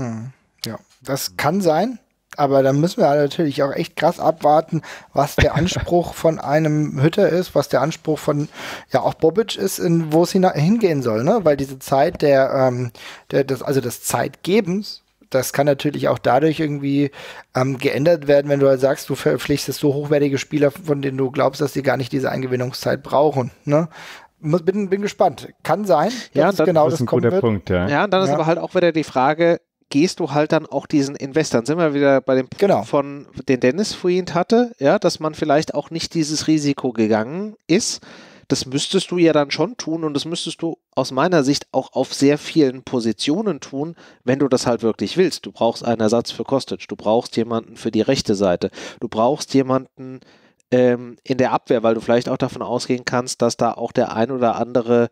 Ja, das kann sein, aber dann müssen wir natürlich auch echt krass abwarten, was der Anspruch von einem Hütter ist, was der Anspruch von, ja, auch Bobic ist, in, wo es hingehen soll, ne? Weil diese Zeit der, ähm, der des, also des Zeitgebens, das kann natürlich auch dadurch irgendwie ähm, geändert werden, wenn du halt sagst, du verpflichtest so hochwertige Spieler, von denen du glaubst, dass die gar nicht diese Eingewinnungszeit brauchen, ne? Bin, bin gespannt. Kann sein, dass ja, es genau das ist ein kommen guter wird. Punkt, ja. Ja, und dann ist Ja. aber halt auch wieder die Frage, gehst du halt dann auch diesen Investor. Dann sind wir wieder bei dem Punkt, genau. von den Dennis vorhin hatte, ja, dass man vielleicht auch nicht dieses Risiko gegangen ist. Das müsstest du ja dann schon tun und das müsstest du aus meiner Sicht auch auf sehr vielen Positionen tun, wenn du das halt wirklich willst. Du brauchst einen Ersatz für Kostic, du brauchst jemanden für die rechte Seite, du brauchst jemanden ähm, in der Abwehr, weil du vielleicht auch davon ausgehen kannst, dass da auch der ein oder andere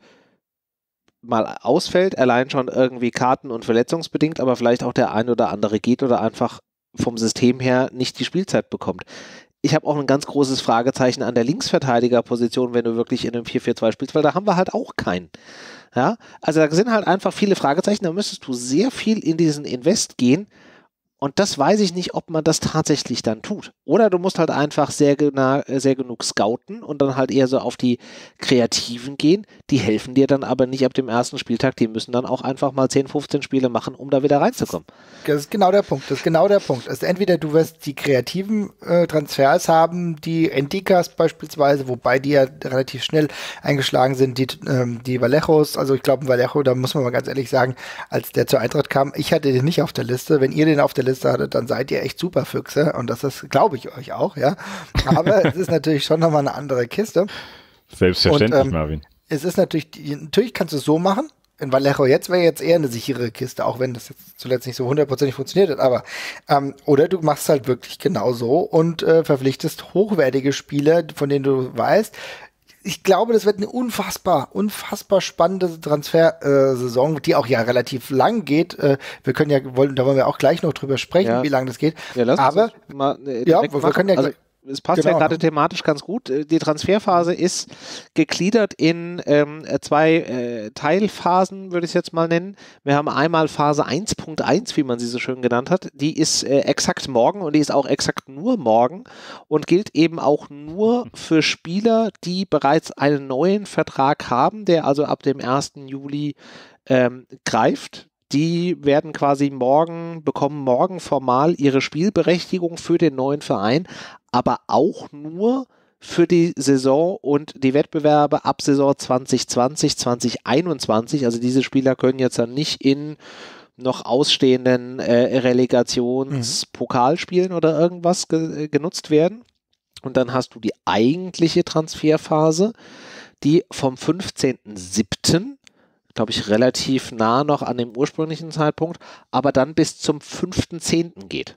mal ausfällt, allein schon irgendwie karten- und verletzungsbedingt, aber vielleicht auch der ein oder andere geht oder einfach vom System her nicht die Spielzeit bekommt. Ich habe auch ein ganz großes Fragezeichen an der Linksverteidigerposition, wenn du wirklich in einem vier vier zwei spielst, weil da haben wir halt auch keinen. Ja? Also da sind halt einfach viele Fragezeichen, da müsstest du sehr viel in diesen Invest gehen und das weiß ich nicht, ob man das tatsächlich dann tut. Oder du musst halt einfach sehr, gena- sehr genug scouten und dann halt eher so auf die Kreativen gehen, die helfen dir dann aber nicht ab dem ersten Spieltag, die müssen dann auch einfach mal zehn, fünfzehn Spiele machen, um da wieder reinzukommen. Das ist genau der Punkt, das ist genau der Punkt. Also entweder du wirst die kreativen äh, Transfers haben, die Endikas beispielsweise, wobei die ja relativ schnell eingeschlagen sind, die, ähm, die Vallejos, also ich glaube Vallejo, da muss man mal ganz ehrlich sagen, als der zur Eintracht kam, ich hatte den nicht auf der Liste, wenn ihr den auf der Liste hattet, dann seid ihr echt super Füchse und das ist, glaube ich euch auch, ja. Aber es ist natürlich schon nochmal eine andere Kiste. Selbstverständlich, und, ähm, Marvin. Es ist natürlich, natürlich kannst du es so machen. In Vallejo jetzt wäre jetzt eher eine sichere Kiste, auch wenn das jetzt zuletzt nicht so hundertprozentig funktioniert hat, aber ähm, oder du machst halt wirklich genau so und äh, verpflichtest hochwertige Spieler, von denen du weißt, ich glaube, das wird eine unfassbar, unfassbar spannende Transfersaison, äh, die auch ja relativ lang geht. Äh, wir können ja, wollen, da wollen wir auch gleich noch drüber sprechen, ja. wie lang das geht. Ja, lass aber uns das mal, äh, ja, wir machen. können ja also, es passt genau. ja gerade thematisch ganz gut. Die Transferphase ist gegliedert in ähm, zwei äh, Teilphasen, würde ich es jetzt mal nennen. Wir haben einmal Phase eins Punkt eins, wie man sie so schön genannt hat. Die ist äh, exakt morgen und die ist auch exakt nur morgen und gilt eben auch nur für Spieler, die bereits einen neuen Vertrag haben, der also ab dem ersten Juli ähm, greift. Die werden quasi morgen, bekommen morgen formal ihre Spielberechtigung für den neuen Verein, aber auch nur für die Saison und die Wettbewerbe ab Saison zwanzig zwanzig, zwanzig einundzwanzig. Also diese Spieler können jetzt dann nicht in noch ausstehenden äh, Relegationspokalspielen mhm. oder irgendwas ge- genutzt werden. Und dann hast du die eigentliche Transferphase, die vom fünfzehnten siebten glaube ich, relativ nah noch an dem ursprünglichen Zeitpunkt, aber dann bis zum fünften zehnten geht.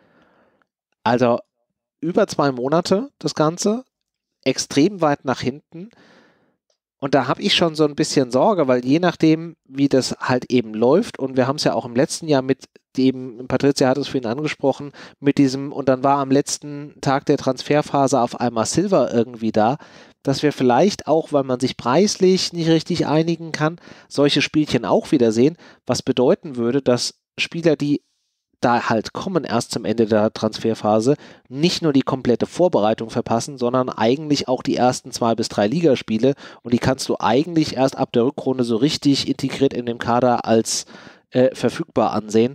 Also über zwei Monate das Ganze, extrem weit nach hinten. Und da habe ich schon so ein bisschen Sorge, weil je nachdem, wie das halt eben läuft, und wir haben es ja auch im letzten Jahr mit dem, Patricia hat es vorhin angesprochen, mit diesem, und dann war am letzten Tag der Transferphase auf einmal Silva irgendwie da, dass wir vielleicht auch, weil man sich preislich nicht richtig einigen kann, solche Spielchen auch wieder sehen, was bedeuten würde, dass Spieler, die da halt kommen erst zum Ende der Transferphase, nicht nur die komplette Vorbereitung verpassen, sondern eigentlich auch die ersten zwei bis drei Ligaspiele und die kannst du eigentlich erst ab der Rückrunde so richtig integriert in dem Kader als äh, verfügbar ansehen.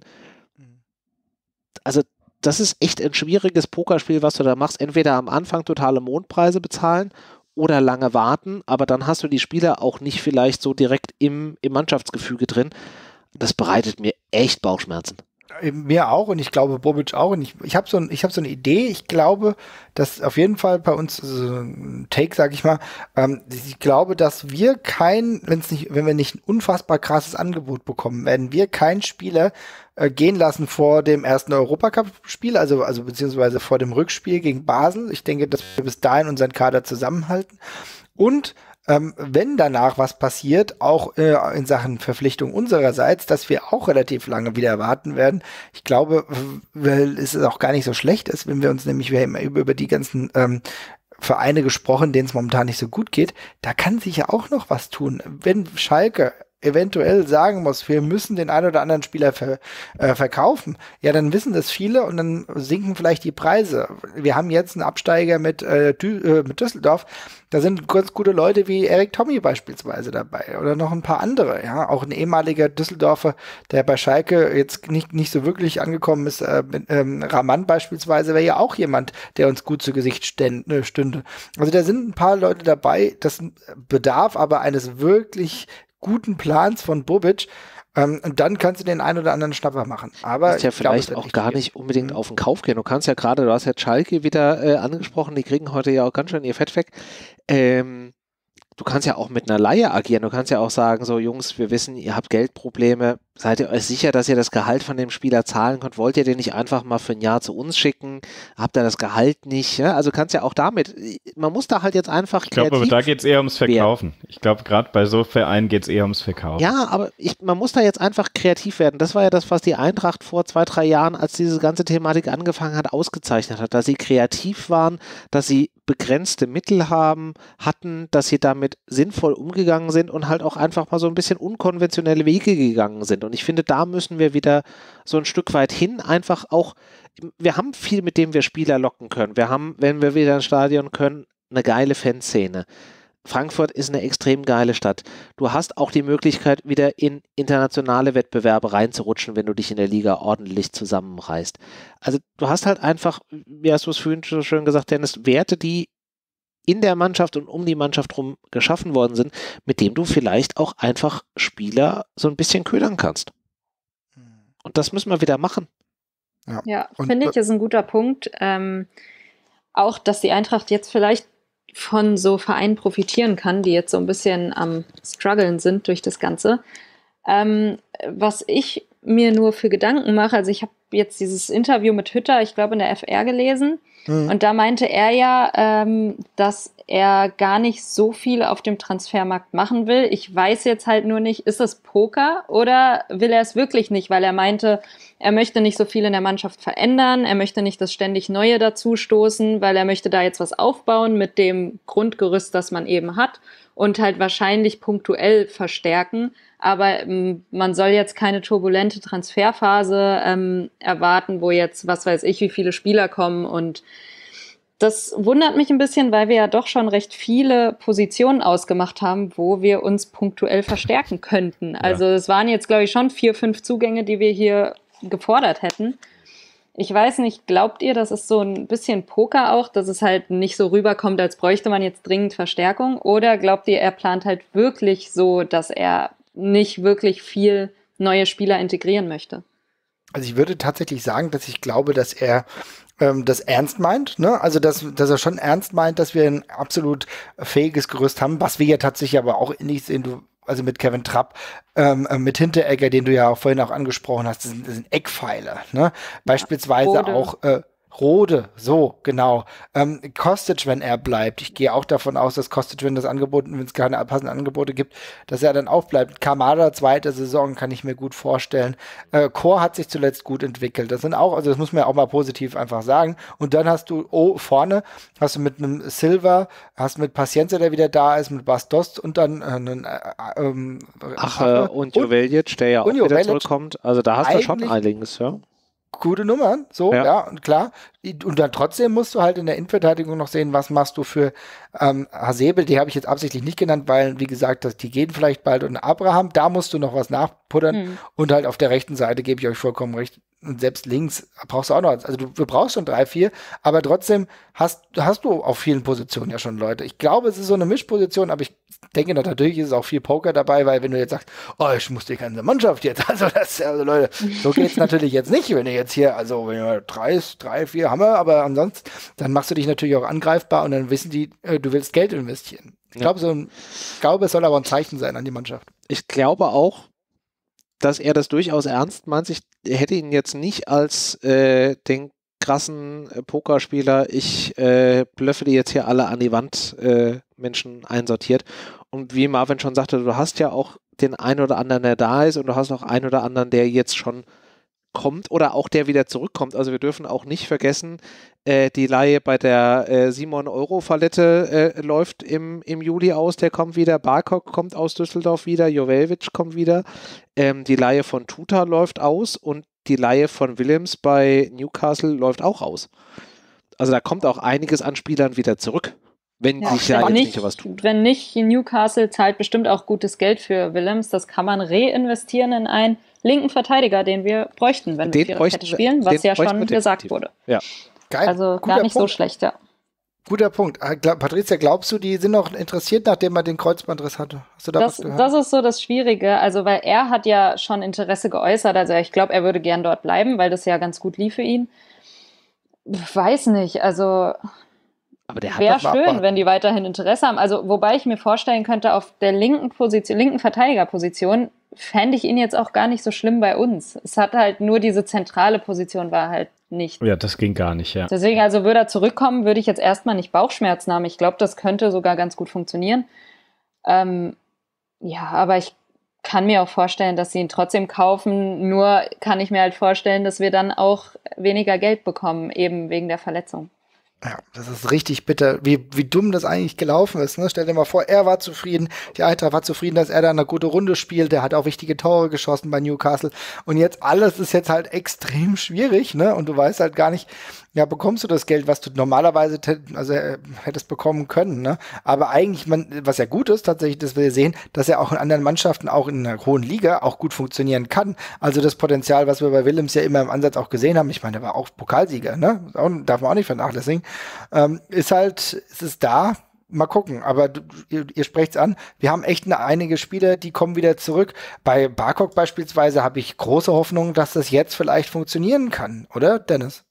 Also das ist echt ein schwieriges Pokerspiel, was du da machst. Entweder am Anfang totale Mondpreise bezahlen oder lange warten, aber dann hast du die Spieler auch nicht vielleicht so direkt im, im Mannschaftsgefüge drin. Das bereitet mir echt Bauchschmerzen. Mir auch und ich glaube Bobic auch und ich, ich habe so, ein, ich hab so eine Idee, ich glaube, dass auf jeden Fall bei uns so ein Take, sag ich mal, ähm, ich glaube, dass wir kein, wenn's nicht, wenn wir nicht ein unfassbar krasses Angebot bekommen, werden wir keinen Spieler äh, gehen lassen vor dem ersten Europacup-Spiel, also, also beziehungsweise vor dem Rückspiel gegen Basel. Ich denke, dass wir bis dahin unseren Kader zusammenhalten und Ähm, wenn danach was passiert, auch äh, in Sachen Verpflichtung unsererseits, dass wir auch relativ lange wieder warten werden. Ich glaube, weil es auch gar nicht so schlecht ist, wenn wir uns nämlich, wir haben über, über die ganzen ähm, Vereine gesprochen, denen es momentan nicht so gut geht, da kann sich ja auch noch was tun. Wenn Schalke eventuell sagen muss, wir müssen den einen oder anderen Spieler ver, äh, verkaufen, ja, dann wissen das viele und dann sinken vielleicht die Preise. Wir haben jetzt einen Absteiger mit, äh, Dü- äh, mit Düsseldorf, da sind ganz gute Leute wie Erik Tommy beispielsweise dabei oder noch ein paar andere, ja, auch ein ehemaliger Düsseldorfer, der bei Schalke jetzt nicht, nicht so wirklich angekommen ist, äh, mit, ähm, Raman beispielsweise wäre ja auch jemand, der uns gut zu Gesicht stände, stünde. Also da sind ein paar Leute dabei, das bedarf aber eines wirklich guten Plans von Bobic Ähm, und dann kannst du den einen oder anderen Schnapper machen. Aber das ist ja ich glaub, vielleicht das auch wird gar nicht nicht unbedingt auf den Kauf gehen. Du kannst ja gerade, du hast ja Schalke wieder äh, angesprochen, die kriegen heute ja auch ganz schön ihr Fett weg. Ähm, du kannst ja auch mit einer Leihe agieren. Du kannst ja auch sagen, so Jungs, wir wissen, ihr habt Geldprobleme. Seid ihr euch sicher, dass ihr das Gehalt von dem Spieler zahlen könnt? Wollt ihr den nicht einfach mal für ein Jahr zu uns schicken? Habt ihr das Gehalt nicht? Ja? Also kannst ja auch damit, man muss da halt jetzt einfach Ich glaube, aber da geht es eher ums Verkaufen. werden. Ich glaube, gerade bei so Vereinen geht es eher ums Verkaufen. Ja, aber ich, man muss da jetzt einfach kreativ werden. Das war ja das, was die Eintracht vor zwei, drei Jahren, als diese ganze Thematik angefangen hat, ausgezeichnet hat. Dass sie kreativ waren, dass sie begrenzte Mittel haben, hatten, dass sie damit sinnvoll umgegangen sind und halt auch einfach mal so ein bisschen unkonventionelle Wege gegangen sind. Und ich finde, da müssen wir wieder so ein Stück weit hin, einfach auch, wir haben viel, mit dem wir Spieler locken können. Wir haben, wenn wir wieder ins Stadion können, eine geile Fanszene. Frankfurt ist eine extrem geile Stadt. Du hast auch die Möglichkeit, wieder in internationale Wettbewerbe reinzurutschen, wenn du dich in der Liga ordentlich zusammenreißt. Also du hast halt einfach, wie hast du es vorhin so schön gesagt, Dennis, Werte, die in der Mannschaft und um die Mannschaft rum geschaffen worden sind, mit dem du vielleicht auch einfach Spieler so ein bisschen ködern kannst. Und das müssen wir wieder machen. Ja, ja finde ich, ist ein guter Punkt. Ähm, auch, dass die Eintracht jetzt vielleicht von so Vereinen profitieren kann, die jetzt so ein bisschen am struggeln sind durch das Ganze. Ähm, was ich mir nur für Gedanken mache, also ich habe jetzt dieses Interview mit Hütter, ich glaube in der F R gelesen, mhm. und da meinte er ja, ähm, dass er gar nicht so viel auf dem Transfermarkt machen will. Ich weiß jetzt halt nur nicht, ist das Poker oder will er es wirklich nicht, weil er meinte, er möchte nicht so viel in der Mannschaft verändern, er möchte nicht, dass ständig Neue dazustoßen, weil er möchte da jetzt was aufbauen mit dem Grundgerüst, das man eben hat und halt wahrscheinlich punktuell verstärken. Aber ähm, man soll jetzt keine turbulente Transferphase ähm, erwarten, wo jetzt, was weiß ich, wie viele Spieler kommen. Und das wundert mich ein bisschen, weil wir ja doch schon recht viele Positionen ausgemacht haben, wo wir uns punktuell verstärken könnten. Ja. Also es waren jetzt, glaube ich, schon vier, fünf Zugänge, die wir hier gefordert hätten. Ich weiß nicht, glaubt ihr, das ist so ein bisschen Poker auch, dass es halt nicht so rüberkommt, als bräuchte man jetzt dringend Verstärkung? Oder glaubt ihr, er plant halt wirklich so, dass er nicht wirklich viel neue Spieler integrieren möchte? Also ich würde tatsächlich sagen, dass ich glaube, dass er ähm, das ernst meint, ne? Also dass, dass er schon ernst meint, dass wir ein absolut fähiges Gerüst haben, was wir ja tatsächlich aber auch nicht sehen, du also mit Kevin Trapp, ähm, mit Hinteregger, den du ja auch vorhin auch angesprochen hast, das sind, das sind Eckpfeiler, ne? Beispielsweise Rode. auch äh, Rode, so, genau. Ähm, Kostic, wenn er bleibt. Ich gehe auch davon aus, dass Kostic, wenn das Angebot, wenn es keine passenden Angebote gibt, dass er dann auch bleibt. Kamada, zweite Saison, kann ich mir gut vorstellen. Äh, Chor hat sich zuletzt gut entwickelt. Das sind auch, also das muss man ja auch mal positiv einfach sagen. Und dann hast du, oh, vorne hast du mit einem Silva, hast mit Paciencia, der wieder da ist, mit Bastos und dann äh, einen äh, ähm, Ach, äh, und Joveljic, der ja auch wieder Joveljic. zurückkommt. Also da hast du schon einiges, ja. Gute Nummern, so, ja. ja, und klar. Und dann trotzdem musst du halt in der Innenverteidigung noch sehen, was machst du für ähm, Hasebe, die habe ich jetzt absichtlich nicht genannt, weil, wie gesagt, dass die gehen vielleicht bald, und Abraham, da musst du noch was nachpuddern, mhm. und halt auf der rechten Seite gebe ich euch vollkommen recht, und selbst links brauchst du auch noch, also du, du brauchst schon drei, vier, aber trotzdem hast, hast du auf vielen Positionen ja schon Leute. Ich glaube, es ist so eine Mischposition, aber ich denke, natürlich ist auch viel Poker dabei, weil wenn du jetzt sagst, oh, ich muss die ganze Mannschaft jetzt, also das, also Leute, so geht's natürlich jetzt nicht, wenn du jetzt hier, also wenn du drei, drei, vier haben wir, aber ansonsten, dann machst du dich natürlich auch angreifbar und dann wissen die, äh, du willst Geld investieren. Ich glaube, so ein, ich glaube, es soll aber ein Zeichen sein an die Mannschaft. Ich glaube auch, dass er das durchaus ernst meint. Ich hätte ihn jetzt nicht als äh, den krassen äh, Pokerspieler, ich äh, blöffe die jetzt hier alle an die Wand, äh, Menschen einsortiert. Und wie Marvin schon sagte, du hast ja auch den einen oder anderen, der da ist, und du hast auch einen oder anderen, der jetzt schon kommt oder auch der wieder zurückkommt. Also wir dürfen auch nicht vergessen, äh, die Leihe bei der äh, Simon-Euro-Fallette äh, läuft im, im Juli aus, der kommt wieder, Barkok kommt aus Düsseldorf wieder, Joveljic kommt wieder, ähm, die Leihe von Tuta läuft aus und die Leihe von Willems bei Newcastle läuft auch aus. Also da kommt auch einiges an Spielern wieder zurück, wenn ja, sich da jetzt nicht, nicht was tut. Wenn nicht, Newcastle zahlt bestimmt auch gutes Geld für Willems, das kann man reinvestieren in einen linken Verteidiger, den wir bräuchten, wenn wir Viererkette spielen, was ja schon gesagt wurde. Ja. Geil. Also gar nicht Punkt. So schlecht, ja. Guter Punkt. Glaub, Patricia, glaubst du, die sind noch interessiert, nachdem er den Kreuzbandriss hatte? Hast du da das, was gehört? Das ist so das Schwierige, also weil er hat ja schon Interesse geäußert, also ich glaube, er würde gern dort bleiben, weil das ja ganz gut lief für ihn. Weiß nicht, also wäre schön, wenn die weiterhin Interesse haben. Also wobei ich mir vorstellen könnte, auf der linken Position, linken Verteidigerposition fände ich ihn jetzt auch gar nicht so schlimm bei uns. Es hat halt nur diese zentrale Position war halt nicht. Ja, das ging gar nicht, ja. Deswegen, also würde er zurückkommen, würde ich jetzt erstmal nicht Bauchschmerzen haben. Ich glaube, das könnte sogar ganz gut funktionieren. Ähm, ja, aber ich kann mir auch vorstellen, dass sie ihn trotzdem kaufen. Nur kann ich mir halt vorstellen, dass wir dann auch weniger Geld bekommen, eben wegen der Verletzung. Ja, das ist richtig bitter, wie, wie dumm das eigentlich gelaufen ist. Ne? Stell dir mal vor, er war zufrieden, die Eintracht war zufrieden, dass er da eine gute Runde spielt, der hat auch wichtige Tore geschossen bei Newcastle und jetzt alles ist jetzt halt extrem schwierig, ne? Und du weißt halt gar nicht, ja, bekommst du das Geld, was du normalerweise also äh, hättest bekommen können, ne? Aber eigentlich, man, was ja gut ist tatsächlich, dass wir sehen, dass er auch in anderen Mannschaften, auch in einer hohen Liga, auch gut funktionieren kann. Also das Potenzial, was wir bei Willems ja immer im Ansatz auch gesehen haben, ich meine, der war auch Pokalsieger, ne? Auch, darf man auch nicht vernachlässigen, ähm, ist halt, es ist da. Mal gucken, aber du, ihr, ihr sprecht's an. Wir haben echt eine, einige Spieler, die kommen wieder zurück. Bei Barkok beispielsweise habe ich große Hoffnung, dass das jetzt vielleicht funktionieren kann, oder, Dennis?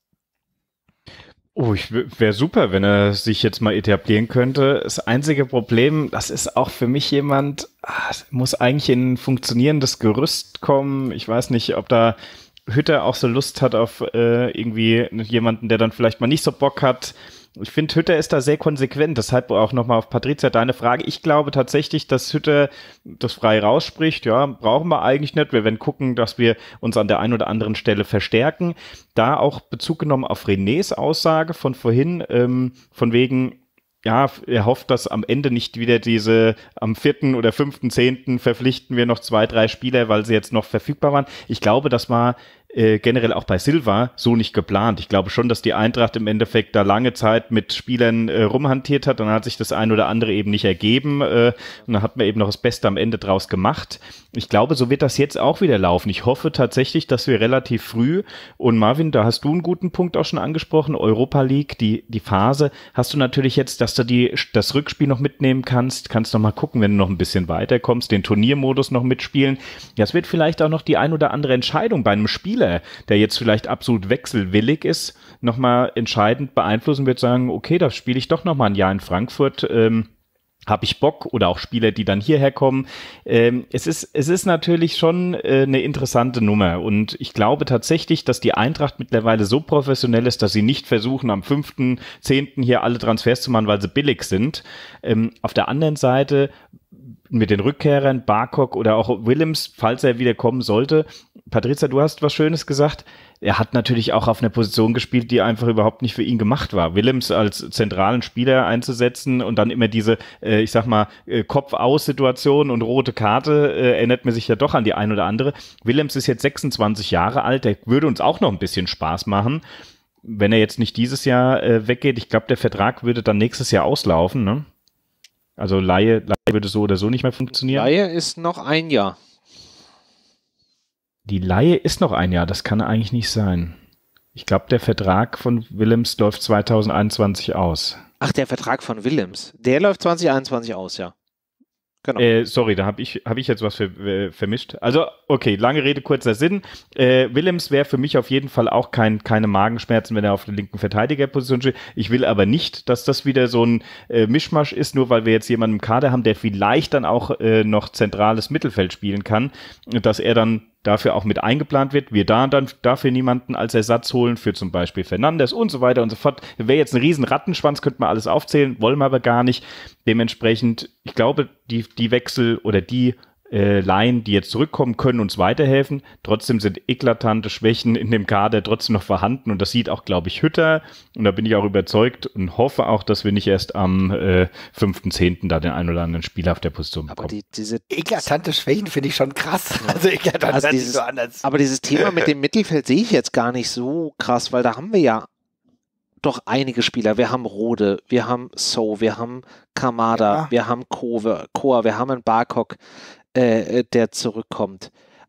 Oh, ich wäre super, wenn er sich jetzt mal etablieren könnte. Das einzige Problem, das ist auch für mich jemand, ah, muss eigentlich in ein funktionierendes Gerüst kommen. Ich weiß nicht, ob da Hütter auch so Lust hat auf äh, irgendwie jemanden, der dann vielleicht mal nicht so Bock hat. Ich finde, Hütter ist da sehr konsequent, deshalb auch nochmal auf Patricia deine Frage. Ich glaube tatsächlich, dass Hütter das frei rausspricht, ja, brauchen wir eigentlich nicht. Wir werden gucken, dass wir uns an der einen oder anderen Stelle verstärken. Da auch Bezug genommen auf Renés Aussage von vorhin, ähm, von wegen, ja, er hofft, dass am Ende nicht wieder diese, am vierten oder fünften, zehnten verpflichten wir noch zwei, drei Spieler, weil sie jetzt noch verfügbar waren. Ich glaube, das war äh, generell auch bei Silva so nicht geplant. Ich glaube schon, dass die Eintracht im Endeffekt da lange Zeit mit Spielern äh, rumhantiert hat. Dann hat sich das ein oder andere eben nicht ergeben äh, und dann hat man eben noch das Beste am Ende draus gemacht. Ich glaube, so wird das jetzt auch wieder laufen. Ich hoffe tatsächlich, dass wir relativ früh, und Marvin, da hast du einen guten Punkt auch schon angesprochen, Europa League, die die Phase, hast du natürlich jetzt, dass du die das Rückspiel noch mitnehmen kannst, kannst noch mal gucken, wenn du noch ein bisschen weiterkommst, den Turniermodus noch mitspielen. Das wird vielleicht auch noch die ein oder andere Entscheidung bei einem Spieler, der jetzt vielleicht absolut wechselwillig ist, nochmal entscheidend beeinflussen wird, sagen, okay, da spiele ich doch nochmal ein Jahr in Frankfurt, ähm, habe ich Bock, oder auch Spieler, die dann hierher kommen. Ähm, es ist, es ist natürlich schon äh, eine interessante Nummer, und ich glaube tatsächlich, dass die Eintracht mittlerweile so professionell ist, dass sie nicht versuchen, am fünften, zehnten hier alle Transfers zu machen, weil sie billig sind. Ähm, auf der anderen Seite mit den Rückkehrern, Barkok oder auch Willems, falls er wieder kommen sollte. Patricia, du hast was Schönes gesagt. Er hat natürlich auch auf einer Position gespielt, die einfach überhaupt nicht für ihn gemacht war. Willems als zentralen Spieler einzusetzen und dann immer diese, äh, ich sag mal, äh, Kopf-aus-Situation und rote Karte, äh, erinnert mir sich ja doch an die ein oder andere. Willems ist jetzt sechsundzwanzig Jahre alt, der würde uns auch noch ein bisschen Spaß machen, wenn er jetzt nicht dieses Jahr äh, weggeht. Ich glaube, der Vertrag würde dann nächstes Jahr auslaufen, ne? Also Laie, Laie würde so oder so nicht mehr funktionieren. Laie ist noch ein Jahr. Die Laie ist noch ein Jahr, das kann eigentlich nicht sein. Ich glaube, der Vertrag von Willems läuft zwanzig einundzwanzig aus. Ach, der Vertrag von Willems, der läuft zwanzig einundzwanzig aus, ja. Genau. Äh, sorry, da habe ich, hab ich jetzt was für, äh, vermischt. Also, okay, lange Rede, kurzer Sinn. Äh, Willems wäre für mich auf jeden Fall auch kein, keine Magenschmerzen, wenn er auf der linken Verteidigerposition steht. Ich will aber nicht, dass das wieder so ein äh, Mischmasch ist, nur weil wir jetzt jemanden im Kader haben, der vielleicht dann auch äh, noch zentrales Mittelfeld spielen kann, dass er dann dafür auch mit eingeplant wird, wir da dann dafür niemanden als Ersatz holen, für zum Beispiel Fernandes und so weiter und so fort. Wäre jetzt ein riesen Rattenschwanz, könnte man alles aufzählen, wollen wir aber gar nicht. Dementsprechend, ich glaube, die, die Wechsel oder die äh, Laien, die jetzt zurückkommen, können uns weiterhelfen. Trotzdem sind eklatante Schwächen in dem Kader trotzdem noch vorhanden, und das sieht auch, glaube ich, Hütter, und da bin ich auch überzeugt und hoffe auch, dass wir nicht erst am äh, fünften zehnten da den einen oder anderen Spieler auf der Position bekommen. Aber die, diese eklatante Schwächen finde ich schon krass. Also eklatant also hört dieses, sich so anders. Aber dieses Thema mit dem Mittelfeld sehe ich jetzt gar nicht so krass, weil da haben wir ja doch einige Spieler. Wir haben Rode, wir haben So, wir haben Kamada, ja. wir haben Koa, wir haben einen Barkok, äh, der zurückkommt.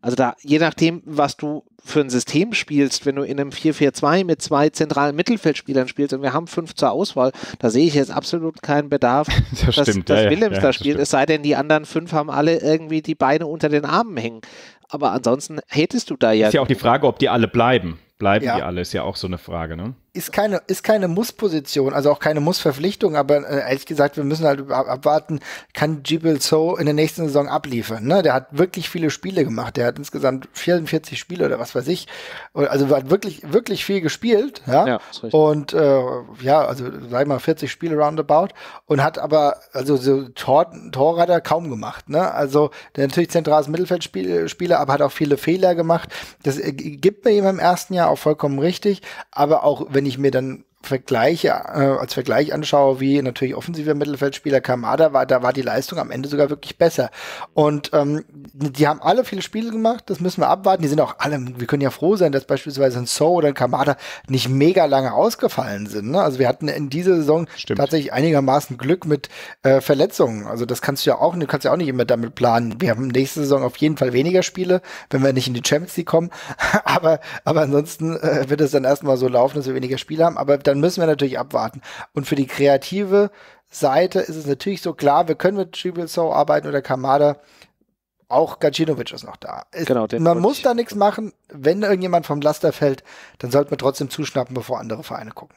Also da, je nachdem, was du für ein System spielst, wenn du in einem vier vier zwei mit zwei zentralen Mittelfeldspielern spielst und wir haben fünf zur Auswahl, da sehe ich jetzt absolut keinen Bedarf, das dass, stimmt, dass ja, Willems ja, da das spielt, stimmt. es sei denn, die anderen fünf haben alle irgendwie die Beine unter den Armen hängen. Aber ansonsten hättest du da ja... Ist ja auch die Frage, ob die alle bleiben. Bleiben Ja. die alle, ist ja auch so eine Frage, ne? Ist keine, ist keine Muss-Position, also auch keine Muss-Verpflichtung, aber äh, ehrlich gesagt, wir müssen halt ab- abwarten, kann Djibril Sow in der nächsten Saison abliefern, ne? Der hat wirklich viele Spiele gemacht, der hat insgesamt vierundvierzig Spiele oder was weiß ich, also hat wirklich, wirklich viel gespielt, ja, Ja, ist richtig. und äh, ja, also sag ich mal vierzig Spiele roundabout und hat aber, also so Tor, Tor hat er kaum gemacht, ne? Also der natürlich zentrales Mittelfeldspieler, aber hat auch viele Fehler gemacht, das äh, gibt mir ihm im ersten Jahr auch vollkommen richtig, aber auch wenn ich mir dann Vergleiche, äh, als Vergleich anschaue, wie natürlich offensiver Mittelfeldspieler Kamada war, da war die Leistung am Ende sogar wirklich besser. Und ähm, die haben alle viele Spiele gemacht, das müssen wir abwarten. Die sind auch alle, wir können ja froh sein, dass beispielsweise ein Sow oder ein Kamada nicht mega lange ausgefallen sind. Ne? Also wir hatten in dieser Saison Stimmt. tatsächlich einigermaßen Glück mit äh, Verletzungen. Also das kannst du ja auch, du kannst ja auch nicht immer damit planen. Wir haben nächste Saison auf jeden Fall weniger Spiele, wenn wir nicht in die Champions League kommen. aber, aber ansonsten äh, wird es dann erstmal so laufen, dass wir weniger Spiele haben. Aber dann müssen wir natürlich abwarten. Und für die kreative Seite ist es natürlich so klar, wir können mit Djibril Sow arbeiten oder Kamada. Auch Gacinovic ist noch da. Es, Genau, den man wollte muss ich- da nichts machen. Wenn irgendjemand vom Laster fällt, dann sollte man trotzdem zuschnappen, bevor andere Vereine gucken.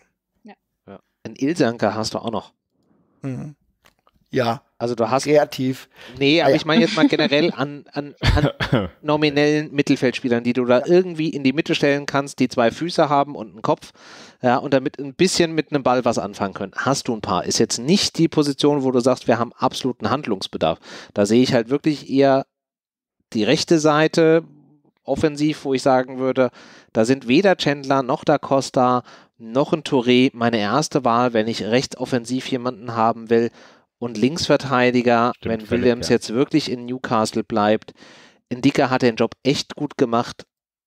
Ein Ilsanker hast du auch noch. Mhm. Ja, Also du hast... kreativ. Nee, aber Ah, ja. ich meine jetzt mal generell an, an, an nominellen Mittelfeldspielern, die du da irgendwie in die Mitte stellen kannst, die zwei Füße haben und einen Kopf, ja, und damit ein bisschen mit einem Ball was anfangen können. Hast du ein paar. Ist jetzt nicht die Position, wo du sagst, wir haben absoluten Handlungsbedarf. Da sehe ich halt wirklich eher die rechte Seite offensiv, wo ich sagen würde, da sind weder Chandler noch Da Costa noch ein Touré meine erste Wahl, wenn ich rechts offensiv jemanden haben will. Und Linksverteidiger, Stimmt, wenn völlig, Williams ja. jetzt wirklich in Newcastle bleibt. Ndicka hat den Job echt gut gemacht,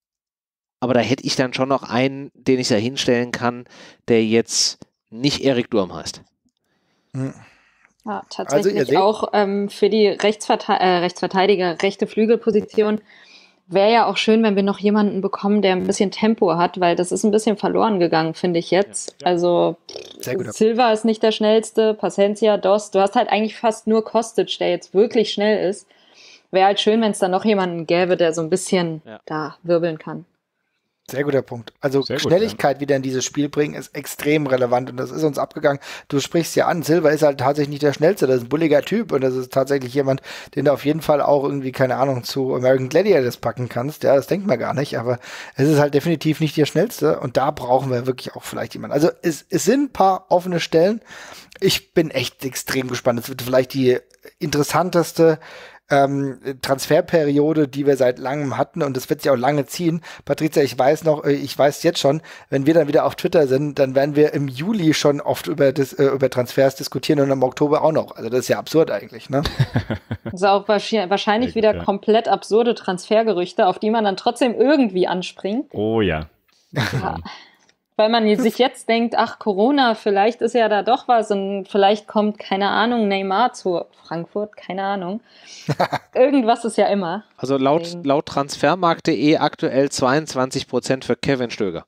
aber da hätte ich dann schon noch einen, den ich da hinstellen kann, der jetzt nicht Erik Durm heißt. Mhm. Ja, Also, tatsächlich ihr seht- auch ähm, für die Rechtsverte äh, Rechtsverteidiger, rechte Flügelposition wäre ja auch schön, wenn wir noch jemanden bekommen, der ein bisschen Tempo hat, weil das ist ein bisschen verloren gegangen, finde ich jetzt. Ja. Also Sehr gut. Silva ist nicht der schnellste, Paciencia, Dost, du hast halt eigentlich fast nur Kostic, der jetzt wirklich schnell ist. Wäre halt schön, wenn es da noch jemanden gäbe, der so ein bisschen Ja. da wirbeln kann. Sehr guter Punkt. Also Sehr gut, Schnelligkeit wieder in dieses Spiel bringen, ist extrem relevant und das ist uns abgegangen. Du sprichst ja an, Silva ist halt tatsächlich nicht der Schnellste, das ist ein bulliger Typ und das ist tatsächlich jemand, den du auf jeden Fall auch irgendwie, keine Ahnung, zu American Gladiators packen kannst. Ja, das denkt man gar nicht, aber es ist halt definitiv nicht der Schnellste und da brauchen wir wirklich auch vielleicht jemanden. Also es, es sind ein paar offene Stellen. Ich bin echt extrem gespannt. Es wird vielleicht die interessanteste Ähm, Transferperiode, die wir seit langem hatten und das wird sich auch lange ziehen. Patricia, ich weiß noch, äh, ich weiß jetzt schon, wenn wir dann wieder auf Twitter sind, dann werden wir im Juli schon oft über, das, äh, über Transfers diskutieren und im Oktober auch noch. Also das ist ja absurd eigentlich, ne? Das ist auch wahrscheinlich wahrscheinlich Sehr gut, wieder ja. komplett absurde Transfergerüchte, auf die man dann trotzdem irgendwie anspringt. Oh ja. Ja. Weil man sich jetzt denkt, ach, Corona, vielleicht ist ja da doch was und vielleicht kommt, keine Ahnung, Neymar zu Frankfurt, keine Ahnung. Irgendwas ist ja immer. Also laut, Deswegen. laut transfermarkt punkt de aktuell zweiundzwanzig Prozent für Kevin Stöger.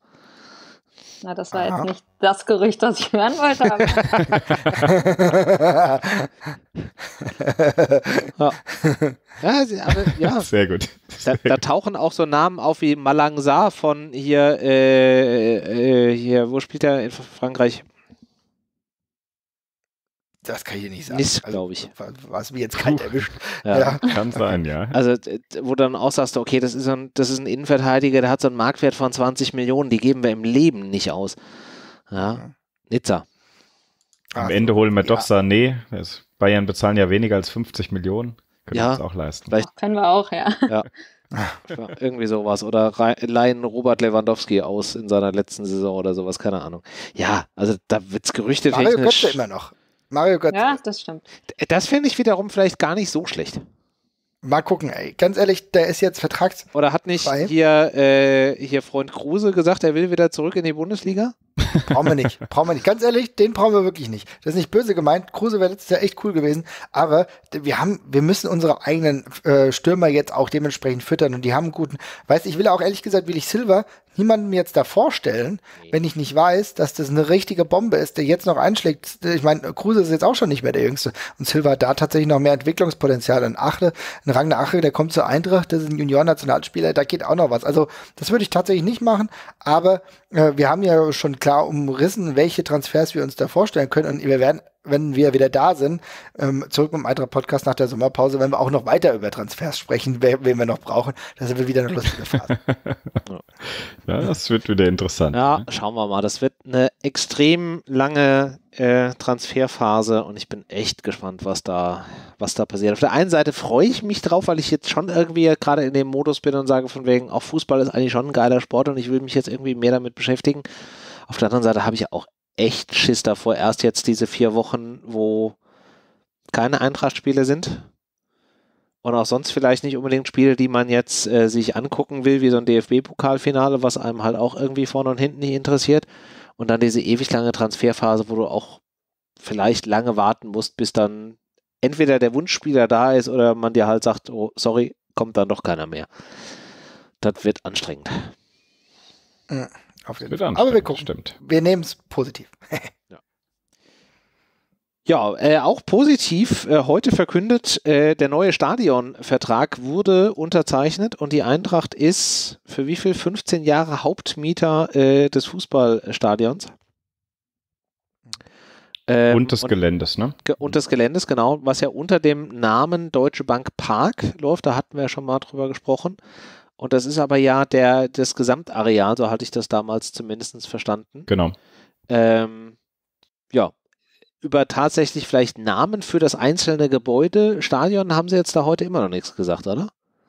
Na, das war Aha. jetzt nicht das Gerücht, das ich hören wollte, aber Ja, sie- aber, ja Sehr gut. da, da tauchen auch so Namen auf wie Malang Sarr von hier, äh, äh, hier, wo spielt er in Frankreich? Das kann ich dir nicht sagen. Nice, glaube ich. Also, war es mir jetzt kalt erwischt. Ja. Ja. Kann sein, ja. Also, d- wo du dann auch sagst, okay, das ist, so ein, das ist ein Innenverteidiger, der hat so einen Marktwert von zwanzig Millionen, die geben wir im Leben nicht aus. Ja, Nizza. Am Ah, Ende holen wir doch ja. Sané. Das- Bayern bezahlen ja weniger als fünfzig Millionen. Können Ja. wir uns auch leisten. Vielleicht können wir auch, ja. ja, irgendwie sowas. Oder rei- leihen Robert Lewandowski aus in seiner letzten Saison oder sowas, keine Ahnung. Ja, also da wird es Gerüchte Mario Götze technisch. immer noch. Mario Götze. Ja, das stimmt. Das finde ich wiederum vielleicht gar nicht so schlecht. Mal gucken, ey. Ganz ehrlich, der ist jetzt vertrags. Oder hat nicht Frei. hier, äh, hier Freund Kruse gesagt, er will wieder zurück in die Bundesliga? Brauchen wir nicht. Brauchen wir nicht. Ganz ehrlich, den brauchen wir wirklich nicht. Das ist nicht böse gemeint. Kruse wäre letztes Jahr echt cool gewesen. Aber wir haben, wir müssen unsere eigenen äh, Stürmer jetzt auch dementsprechend füttern. Und die haben einen guten, weißt du, ich will auch ehrlich gesagt, will ich Silva niemandem jetzt da vorstellen, wenn ich nicht weiß, dass das eine richtige Bombe ist, der jetzt noch einschlägt. Ich meine, Kruse ist jetzt auch schon nicht mehr der Jüngste. Und Silva hat da tatsächlich noch mehr Entwicklungspotenzial. Ein Achte, ein Ragnar Ache, der kommt zur Eintracht, das ist ein Junior-Nationalspieler, da geht auch noch was. Also das würde ich tatsächlich nicht machen, aber äh, wir haben ja schon klar umrissen, welche Transfers wir uns da vorstellen können. Und wir werden, wenn wir wieder da sind, ähm, zurück mit dem Eintracht-Podcast nach der Sommerpause, wenn wir auch noch weiter über Transfers sprechen, wer, wen wir noch brauchen. Das wird wieder eine lustige Phase. Ja, das wird wieder interessant. Ja, ne? schauen wir mal. Das wird eine extrem lange äh, Transferphase und ich bin echt gespannt, was da, was da passiert. Auf der einen Seite freue ich mich drauf, weil ich jetzt schon irgendwie gerade in dem Modus bin und sage von wegen, auch Fußball ist eigentlich schon ein geiler Sport und ich will mich jetzt irgendwie mehr damit beschäftigen. Auf der anderen Seite habe ich auch echt Schiss davor. Erst jetzt diese vier Wochen, wo keine Eintracht-Spiele sind. Und auch sonst vielleicht nicht unbedingt Spiele, die man jetzt äh, sich angucken will, wie so ein D F B-Pokalfinale, was einem halt auch irgendwie vorne und hinten nicht interessiert. Und dann diese ewig lange Transferphase, wo du auch vielleicht lange warten musst, bis dann entweder der Wunschspieler da ist oder man dir halt sagt, oh, sorry, kommt dann doch keiner mehr. Das wird anstrengend. Mhm, auf jeden Wird Fall. anstrengend, Aber wir gucken. stimmt. Wir nehmen es positiv. Ja, äh, auch positiv, äh, heute verkündet, äh, der neue Stadionvertrag wurde unterzeichnet und die Eintracht ist für wie viel? fünfzehn Jahre Hauptmieter äh, des Fußballstadions. Ähm, und des Geländes, ne? Ge und des Geländes, genau, was ja unter dem Namen Deutsche Bank Park läuft, da hatten wir ja schon mal drüber gesprochen. Und das ist aber ja der, das Gesamtareal, so hatte ich das damals zumindest verstanden. Genau. Ähm, ja, über tatsächlich vielleicht Namen für das einzelne Gebäude, Stadion, haben sie jetzt da heute immer noch nichts gesagt, oder?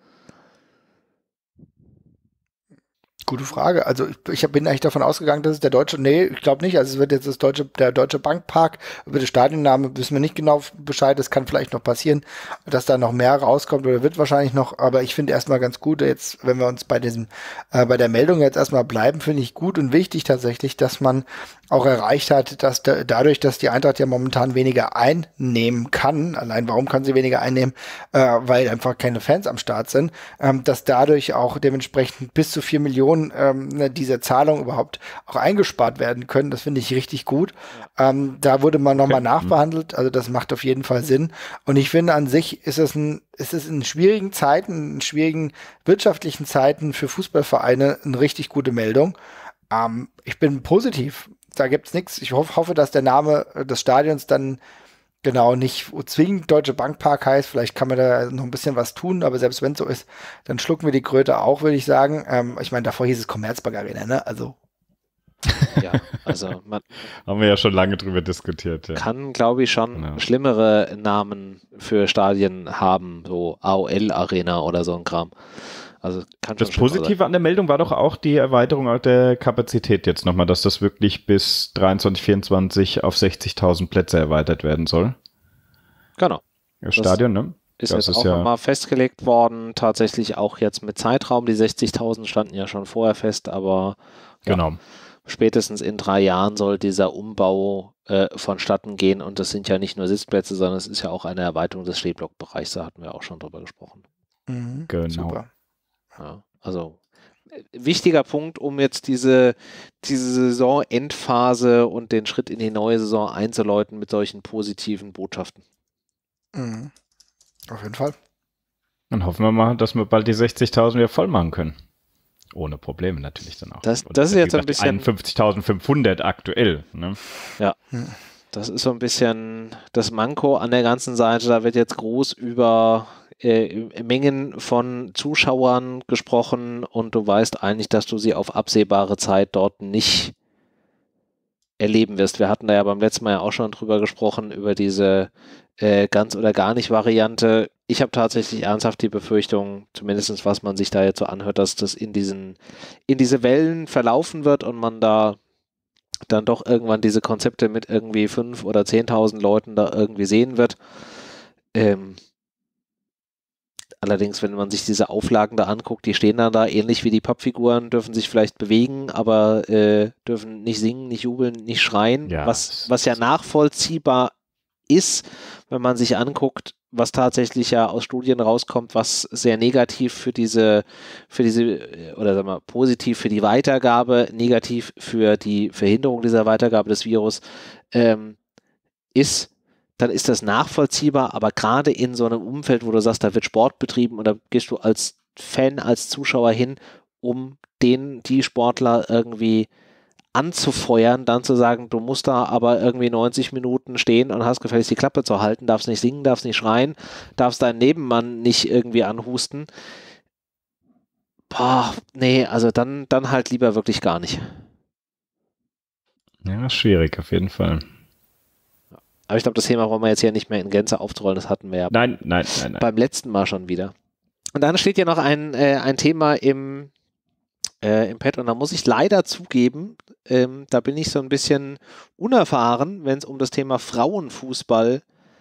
Gute Frage. Also ich, ich bin eigentlich davon ausgegangen, dass es der deutsche, nee, ich glaube nicht. Also es wird jetzt das deutsche, der Deutsche Bankpark, über den Stadionname wissen wir nicht genau Bescheid. Das kann vielleicht noch passieren, dass da noch mehr rauskommt oder wird wahrscheinlich noch. Aber ich finde erstmal ganz gut, jetzt, wenn wir uns bei diesem, äh, bei der Meldung jetzt erstmal bleiben, finde ich gut und wichtig tatsächlich, dass man auch erreicht hat, dass da, dadurch, dass die Eintracht ja momentan weniger einnehmen kann, allein warum kann sie weniger einnehmen, äh, weil einfach keine Fans am Start sind, ähm, dass dadurch auch dementsprechend bis zu vier Millionen ähm, dieser Zahlung überhaupt auch eingespart werden können. Das finde ich richtig gut. Ja. Ähm, da wurde man nochmal okay. nachbehandelt, also das macht auf jeden Fall Sinn. Und ich finde an sich ist es ein, ist es in schwierigen Zeiten, in schwierigen wirtschaftlichen Zeiten für Fußballvereine eine richtig gute Meldung. Ähm, ich bin positiv. Da gibt's nichts. Ich hoff, hoffe, dass der Name des Stadions dann genau nicht zwingend Deutsche Bankpark heißt. Vielleicht kann man da noch ein bisschen was tun, aber selbst wenn es so ist, dann schlucken wir die Kröte auch, würde ich sagen. Ähm, ich meine, davor hieß es Commerzbank Arena, ne? Also. Ja, also man haben wir ja schon lange drüber diskutiert. Ja. Kann, glaube ich, schon genau. schlimmere Namen für Stadien haben, so A O L Arena oder so ein Kram. Also kann das Positive an der Meldung war doch auch die Erweiterung der Kapazität jetzt nochmal, dass das wirklich bis dreiundzwanzig, vierundzwanzig auf sechzigtausend Plätze erweitert werden soll. Genau. Das Stadion, ne? Ist das jetzt ist auch ja nochmal festgelegt worden, tatsächlich auch jetzt mit Zeitraum. Die sechzigtausend standen ja schon vorher fest, aber ja, genau. Spätestens in drei Jahren soll dieser Umbau äh, vonstatten gehen und das sind ja nicht nur Sitzplätze, sondern es ist ja auch eine Erweiterung des Stehblockbereichs, da hatten wir auch schon drüber gesprochen. Mhm, genau. Super. Ja, also äh, wichtiger Punkt, um jetzt diese, diese Saison-Endphase und den Schritt in die neue Saison einzuläuten mit solchen positiven Botschaften. Mhm. Auf jeden Fall. Dann hoffen wir mal, dass wir bald die sechzigtausend wieder voll machen können. Ohne Probleme natürlich dann auch. Das, das ist jetzt ein bisschen einundfünfzigtausendfünfhundert aktuell. Ne? Ja, das ist so ein bisschen das Manko an der ganzen Seite. Da wird jetzt groß über äh, Mengen von Zuschauern gesprochen und du weißt eigentlich, dass du sie auf absehbare Zeit dort nicht erleben wirst. Wir hatten da ja beim letzten Mal ja auch schon drüber gesprochen, über diese äh, ganz oder gar nicht Variante. Ich habe tatsächlich ernsthaft die Befürchtung, zumindest was man sich da jetzt so anhört, dass das in diesen, in diese Wellen verlaufen wird und man da dann doch irgendwann diese Konzepte mit irgendwie fünf oder zehntausend Leuten da irgendwie sehen wird. Ähm, Allerdings, wenn man sich diese Auflagen da anguckt, die stehen dann da ähnlich wie die Pappfiguren, dürfen sich vielleicht bewegen, aber äh, dürfen nicht singen, nicht jubeln, nicht schreien, ja. was, was ja nachvollziehbar ist, wenn man sich anguckt, was tatsächlich ja aus Studien rauskommt, was sehr negativ für diese, für diese, oder sagen wir positiv für die Weitergabe, negativ für die Verhinderung dieser Weitergabe des Virus ähm, ist, dann ist das nachvollziehbar, aber gerade in so einem Umfeld, wo du sagst, da wird Sport betrieben und da gehst du als Fan, als Zuschauer hin, um den, die Sportler irgendwie anzufeuern, dann zu sagen, du musst da aber irgendwie neunzig Minuten stehen und hast gefälligst die Klappe zu halten, darfst nicht singen, darfst nicht schreien, darfst deinen Nebenmann nicht irgendwie anhusten. Boah, nee, also dann, dann halt lieber wirklich gar nicht. Ja, schwierig auf jeden Fall. Aber ich glaube, das Thema wollen wir jetzt hier nicht mehr in Gänze aufzurollen, das hatten wir ja nein, nein, nein, nein. beim letzten Mal schon wieder. Und dann steht ja noch ein, äh, ein Thema im Äh, im Pad und da muss ich leider zugeben, ähm, da bin ich so ein bisschen unerfahren, wenn es um das Thema Frauenfußball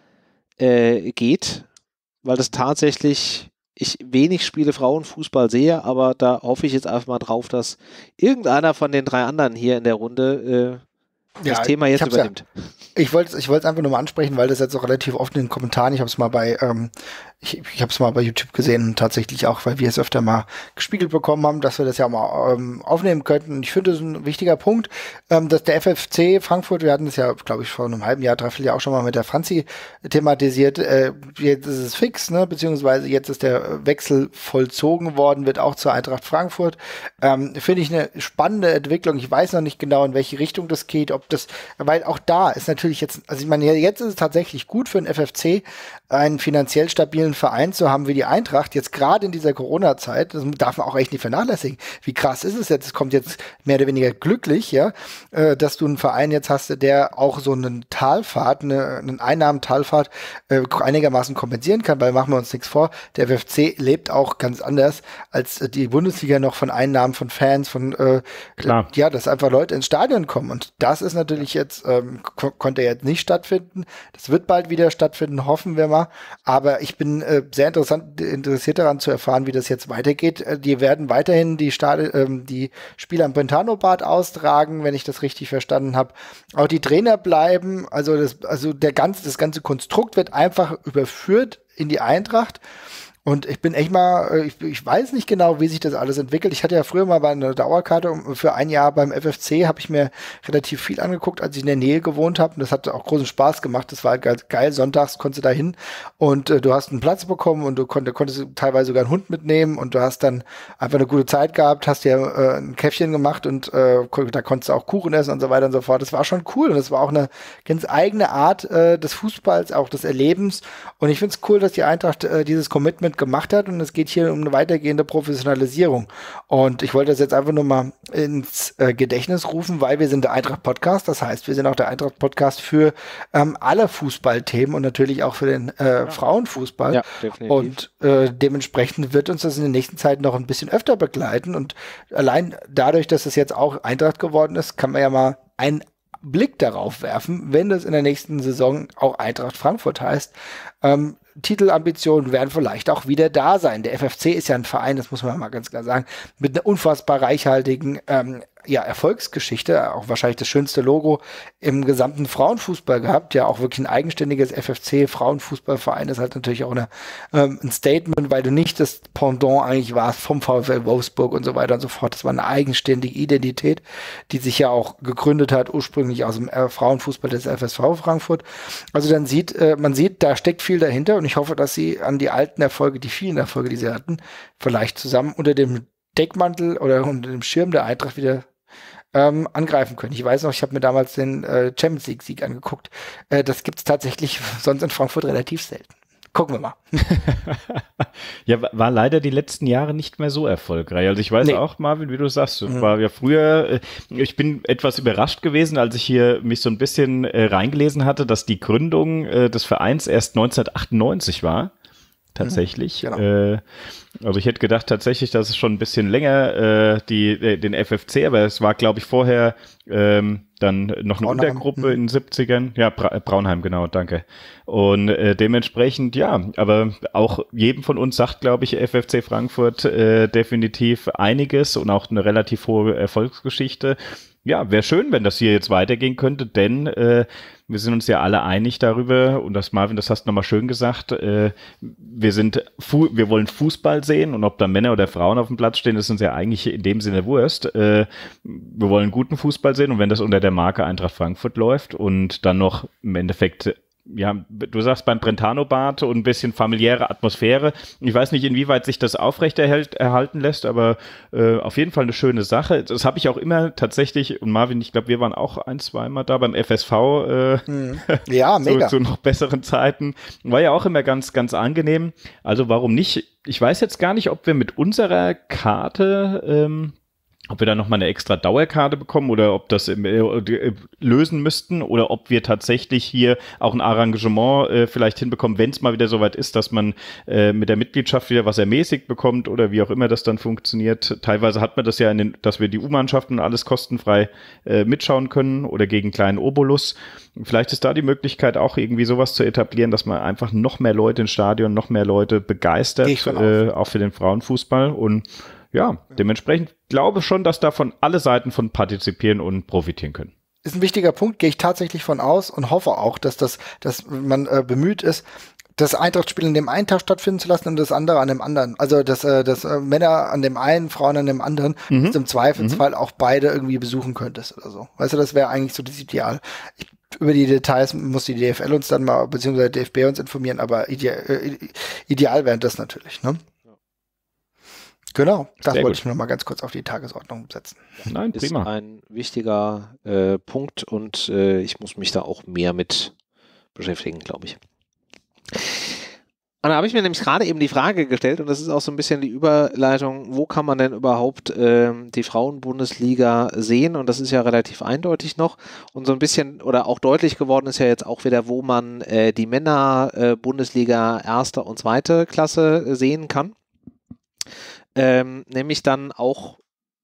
äh, geht, weil das tatsächlich, ich wenig Spiele Frauenfußball sehe, aber da hoffe ich jetzt einfach mal drauf, dass irgendeiner von den drei anderen hier in der Runde äh, das ja, Thema jetzt übernimmt. Ja, ich wollte ich wollte es einfach nur mal ansprechen, weil das jetzt auch relativ oft in den Kommentaren, ich habe es mal bei ähm, ich, ich habe es mal bei YouTube gesehen und tatsächlich auch, weil wir es öfter mal gespiegelt bekommen haben, dass wir das ja mal ähm, aufnehmen könnten. Und ich finde, das ist ein wichtiger Punkt, ähm, dass der F F C Frankfurt, wir hatten das ja, glaube ich, vor einem halben Jahr, dreiviertel Jahr auch schon mal mit der Franzi thematisiert, äh, jetzt ist es fix, ne, beziehungsweise jetzt ist der Wechsel vollzogen worden, wird auch zur Eintracht Frankfurt. Ähm, finde ich eine spannende Entwicklung. Ich weiß noch nicht genau, in welche Richtung das geht, ob das, weil auch da ist natürlich jetzt, also ich meine, jetzt ist es tatsächlich gut für den F F C, einen finanziell stabilen Verein zu haben wie die Eintracht, jetzt gerade in dieser Corona-Zeit, das darf man auch echt nicht vernachlässigen. Wie krass ist es jetzt? Es kommt jetzt mehr oder weniger glücklich, ja, äh, dass du einen Verein jetzt hast, der auch so einen Talfahrt, eine, einen Einnahmentalfahrt äh, einigermaßen kompensieren kann, weil machen wir uns nichts vor, der F F C lebt auch ganz anders als äh, die Bundesliga noch von Einnahmen von Fans, von äh, Klar. ja, dass einfach Leute ins Stadion kommen und das ist natürlich jetzt, ähm, ko- konnte jetzt nicht stattfinden. Das wird bald wieder stattfinden, hoffen wir mal. Aber ich bin äh, sehr interessant, interessiert daran zu erfahren, wie das jetzt weitergeht. Äh, die werden weiterhin die, Stadi- ähm, die Spiele am Brentano-Bad austragen, wenn ich das richtig verstanden habe. Auch die Trainer bleiben. Also das, also der ganze, das ganze Konstrukt wird einfach überführt in die Eintracht. Und ich bin echt mal, ich, ich weiß nicht genau, wie sich das alles entwickelt. Ich hatte ja früher mal bei einer Dauerkarte für ein Jahr beim F F C, habe ich mir relativ viel angeguckt, als ich in der Nähe gewohnt habe. Und das hat auch großen Spaß gemacht. Das war halt ganz geil. Sonntags konntest du da hin und äh, du hast einen Platz bekommen und du konnt, konntest teilweise sogar einen Hund mitnehmen und du hast dann einfach eine gute Zeit gehabt, hast dir äh, ein Käffchen gemacht und äh, da konntest du auch Kuchen essen und so weiter und so fort. Das war schon cool und das war auch eine ganz eigene Art äh, des Fußballs, auch des Erlebens. Und ich finde es cool, dass die Eintracht äh, dieses Commitment gemacht hat und es geht hier um eine weitergehende Professionalisierung. Und ich wollte das jetzt einfach nur mal ins äh, Gedächtnis rufen, weil wir sind der Eintracht-Podcast, das heißt, wir sind auch der Eintracht-Podcast für ähm, alle Fußballthemen und natürlich auch für den äh, ja. Frauenfußball. Ja, definitiv. Und äh, dementsprechend wird uns das in der nächsten Zeit noch ein bisschen öfter begleiten und allein dadurch, dass es jetzt auch Eintracht geworden ist, kann man ja mal einen Blick darauf werfen, wenn das in der nächsten Saison auch Eintracht Frankfurt heißt. Ähm, Titelambitionen werden vielleicht auch wieder da sein. Der F F C ist ja ein Verein, das muss man mal ganz klar sagen, mit einer unfassbar reichhaltigen ähm, ja, Erfolgsgeschichte, auch wahrscheinlich das schönste Logo im gesamten Frauenfußball gehabt, ja auch wirklich ein eigenständiges F F C-Frauenfußballverein, ist halt natürlich auch eine, ähm, ein Statement, weil du nicht das Pendant eigentlich warst vom VfL Wolfsburg und so weiter und so fort. Das war eine eigenständige Identität, die sich ja auch gegründet hat, ursprünglich aus dem äh, Frauenfußball des F S V Frankfurt. Also dann sieht, äh, man sieht, da steckt viel dahinter und ich hoffe, dass sie an die alten Erfolge, die vielen Erfolge, die sie hatten, vielleicht zusammen unter dem Deckmantel oder unter dem Schirm der Eintracht wieder ähm, angreifen können. Ich weiß noch, ich habe mir damals den äh, Champions League Sieg angeguckt. Äh, das gibt's tatsächlich sonst in Frankfurt relativ selten. Gucken wir mal. Ja, war leider die letzten Jahre nicht mehr so erfolgreich. Also ich weiß nee. auch, Marvin, wie du sagst, mhm. war ja früher, ich bin etwas überrascht gewesen, als ich hier mich so ein bisschen äh, reingelesen hatte, dass die Gründung äh, des Vereins erst neunzehnhundertachtundneunzig war. tatsächlich. Genau. Äh, also ich hätte gedacht tatsächlich, dass es schon ein bisschen länger äh, die, äh, den F F C, aber es war, glaube ich, vorher ähm, dann noch eine Braunheim. Untergruppe Mhm. in den siebzigern. Ja, Bra Braunheim, genau, danke. Und äh, dementsprechend, ja, aber auch jedem von uns sagt, glaube ich, F F C Frankfurt äh, definitiv einiges und auch eine relativ hohe Erfolgsgeschichte. Ja, wäre schön, wenn das hier jetzt weitergehen könnte, denn äh, wir sind uns ja alle einig darüber, und das, Marvin, das hast du nochmal schön gesagt, äh, wir sind, Fu wir wollen Fußball sehen, und ob da Männer oder Frauen auf dem Platz stehen, ist uns ja eigentlich in dem Sinne Wurst. Äh, wir wollen guten Fußball sehen, und wenn das unter der Marke Eintracht Frankfurt läuft und dann noch im Endeffekt, ja, du sagst beim Brentano-Bad und ein bisschen familiäre Atmosphäre. Ich weiß nicht, inwieweit sich das aufrechterhält, erhalten lässt, aber äh, auf jeden Fall eine schöne Sache. Das habe ich auch immer tatsächlich, und Marvin, ich glaube, wir waren auch ein, zweimal da beim F S V. Äh, mhm. Ja, mega. zu, zu noch besseren Zeiten. War ja auch immer ganz, ganz angenehm. Also warum nicht? Ich weiß jetzt gar nicht, ob wir mit unserer Karte ähm, ob wir da nochmal eine extra Dauerkarte bekommen oder ob das im, äh, lösen müssten oder ob wir tatsächlich hier auch ein Arrangement äh, vielleicht hinbekommen, wenn es mal wieder soweit ist, dass man äh, mit der Mitgliedschaft wieder was ermäßigt bekommt oder wie auch immer das dann funktioniert. Teilweise hat man das ja, in den, dass wir die U-Mannschaften alles kostenfrei äh, mitschauen können oder gegen kleinen Obolus. Vielleicht ist da die Möglichkeit auch irgendwie sowas zu etablieren, dass man einfach noch mehr Leute ins Stadion, noch mehr Leute begeistert, äh, auch für den Frauenfußball. Und ja, dementsprechend glaube schon, dass davon alle Seiten von partizipieren und profitieren können. Ist ein wichtiger Punkt, gehe ich tatsächlich von aus und hoffe auch, dass das, dass man äh, bemüht ist, das Eintracht-Spiel an dem einen Tag stattfinden zu lassen und das andere an dem anderen. Also, dass, äh, dass äh, Männer an dem einen, Frauen an dem anderen, mhm. dass du im Zweifelsfall mhm. auch beide irgendwie besuchen könntest oder so. Weißt du, das wäre eigentlich so das Ideal. Ich, über die Details muss die D F L uns dann mal, beziehungsweise D F B uns informieren, aber ideal, äh, ideal wäre das natürlich, ne? Genau, das Sehr wollte gut. ich nur mal ganz kurz auf die Tagesordnung setzen. Nein, prima. Ist ein wichtiger äh, Punkt und äh, ich muss mich da auch mehr mit beschäftigen, glaube ich. Und da habe ich mir nämlich gerade eben die Frage gestellt, und das ist auch so ein bisschen die Überleitung, wo kann man denn überhaupt äh, die Frauenbundesliga sehen? Und das ist ja relativ eindeutig noch. Und so ein bisschen, oder auch deutlich geworden ist ja jetzt auch wieder, wo man äh, die Männer-Bundesliga äh, erster und zweite Klasse äh, sehen kann. Ähm, nämlich dann auch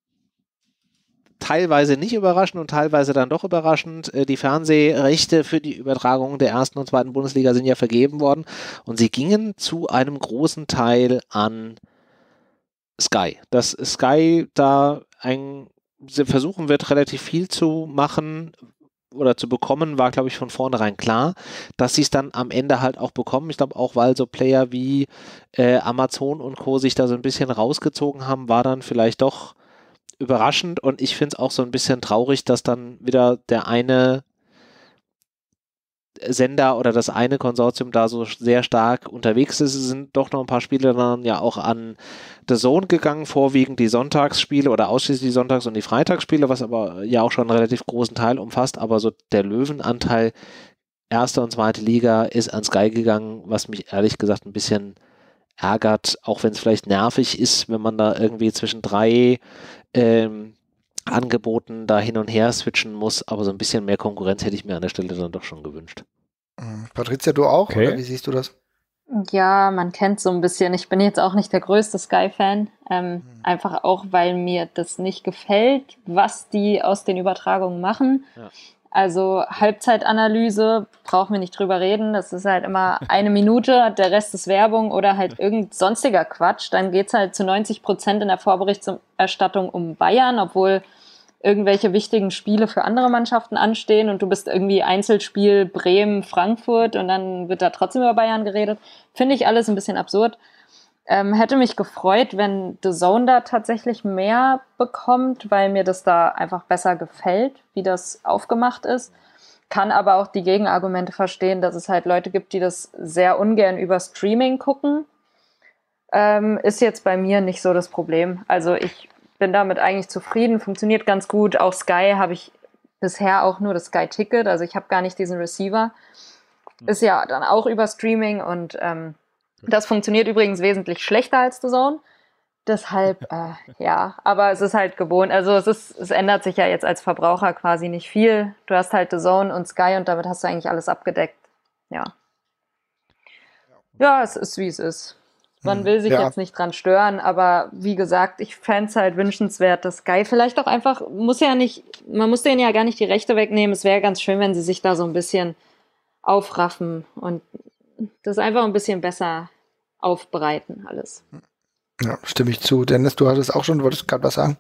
teilweise nicht überraschend und teilweise dann doch überraschend. Äh, die Fernsehrechte für die Übertragung der ersten und zweiten Bundesliga sind ja vergeben worden und sie gingen zu einem großen Teil an Sky. Dass Sky da ein, versuchen wird, relativ viel zu machen oder zu bekommen, war, glaube ich, von vornherein klar, dass sie es dann am Ende halt auch bekommen. Ich glaube auch, weil so Player wie äh, Amazon und Co. sich da so ein bisschen rausgezogen haben, war dann vielleicht doch überraschend, und ich finde es auch so ein bisschen traurig, dass dann wieder der eine Sender oder das eine Konsortium da so sehr stark unterwegs ist. Es sind doch noch ein paar Spiele dann ja auch an The Zone gegangen, vorwiegend die Sonntagsspiele oder ausschließlich die Sonntags- und die Freitagsspiele, was aber ja auch schon einen relativ großen Teil umfasst, aber so der Löwenanteil erste und zweite Liga ist an Sky gegangen, was mich ehrlich gesagt ein bisschen ärgert, auch wenn es vielleicht nervig ist, wenn man da irgendwie zwischen drei ähm, Angeboten da hin und her switchen muss, aber so ein bisschen mehr Konkurrenz hätte ich mir an der Stelle dann doch schon gewünscht. Patricia, du auch? Okay. Oder wie siehst du das? Ja, man kennt so ein bisschen. Ich bin jetzt auch nicht der größte Sky-Fan, ähm, mhm. einfach auch, weil mir das nicht gefällt, was die aus den Übertragungen machen. Ja. Also Halbzeitanalyse, brauchen wir nicht drüber reden, das ist halt immer eine Minute, der Rest ist Werbung oder halt irgend sonstiger Quatsch. Dann geht's halt zu neunzig Prozent in der Vorberichterstattung um Bayern, obwohl irgendwelche wichtigen Spiele für andere Mannschaften anstehen und du bist irgendwie Einzelspiel Bremen, Frankfurt und dann wird da trotzdem über Bayern geredet. Finde ich alles ein bisschen absurd. Ähm, hätte mich gefreut, wenn The Zone da tatsächlich mehr bekommt, weil mir das da einfach besser gefällt, wie das aufgemacht ist. Kann aber auch die Gegenargumente verstehen, dass es halt Leute gibt, die das sehr ungern über Streaming gucken. Ähm, ist jetzt bei mir nicht so das Problem. Also ich bin damit eigentlich zufrieden, funktioniert ganz gut. Auch Sky habe ich bisher auch nur das Sky-Ticket, also ich habe gar nicht diesen Receiver. Ist ja dann auch über Streaming und ähm, das funktioniert übrigens wesentlich schlechter als The Zone. Deshalb, äh, ja, aber es ist halt gewohnt. Also es ist, es ändert sich ja jetzt als Verbraucher quasi nicht viel. Du hast halt The Zone und Sky und damit hast du eigentlich alles abgedeckt. Ja. Ja, es ist, wie es ist. Man will sich ja. jetzt nicht dran stören, aber wie gesagt, ich fände es halt wünschenswert, dass Sky vielleicht auch einfach, muss ja nicht, man muss denen ja gar nicht die Rechte wegnehmen. Es wäre ganz schön, wenn sie sich da so ein bisschen aufraffen und das einfach ein bisschen besser aufbereiten, alles. Ja, stimme ich zu. Dennis, du hattest auch schon, wolltest gerade was sagen?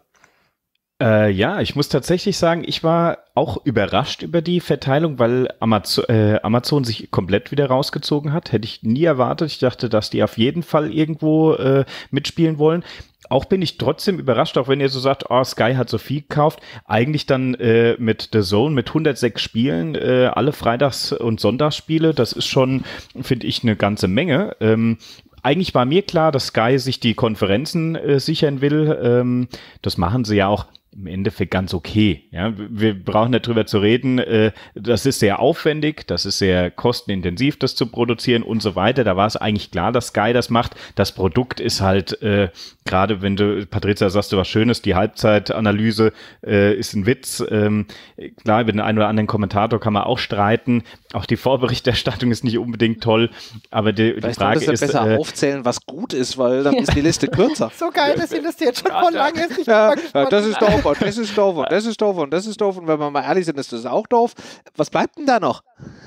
Äh, ja, ich muss tatsächlich sagen, ich war auch überrascht über die Verteilung, weil Amazon, äh, Amazon sich komplett wieder rausgezogen hat. Hätte ich nie erwartet. Ich dachte, dass die auf jeden Fall irgendwo äh, mitspielen wollen. Auch bin ich trotzdem überrascht, auch wenn ihr so sagt, oh, Sky hat so viel gekauft. Eigentlich dann äh, mit The Zone mit hundertsechs Spielen, äh, alle Freitags- und Sonntagsspiele. Das ist schon, finde ich, eine ganze Menge. Ähm, Eigentlich war mir klar, dass Sky sich die Konferenzen äh, sichern will. Ähm, das machen sie ja auch im Endeffekt ganz okay. Ja, wir brauchen nicht drüber zu reden. Äh, das ist sehr aufwendig, das ist sehr kostenintensiv, das zu produzieren und so weiter. Da war es eigentlich klar, dass Sky das macht. Das Produkt ist halt, äh, gerade wenn du, Patricia, sagst du was Schönes, die Halbzeitanalyse äh, ist ein Witz. Ähm, klar, über den einen oder anderen Kommentator kann man auch streiten. Auch die Vorberichterstattung ist nicht unbedingt toll. Aber die, die Frage ist... besser äh, aufzählen, was gut ist, weil dann ist die Liste kürzer. So geil, dass die Liste jetzt schon voll lang ist. Ich Ja, ja, das ist doof und das ist doof und das ist doof und das ist doof und wenn wir mal ehrlich sind, ist das auch doof. Was bleibt denn da noch?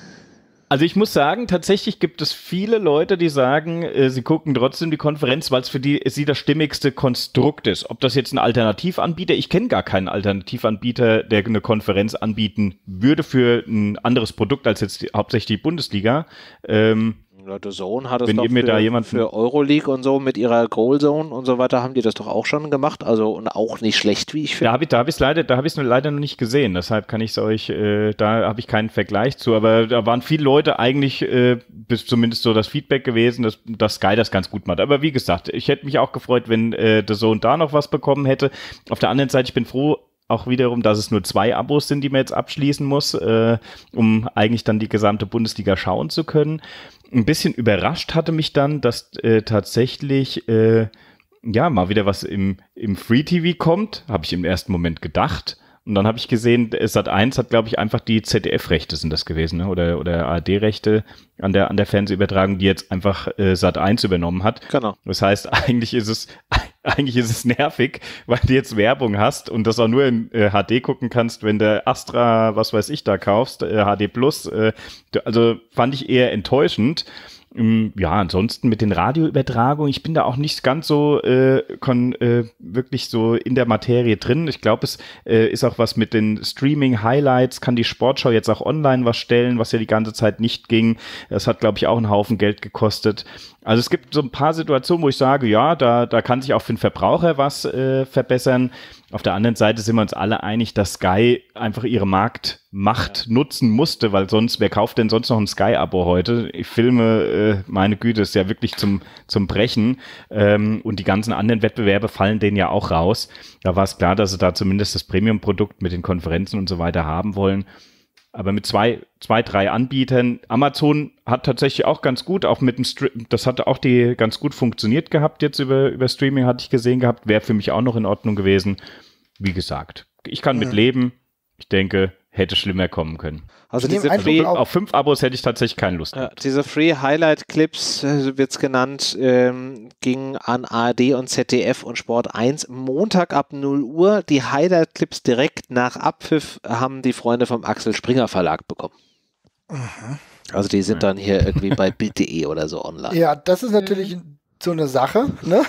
Also ich muss sagen, tatsächlich gibt es viele Leute, die sagen, äh, sie gucken trotzdem die Konferenz, weil es für die sie das stimmigste Konstrukt ist. Ob das jetzt ein Alternativanbieter, ich kenne gar keinen Alternativanbieter, der eine Konferenz anbieten würde für ein anderes Produkt als jetzt die, hauptsächlich die Bundesliga. Ähm, The Zone hat es Wenn doch ihr mir für, da jemanden- für Euroleague und so mit ihrer Goal Zone und so weiter haben die das doch auch schon gemacht. Also und auch nicht schlecht, wie ich Da finde. habe ich, da habe ich leider, da habe ich es leider noch nicht gesehen. Deshalb kann ich es euch, äh, da habe ich keinen Vergleich zu. Aber da waren viele Leute eigentlich, äh, bis zumindest so das Feedback gewesen, dass, dass Sky das ganz gut macht. Aber wie gesagt, ich hätte mich auch gefreut, wenn äh, The Zone da noch was bekommen hätte. Auf der anderen Seite, ich bin froh, auch wiederum, dass es nur zwei Abos sind, die man jetzt abschließen muss, äh, um eigentlich dann die gesamte Bundesliga schauen zu können. Ein bisschen überrascht hatte mich dann, dass äh, tatsächlich äh, ja mal wieder was im, im Free-T V kommt, habe ich im ersten Moment gedacht. Und dann habe ich gesehen, Sat eins hat, glaube ich, einfach die Z D F-Rechte sind das gewesen, ne? oder oder A R D-Rechte an der an der Fernsehübertragung, die jetzt einfach äh, Sat eins übernommen hat. Genau. Das heißt, eigentlich ist es eigentlich ist es nervig, weil du jetzt Werbung hast und das auch nur in äh, H D gucken kannst, wenn du Astra, was weiß ich, da kaufst, äh, H D Plus. Äh, also fand ich eher enttäuschend. Ja, ansonsten mit den Radioübertragungen, ich bin da auch nicht ganz so äh, kon, äh, wirklich so in der Materie drin. Ich glaube, es äh, ist auch was mit den Streaming-Highlights, kann die Sportschau jetzt auch online was stellen, was ja die ganze Zeit nicht ging. Das hat, glaube ich, auch einen Haufen Geld gekostet. Also es gibt so ein paar Situationen, wo ich sage, ja, da, da kann sich auch für den Verbraucher was äh, verbessern. Auf der anderen Seite sind wir uns alle einig, dass Sky einfach ihre Marktmacht ja. nutzen musste, weil sonst, wer kauft denn sonst noch ein Sky-Abo heute? Ich filme, äh, meine Güte, ist ja wirklich zum, zum Brechen. Ähm, und die ganzen anderen Wettbewerbe fallen denen ja auch raus. Da war es klar, dass sie da zumindest das Premium-Produkt mit den Konferenzen und so weiter haben wollen. Aber mit zwei, zwei, drei Anbietern. Amazon hat tatsächlich auch ganz gut, auch mit dem Stream, das hatte auch die ganz gut funktioniert gehabt jetzt über, über Streaming, hatte ich gesehen gehabt. Wäre für mich auch noch in Ordnung gewesen. Wie gesagt, ich kann mhm. mit leben. Ich denke, hätte schlimmer kommen können. Also diese Free, auf fünf Abos hätte ich tatsächlich keine Lust. Ja, diese Free Highlight Clips, äh, wird es genannt, ähm, ging an A R D und Z D F und Sport eins Montag ab null Uhr. Die Highlight Clips direkt nach Abpfiff haben die Freunde vom Axel Springer Verlag bekommen. Mhm. Also die sind dann hier irgendwie bei Bild punkt de oder so online. Ja, das ist natürlich so eine Sache, ne?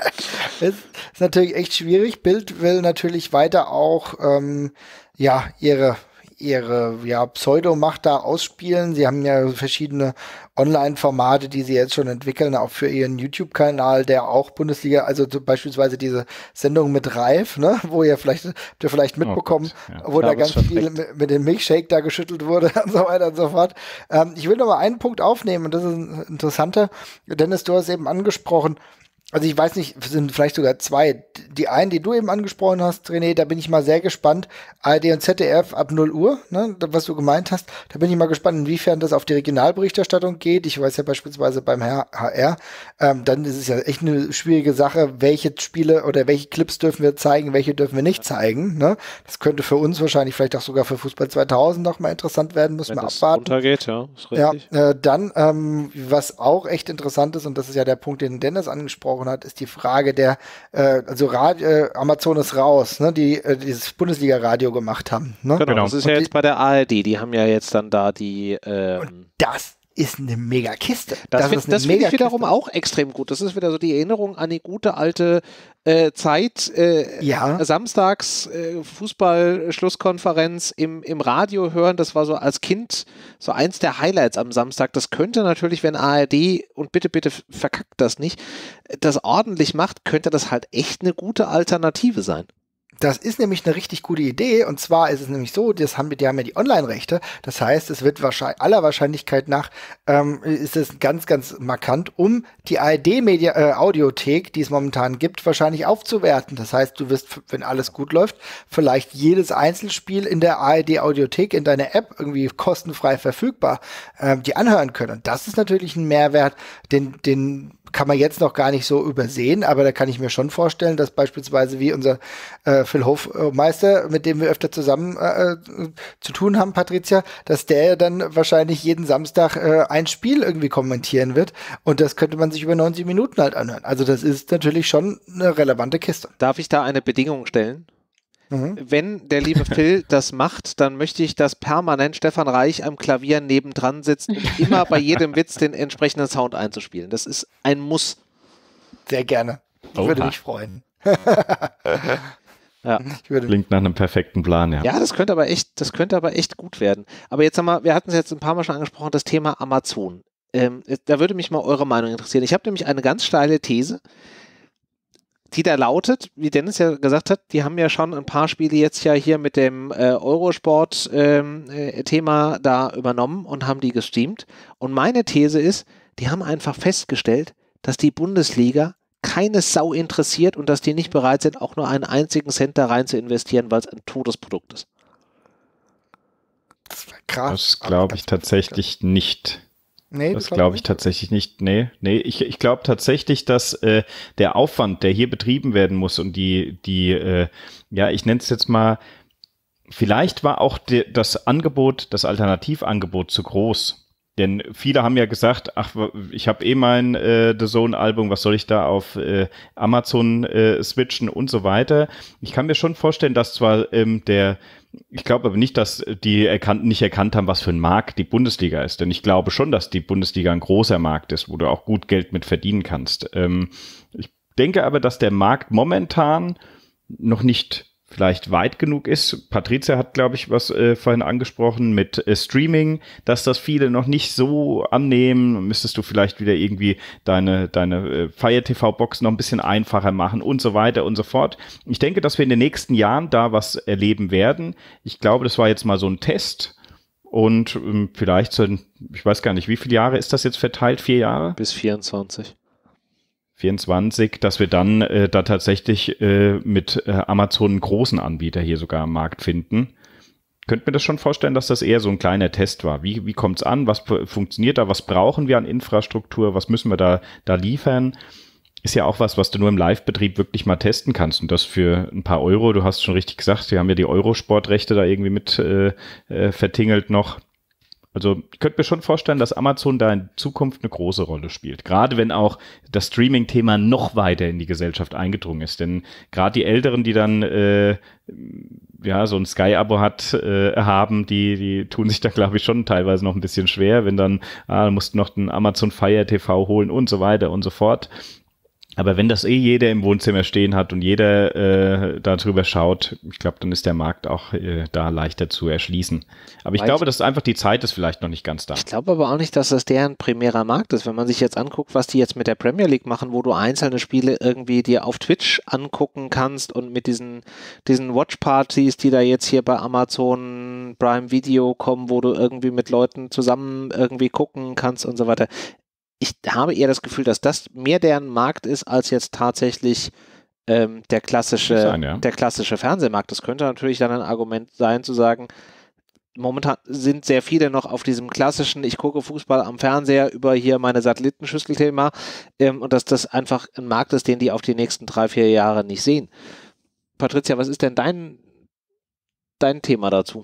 Es ist natürlich echt schwierig. Bild will natürlich weiter auch ähm, ja ihre ihre ja, Pseudomacht da ausspielen. Sie haben ja verschiedene Online-Formate, die sie jetzt schon entwickeln, auch für ihren YouTube-Kanal, der auch Bundesliga, also so beispielsweise diese Sendung mit Ralf, ne, wo ihr vielleicht, habt ihr vielleicht mitbekommen, oh Gott, ja. wo da ganz viel mit, mit dem Milkshake da geschüttelt wurde und so weiter und so fort. Ähm, ich will noch mal einen Punkt aufnehmen und das ist ein interessanter. Dennis, du hast eben angesprochen, Also ich weiß nicht, es sind vielleicht sogar zwei. Die einen, die du eben angesprochen hast, René, da bin ich mal sehr gespannt. A R D und Z D F ab null Uhr, ne, was du gemeint hast. Da bin ich mal gespannt, inwiefern das auf die Regionalberichterstattung geht. Ich weiß ja beispielsweise beim H R, ähm, dann ist es ja echt eine schwierige Sache, welche Spiele oder welche Clips dürfen wir zeigen, welche dürfen wir nicht zeigen. Ne? Das könnte für uns wahrscheinlich, vielleicht auch sogar für Fußball zweitausend noch mal interessant werden, müssen Wenn wir das abwarten. Untergeht, ja, ist richtig. Ja, äh, dann, ähm, was auch echt interessant ist, und das ist ja der Punkt, den Dennis angesprochen hat, ist die Frage der, äh, also Radio, äh, Amazon ist raus, ne, die äh, dieses Bundesliga-Radio gemacht haben. Ne? Genau, Genau. das ist Und ja die- jetzt bei der A R D, die haben ja jetzt dann da die ähm, Das ist eine Megakiste. Das, find, ist eine das finde ich Megakiste. wiederum auch extrem gut. Das ist wieder so die Erinnerung an die gute alte äh, Zeit. Äh, Ja. Samstags äh, Fußball-Schlusskonferenz im, im Radio hören. Das war so als Kind so eins der Highlights am Samstag. Das könnte natürlich, wenn A R D, und bitte, bitte verkackt das nicht, das ordentlich macht, könnte das halt echt eine gute Alternative sein. Das ist nämlich eine richtig gute Idee, und zwar ist es nämlich so, das haben wir, die haben ja die Online-Rechte, das heißt, es wird wahrscheinlich, aller Wahrscheinlichkeit nach, ähm, ist es ganz, ganz markant, um die A R D-Media, äh, Audiothek, die es momentan gibt, wahrscheinlich aufzuwerten. Das heißt, du wirst, wenn alles gut läuft, vielleicht jedes Einzelspiel in der A R D-Audiothek in deiner App irgendwie kostenfrei verfügbar, ähm, die anhören können. Und das ist natürlich ein Mehrwert, den, den kann man jetzt noch gar nicht so übersehen, aber da kann ich mir schon vorstellen, dass beispielsweise wie unser äh, Phil Hofmeister, mit dem wir öfter zusammen äh, zu tun haben, Patricia, dass der dann wahrscheinlich jeden Samstag äh, ein Spiel irgendwie kommentieren wird, und das könnte man sich über neunzig Minuten halt anhören. Also das ist natürlich schon eine relevante Kiste. Darf ich da eine Bedingung stellen? Mhm. Wenn der liebe Phil das macht, dann möchte ich, dass permanent Stefan Reich am Klavier nebendran sitzt, um immer bei jedem Witz den entsprechenden Sound einzuspielen. Das ist ein Muss. Sehr gerne. Ich Oha. würde mich freuen. Ja. Ich würde Klingt nach einem perfekten Plan, ja. Ja, das könnte aber echt, das könnte aber echt gut werden. Aber jetzt haben wir, wir hatten es jetzt ein paar Mal schon angesprochen, das Thema Amazon. Ähm, da würde mich mal eure Meinung interessieren. Ich habe nämlich eine ganz steile These, die da lautet, wie Dennis ja gesagt hat, die haben ja schon ein paar Spiele jetzt ja hier mit dem äh, Eurosport-Thema ähm, äh, da übernommen und haben die gestreamt. Und meine These ist, die haben einfach festgestellt, dass die Bundesliga keine Sau interessiert und dass die nicht bereit sind, auch nur einen einzigen Cent da rein zu investieren, weil es ein totes Produkt ist. Das wäre krass. Das glaube ich tatsächlich nicht. Nee, Das glaube ich tatsächlich nicht. Nee, nee, ich, ich glaube tatsächlich, dass äh, der Aufwand, der hier betrieben werden muss und die, die, äh, ja, ich nenne es jetzt mal, vielleicht war auch de, das Angebot, das Alternativangebot zu groß. Denn viele haben ja gesagt, ach, ich habe eh mein äh, The Zone-Album, was soll ich da auf äh, Amazon äh, switchen und so weiter. Ich kann mir schon vorstellen, dass zwar ähm, der, ich glaube aber nicht, dass die erkannt, nicht erkannt haben, was für ein Markt die Bundesliga ist. Denn ich glaube schon, dass die Bundesliga ein großer Markt ist, wo du auch gut Geld mit verdienen kannst. Ähm, ich denke aber, dass der Markt momentan noch nicht vielleicht weit genug ist. Patricia hat, glaube ich, was äh, vorhin angesprochen mit äh, Streaming, dass das viele noch nicht so annehmen. Müsstest du vielleicht wieder irgendwie deine, deine äh, Fire T V-Box noch ein bisschen einfacher machen und so weiter und so fort. Ich denke, dass wir in den nächsten Jahren da was erleben werden. Ich glaube, das war jetzt mal so ein Test und ähm, vielleicht so, ein, ich weiß gar nicht, wie viele Jahre ist das jetzt verteilt? Vier Jahre? Bis vierundzwanzig. vierundzwanzig, dass wir dann äh, da tatsächlich äh, mit äh, Amazon einen großen Anbieter hier sogar am Markt finden. Könnt mir das schon vorstellen, dass das eher so ein kleiner Test war? Wie, wie kommt es an? Was p- funktioniert da? Was brauchen wir an Infrastruktur? Was müssen wir da, da liefern? Ist ja auch was, was du nur im Live-Betrieb wirklich mal testen kannst. Und das für ein paar Euro. Du hast schon richtig gesagt, wir haben ja die Eurosport-Rechte da irgendwie mit äh, äh, vertingelt noch. Also ich könnte mir schon vorstellen, dass Amazon da in Zukunft eine große Rolle spielt. Gerade wenn auch das Streaming-Thema noch weiter in die Gesellschaft eingedrungen ist. Denn gerade die Älteren, die dann äh, ja so ein Sky-Abo hat, äh, haben, die, die tun sich da, glaube ich, schon teilweise noch ein bisschen schwer, wenn dann, ah, du musst noch den Amazon Fire T V holen und so weiter und so fort. Aber wenn das eh jeder im Wohnzimmer stehen hat und jeder äh, darüber schaut, ich glaube, dann ist der Markt auch äh, da leichter zu erschließen. Aber ich Weil glaube, ich- dass einfach die Zeit ist vielleicht noch nicht ganz da. Ich glaube aber auch nicht, dass das deren primärer Markt ist. Wenn man sich jetzt anguckt, was die jetzt mit der Premier League machen, wo du einzelne Spiele irgendwie dir auf Twitch angucken kannst und mit diesen, diesen Watch-Partys, die da jetzt hier bei Amazon Prime Video kommen, wo du irgendwie mit Leuten zusammen irgendwie gucken kannst und so weiter. ich habe eher das Gefühl, dass das mehr deren Markt ist, als jetzt tatsächlich ähm, der klassische, sein, ja. der klassische Fernsehmarkt. Das könnte natürlich dann ein Argument sein, zu sagen, momentan sind sehr viele noch auf diesem klassischen, ich gucke Fußball am Fernseher über hier meine Satellitenschüssel-Thema ähm, und dass das einfach ein Markt ist, den die auf die nächsten drei, vier Jahre nicht sehen. Patricia, was ist denn dein, dein Thema dazu?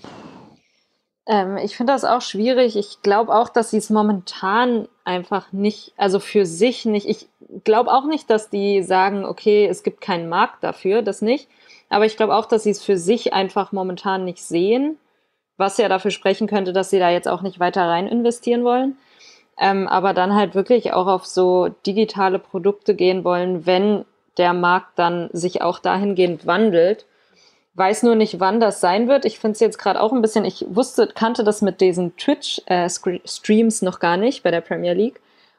Ähm, ich finde das auch schwierig. Ich glaube auch, dass sie es momentan einfach nicht, also für sich nicht, ich glaube auch nicht, dass die sagen, okay, es gibt keinen Markt dafür, das nicht. Aber ich glaube auch, dass sie es für sich einfach momentan nicht sehen, was ja dafür sprechen könnte, dass sie da jetzt auch nicht weiter rein investieren wollen. Ähm, aber dann halt wirklich auch auf so digitale Produkte gehen wollen, wenn der Markt dann sich auch dahingehend wandelt. Weiß nur nicht, wann das sein wird. Ich finde es jetzt gerade auch ein bisschen, ich wusste, kannte das mit diesen Twitch-Streams äh, noch gar nicht bei der Premier League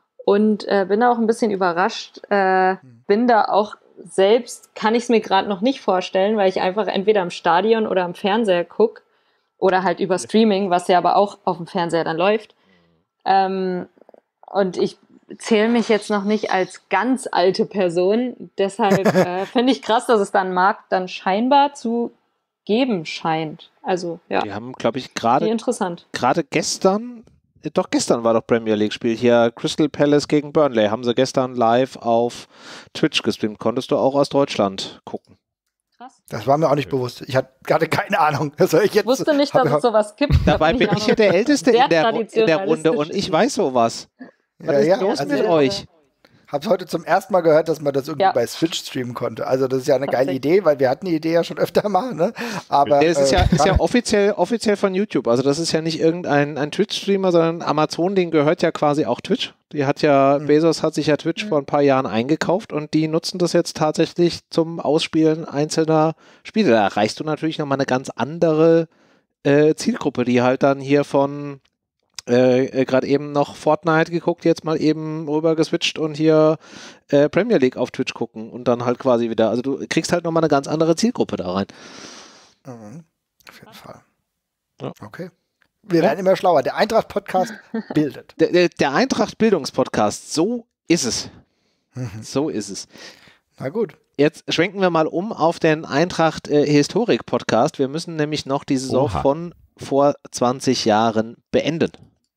und äh, bin da auch ein bisschen überrascht. Äh, bin da auch selbst, kann ich es mir gerade noch nicht vorstellen, weil ich einfach entweder im Stadion oder am Fernseher gucke oder halt über Streaming, was ja aber auch auf dem Fernseher dann läuft. Ähm, und ich zähle mich jetzt noch nicht als ganz alte Person. Deshalb äh, finde ich krass, dass es dann einen Markt dann scheinbar zu geben scheint. Also, ja. Die haben, glaube ich, gerade interessant. gerade gestern, doch gestern war doch Premier League Spiel hier, Crystal Palace gegen Burnley, haben sie gestern live auf Twitch gestreamt. Konntest du auch aus Deutschland gucken. Krass. Das war mir auch nicht bewusst. Ich hatte gerade keine Ahnung. Das soll ich jetzt, Ich wusste nicht, dass es sowas gibt. Dabei bin ich ja der Älteste in der, in der Runde und traditionalistisch. ich weiß sowas. Was Ja, ist ja, los also mit ja. euch? Hab's heute zum ersten Mal gehört, dass man das irgendwie Ja. bei Switch streamen konnte. Also das ist ja eine geile Tatsächlich. Idee, weil wir hatten die Idee ja schon öfter mal, ne? Aber Das ist ja, äh, ist ja offiziell, offiziell von YouTube. Also das ist ja nicht irgendein ein Twitch-Streamer, sondern Amazon, den gehört ja quasi auch Twitch. Die hat ja, Mhm. Bezos hat sich ja Twitch vor ein paar Jahren eingekauft und die nutzen das jetzt tatsächlich zum Ausspielen einzelner Spiele. Da erreichst du natürlich nochmal eine ganz andere äh, Zielgruppe, die halt dann hier von äh, äh, gerade eben noch Fortnite geguckt, jetzt mal eben rüber geswitcht und hier äh, Premier League auf Twitch gucken und dann halt quasi wieder, also du kriegst halt nochmal eine ganz andere Zielgruppe da rein. mhm, auf jeden Fall. Ja. Okay. Wir Ja. werden immer schlauer. Der Eintracht-Podcast bildet. Der, der, der Eintracht-Bildungspodcast, so ist es. So ist es. Na gut. Jetzt schwenken wir mal um auf den Eintracht-Historik-Podcast. Wir müssen nämlich noch die Saison Oha. von vor zwanzig Jahren beenden.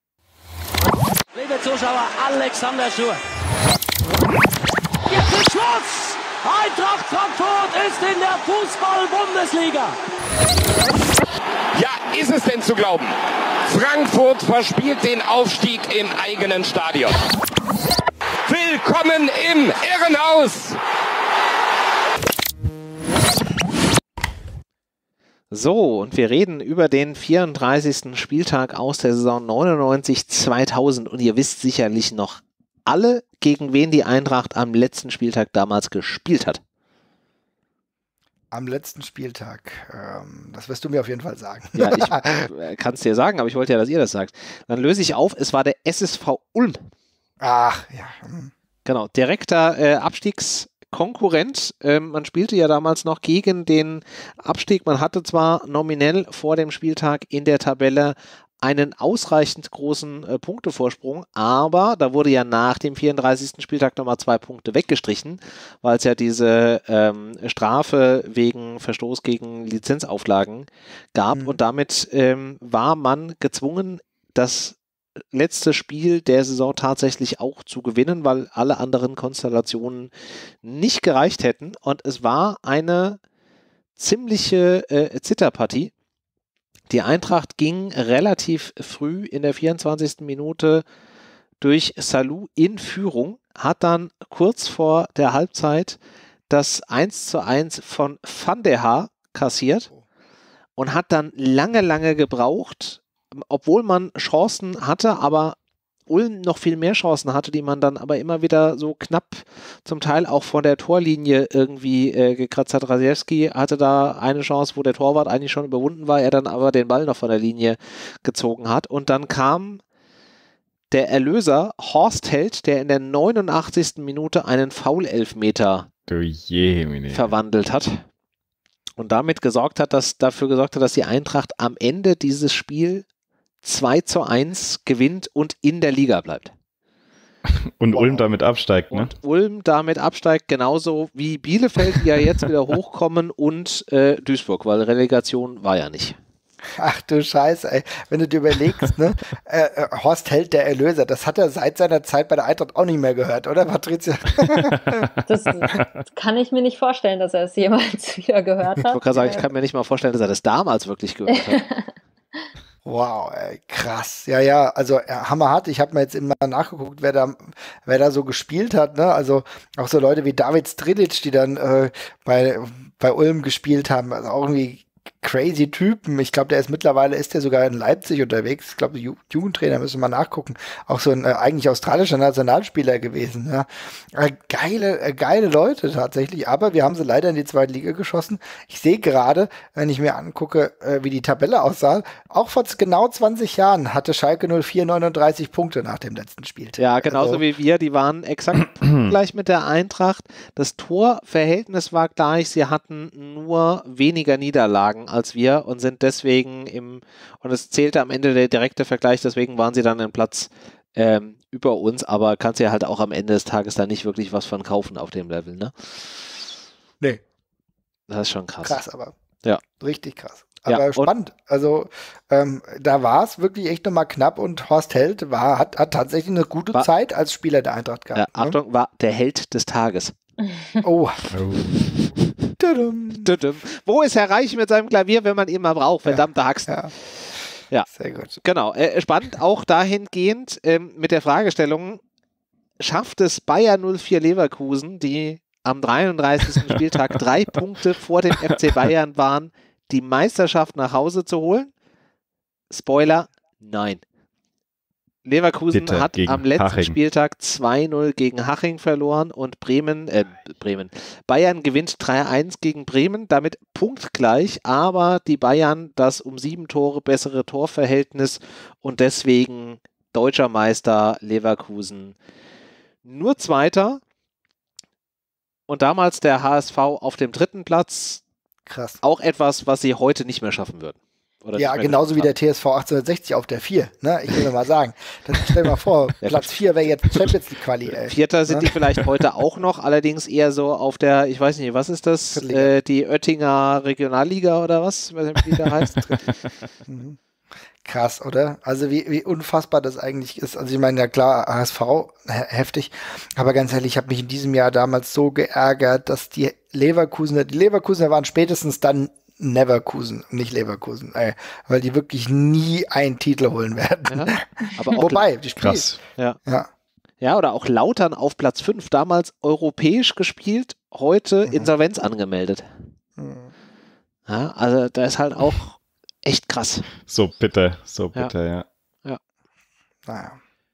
Liebe Zuschauer, Alexander Schur. Jetzt ist Schluss! Eintracht Frankfurt ist in der Fußball-Bundesliga. Ja, ist es denn zu glauben? Frankfurt verspielt den Aufstieg im eigenen Stadion. Willkommen im Irrenhaus! So, und wir reden über den vierunddreißigsten Spieltag aus der Saison neunundneunzig zweitausend und ihr wisst sicherlich noch alle, gegen wen die Eintracht am letzten Spieltag damals gespielt hat. Am letzten Spieltag. Ähm, das wirst du mir auf jeden Fall sagen. Ja, ich äh, kann es dir sagen, aber ich wollte ja, dass ihr das sagt. Dann löse ich auf, es war der S S V Ulm. Ach, ja. hm. Genau, direkter äh, Abstiegskonkurrent. Ähm, man spielte ja damals noch gegen den Abstieg. Man hatte zwar nominell vor dem Spieltag in der Tabelle einen ausreichend großen äh, Punktevorsprung, aber da wurde ja nach dem vierunddreißigsten Spieltag nochmal zwei Punkte weggestrichen, weil es ja diese ähm, Strafe wegen Verstoß gegen Lizenzauflagen gab Mhm. und damit ähm, war man gezwungen, das letzte Spiel der Saison tatsächlich auch zu gewinnen, weil alle anderen Konstellationen nicht gereicht hätten und es war eine ziemliche äh, Zitterpartie. Die Eintracht ging relativ früh in der vierundzwanzigsten Minute durch Salou in Führung, hat dann kurz vor der Halbzeit das eins zu eins von Van der Haar kassiert und hat dann lange, lange gebraucht, obwohl man Chancen hatte, aber Ulm noch viel mehr Chancen hatte, die man dann aber immer wieder so knapp zum Teil auch von der Torlinie irgendwie äh, gekratzt hat. Rasiewski hatte da eine Chance, wo der Torwart eigentlich schon überwunden war, er dann aber den Ball noch von der Linie gezogen hat. Und dann kam der Erlöser Horst Held, der in der neunundachtzigsten Minute einen Foul-Elfmeter Du Jemine. verwandelt hat und damit gesorgt hat, dass dafür gesorgt hat, dass die Eintracht am Ende dieses Spiel zwei zu eins gewinnt und in der Liga bleibt. Und wow. Ulm damit absteigt, ne? Und Ulm damit absteigt, genauso wie Bielefeld, die ja jetzt wieder hochkommen, und äh, Duisburg, weil Relegation war ja nicht. Ach du Scheiße, ey. Wenn du dir überlegst, ne, äh, äh, Horst Held, der Erlöser, das hat er seit seiner Zeit bei der Eintracht auch nicht mehr gehört, oder, Patricia? Das kann ich mir nicht vorstellen, dass er es jemals wieder gehört hat. Ich wollte gerade sagen, ich kann mir nicht mal vorstellen, dass er das damals wirklich gehört hat. Wow, ey, krass. Ja, ja, also ja, hammerhart. Ich habe mir jetzt immer nachgeguckt, wer da, wer da so gespielt hat, ne? Also auch so Leute wie David Strilic, die dann äh, bei, bei Ulm gespielt haben, also auch irgendwie crazy Typen. Ich glaube, der ist mittlerweile, ist der sogar in Leipzig unterwegs. Ich glaube, Ju- Jugendtrainer, müssen wir mal nachgucken. Auch so ein äh, eigentlich australischer Nationalspieler gewesen. Ja. Äh, geile, äh, geile Leute tatsächlich, aber wir haben sie leider in die zweite Liga geschossen. Ich sehe gerade, wenn ich mir angucke, äh, wie die Tabelle aussah, auch vor genau zwanzig Jahren hatte Schalke null vier neununddreißig Punkte nach dem letzten Spiel. Ja, genauso also, wie wir. Die waren exakt gleich mit der Eintracht. Das Torverhältnis war gleich. Sie hatten nur weniger Niederlagen als wir und sind deswegen im, und es zählte am Ende der direkte Vergleich, deswegen waren sie dann im Platz ähm, über uns, aber kannst ja halt auch am Ende des Tages da nicht wirklich was von kaufen auf dem Level, ne? Nee. Das ist schon krass. Krass, aber ja. Richtig krass. Aber ja, spannend. Also ähm, da war es wirklich echt nochmal knapp und Horst Held war, hat, hat tatsächlich eine gute war, Zeit als Spieler der Eintracht gehabt. Ja, Achtung, ne? War der Held des Tages. Oh. Tudum. Tudum. Wo ist Herr Reich mit seinem Klavier, wenn man ihn mal braucht? Verdammte Haxen. Ja. Ja, sehr gut. Genau. Äh, spannend auch dahingehend ähm, mit der Fragestellung, schafft es Bayer null vier Leverkusen, die am dreiunddreißigsten Spieltag drei Punkte vor dem F C Bayern waren, die Meisterschaft nach Hause zu holen? Spoiler, nein. Leverkusen Bitte hat am letzten Haching. Spieltag zwei null gegen Haching verloren und Bremen, äh, Bremen, Bayern gewinnt drei eins gegen Bremen, damit punktgleich, aber die Bayern das um sieben Tore bessere Torverhältnis und deswegen deutscher Meister, Leverkusen nur Zweiter und damals der H S V auf dem dritten Platz. Krass. Auch etwas, was sie heute nicht mehr schaffen würden. Oder ja, genauso wie der T S V achtzehnhundertsechzig auf der vier. Ne? Ich will nur mal sagen. Das, stell dir mal vor, ja, Platz vier wäre jetzt Champions League Quali. Ey. Vierter sind ne? die vielleicht heute auch noch, allerdings eher so auf der, ich weiß nicht, was ist das? Äh, die Oettinger Regionalliga oder was? Ich weiß nicht, wie die da heißt. mhm. Krass, oder? Also wie, wie unfassbar das eigentlich ist. Also ich meine, ja klar, H S V, heftig. Aber ganz ehrlich, ich habe mich in diesem Jahr damals so geärgert, dass die Leverkusener, die Leverkusener waren spätestens dann Neverkusen, nicht Leverkusen, ey, weil die wirklich nie einen Titel holen werden. Ja, aber wobei, die spielen. Krass. Ja. ja. Ja, oder auch Lautern auf Platz fünf, damals europäisch gespielt, heute mhm. Insolvenz angemeldet. Mhm. Ja, also da ist halt auch echt krass. So bitter, so bitter, ja. Ja. ja. Naja.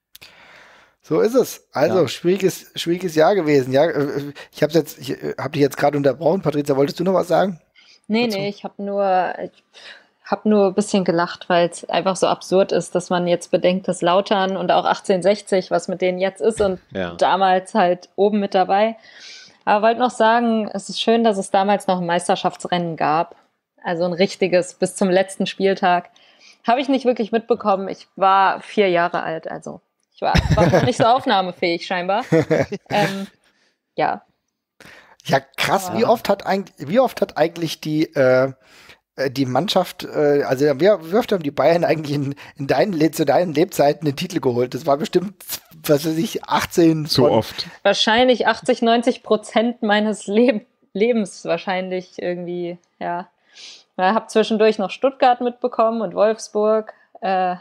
So ist es. Also, ja. schwieriges, schwieriges Jahr gewesen. Ja, ich habe jetzt, ich habe dich jetzt gerade unterbrochen. Patricia, wolltest du noch was sagen? Nee, dazu? nee, ich habe nur, ich hab nur ein bisschen gelacht, weil es einfach so absurd ist, dass man jetzt bedenkt, dass Lautern und auch achtzehnhundertsechzig, was mit denen jetzt ist und ja. damals halt oben mit dabei. Aber wollte noch sagen, es ist schön, dass es damals noch ein Meisterschaftsrennen gab. Also ein richtiges bis zum letzten Spieltag. Habe ich nicht wirklich mitbekommen. Ich war vier Jahre alt, also ich war, war noch nicht so aufnahmefähig scheinbar. ähm, ja. Ja, krass, ja. wie oft hat eigentlich, wie oft hat eigentlich die, äh, die Mannschaft, äh, also wie, wie oft haben die Bayern eigentlich in, in deinen, zu deinen Lebzeiten den Titel geholt? Das war bestimmt, was weiß ich, achtzehn. So oft. Wahrscheinlich achtzig, neunzig Prozent meines Leb- Lebens wahrscheinlich irgendwie, ja. Ich habe zwischendurch noch Stuttgart mitbekommen und Wolfsburg. Äh,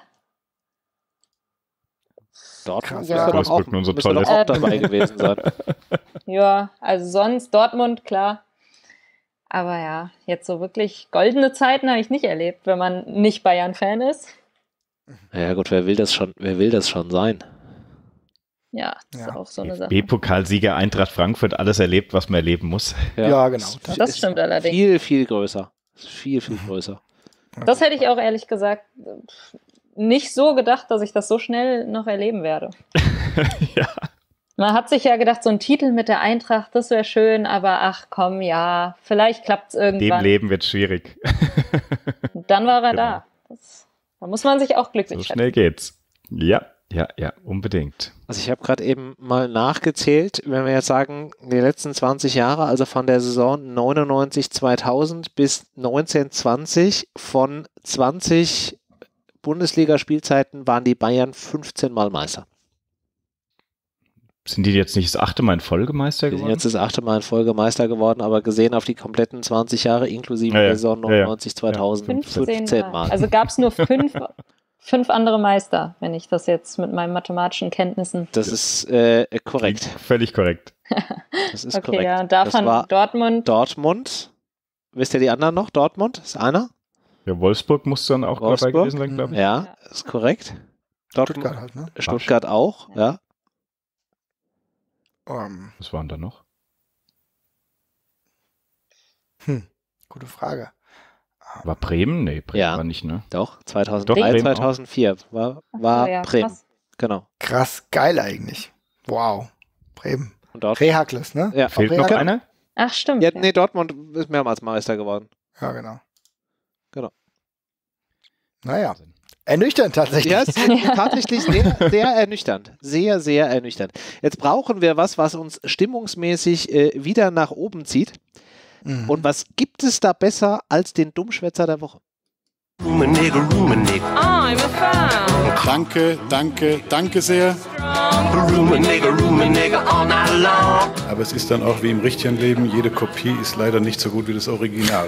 Dortmund ja. müsste doch auch, nun so müsste doch auch dabei gewesen sein. Ja, also sonst Dortmund, klar. Aber ja, jetzt so wirklich goldene Zeiten habe ich nicht erlebt, wenn man nicht Bayern-Fan ist. Ja gut, wer will das schon, wer will das schon sein? Ja, das ja. ist auch so eine Sache. B-Pokalsieger Eintracht Frankfurt, alles erlebt, was man erleben muss. Ja, ja genau. Das, das stimmt allerdings. Viel, viel größer. Viel, viel größer. Das hätte ich auch ehrlich gesagt nicht so gedacht, dass ich das so schnell noch erleben werde. Ja. Man hat sich ja gedacht, so ein Titel mit der Eintracht, das wäre schön, aber ach komm, ja, vielleicht klappt es irgendwann. Dem Leben wird schwierig. Und dann war er genau. da. Das, da muss man sich auch glücklich So schätzen. schnell geht's. Ja, Ja, ja, unbedingt. Also ich habe gerade eben mal nachgezählt, wenn wir jetzt sagen, die letzten zwanzig Jahre, also von der Saison neunundneunzig zweitausend bis neunzehn zwanzig, von zwanzig Bundesligaspielzeiten waren die Bayern fünfzehn Mal Meister. Sind die jetzt nicht das achte Mal in Folge Meister Die sind geworden? jetzt das achte Mal in Folge Meister geworden, aber gesehen auf die kompletten zwanzig Jahre inklusive Ja, ja. der Saison neunundneunzig zweitausend, fünfzehn, fünfzehn Mal. Also gab es nur fünf, fünf andere Meister, wenn ich das jetzt mit meinen mathematischen Kenntnissen. Das ist äh, korrekt. Völlig korrekt. Das ist Okay, korrekt. ja, Das davon war Dortmund. Dortmund. Wisst ihr die anderen noch? Dortmund ist einer? Ja, Wolfsburg muss dann auch dabei Wolfsburg? gewesen sein, glaube ich. Ja, ist korrekt. Dortmund, Stuttgart halt, ne? Stuttgart auch, ja. Um, Was waren da noch? hm, gute Frage. War Bremen? Nee, Bremen Ja. war nicht, ne? Doch, zweitausenddrei, Doch, Bremen auch. zweitausendvier war, war Ach so, ja, Bremen. krass. Genau. Krass, geil eigentlich. Wow. Bremen. Und dort, Rehakles, ne? ja. Fehlt Auch noch Rehakles? einer? Ach, stimmt. ja, Ja. nee, Dortmund ist mehrmals Meister geworden. Ja, genau. Genau. Naja. Ernüchternd tatsächlich. Ja, es ist tatsächlich sehr, sehr ernüchternd. Sehr, sehr ernüchternd. Jetzt brauchen wir was, was uns stimmungsmäßig äh, wieder nach oben zieht. Mhm. Und was gibt es da besser als den Dummschwätzer der Woche? Rummenigge, Rummenigge, I'm a fan. Danke, danke, danke sehr. Rummenigge, Rummenigge all night long. Aber es ist dann auch wie im richtigen Leben, jede Kopie ist leider nicht so gut wie das Original.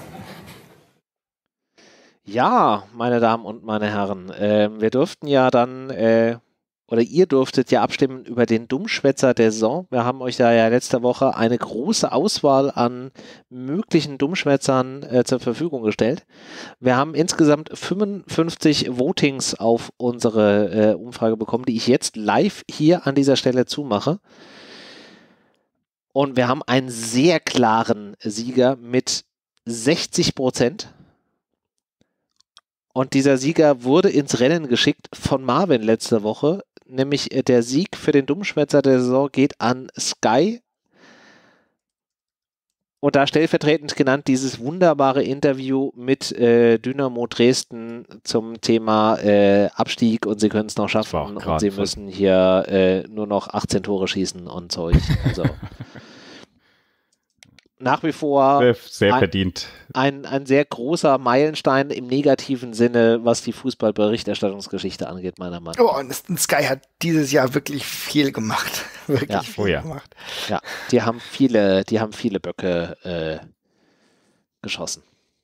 Ja, meine Damen und meine Herren, äh, wir durften ja dann, äh, oder ihr durftet ja abstimmen über den Dummschwätzer der Saison. Wir haben euch da ja letzte Woche eine große Auswahl an möglichen Dummschwätzern äh, zur Verfügung gestellt. Wir haben insgesamt fünfundfünfzig Votings auf unsere äh, Umfrage bekommen, die ich jetzt live hier an dieser Stelle zumache. Und wir haben einen sehr klaren Sieger mit sechzig Prozent. Und dieser Sieger wurde ins Rennen geschickt von Marvin letzte Woche, nämlich äh, der Sieg für den Dummschwätzer der Saison geht an Sky. Und da stellvertretend genannt dieses wunderbare Interview mit äh, Dynamo Dresden zum Thema äh, Abstieg und sie können es noch war auch schaffen und grad sie voll. müssen hier äh, nur noch achtzehn Tore schießen und Zeug. Also nach wie vor Sehr, sehr ein- verdient. ein, ein sehr großer Meilenstein im negativen Sinne, was die Fußballberichterstattungsgeschichte angeht, meiner Meinung nach. Oh, und Sky hat dieses Jahr wirklich viel gemacht. Wirklich Ja. viel Oh ja. gemacht. Ja, die haben viele, die haben viele Böcke äh, geschossen.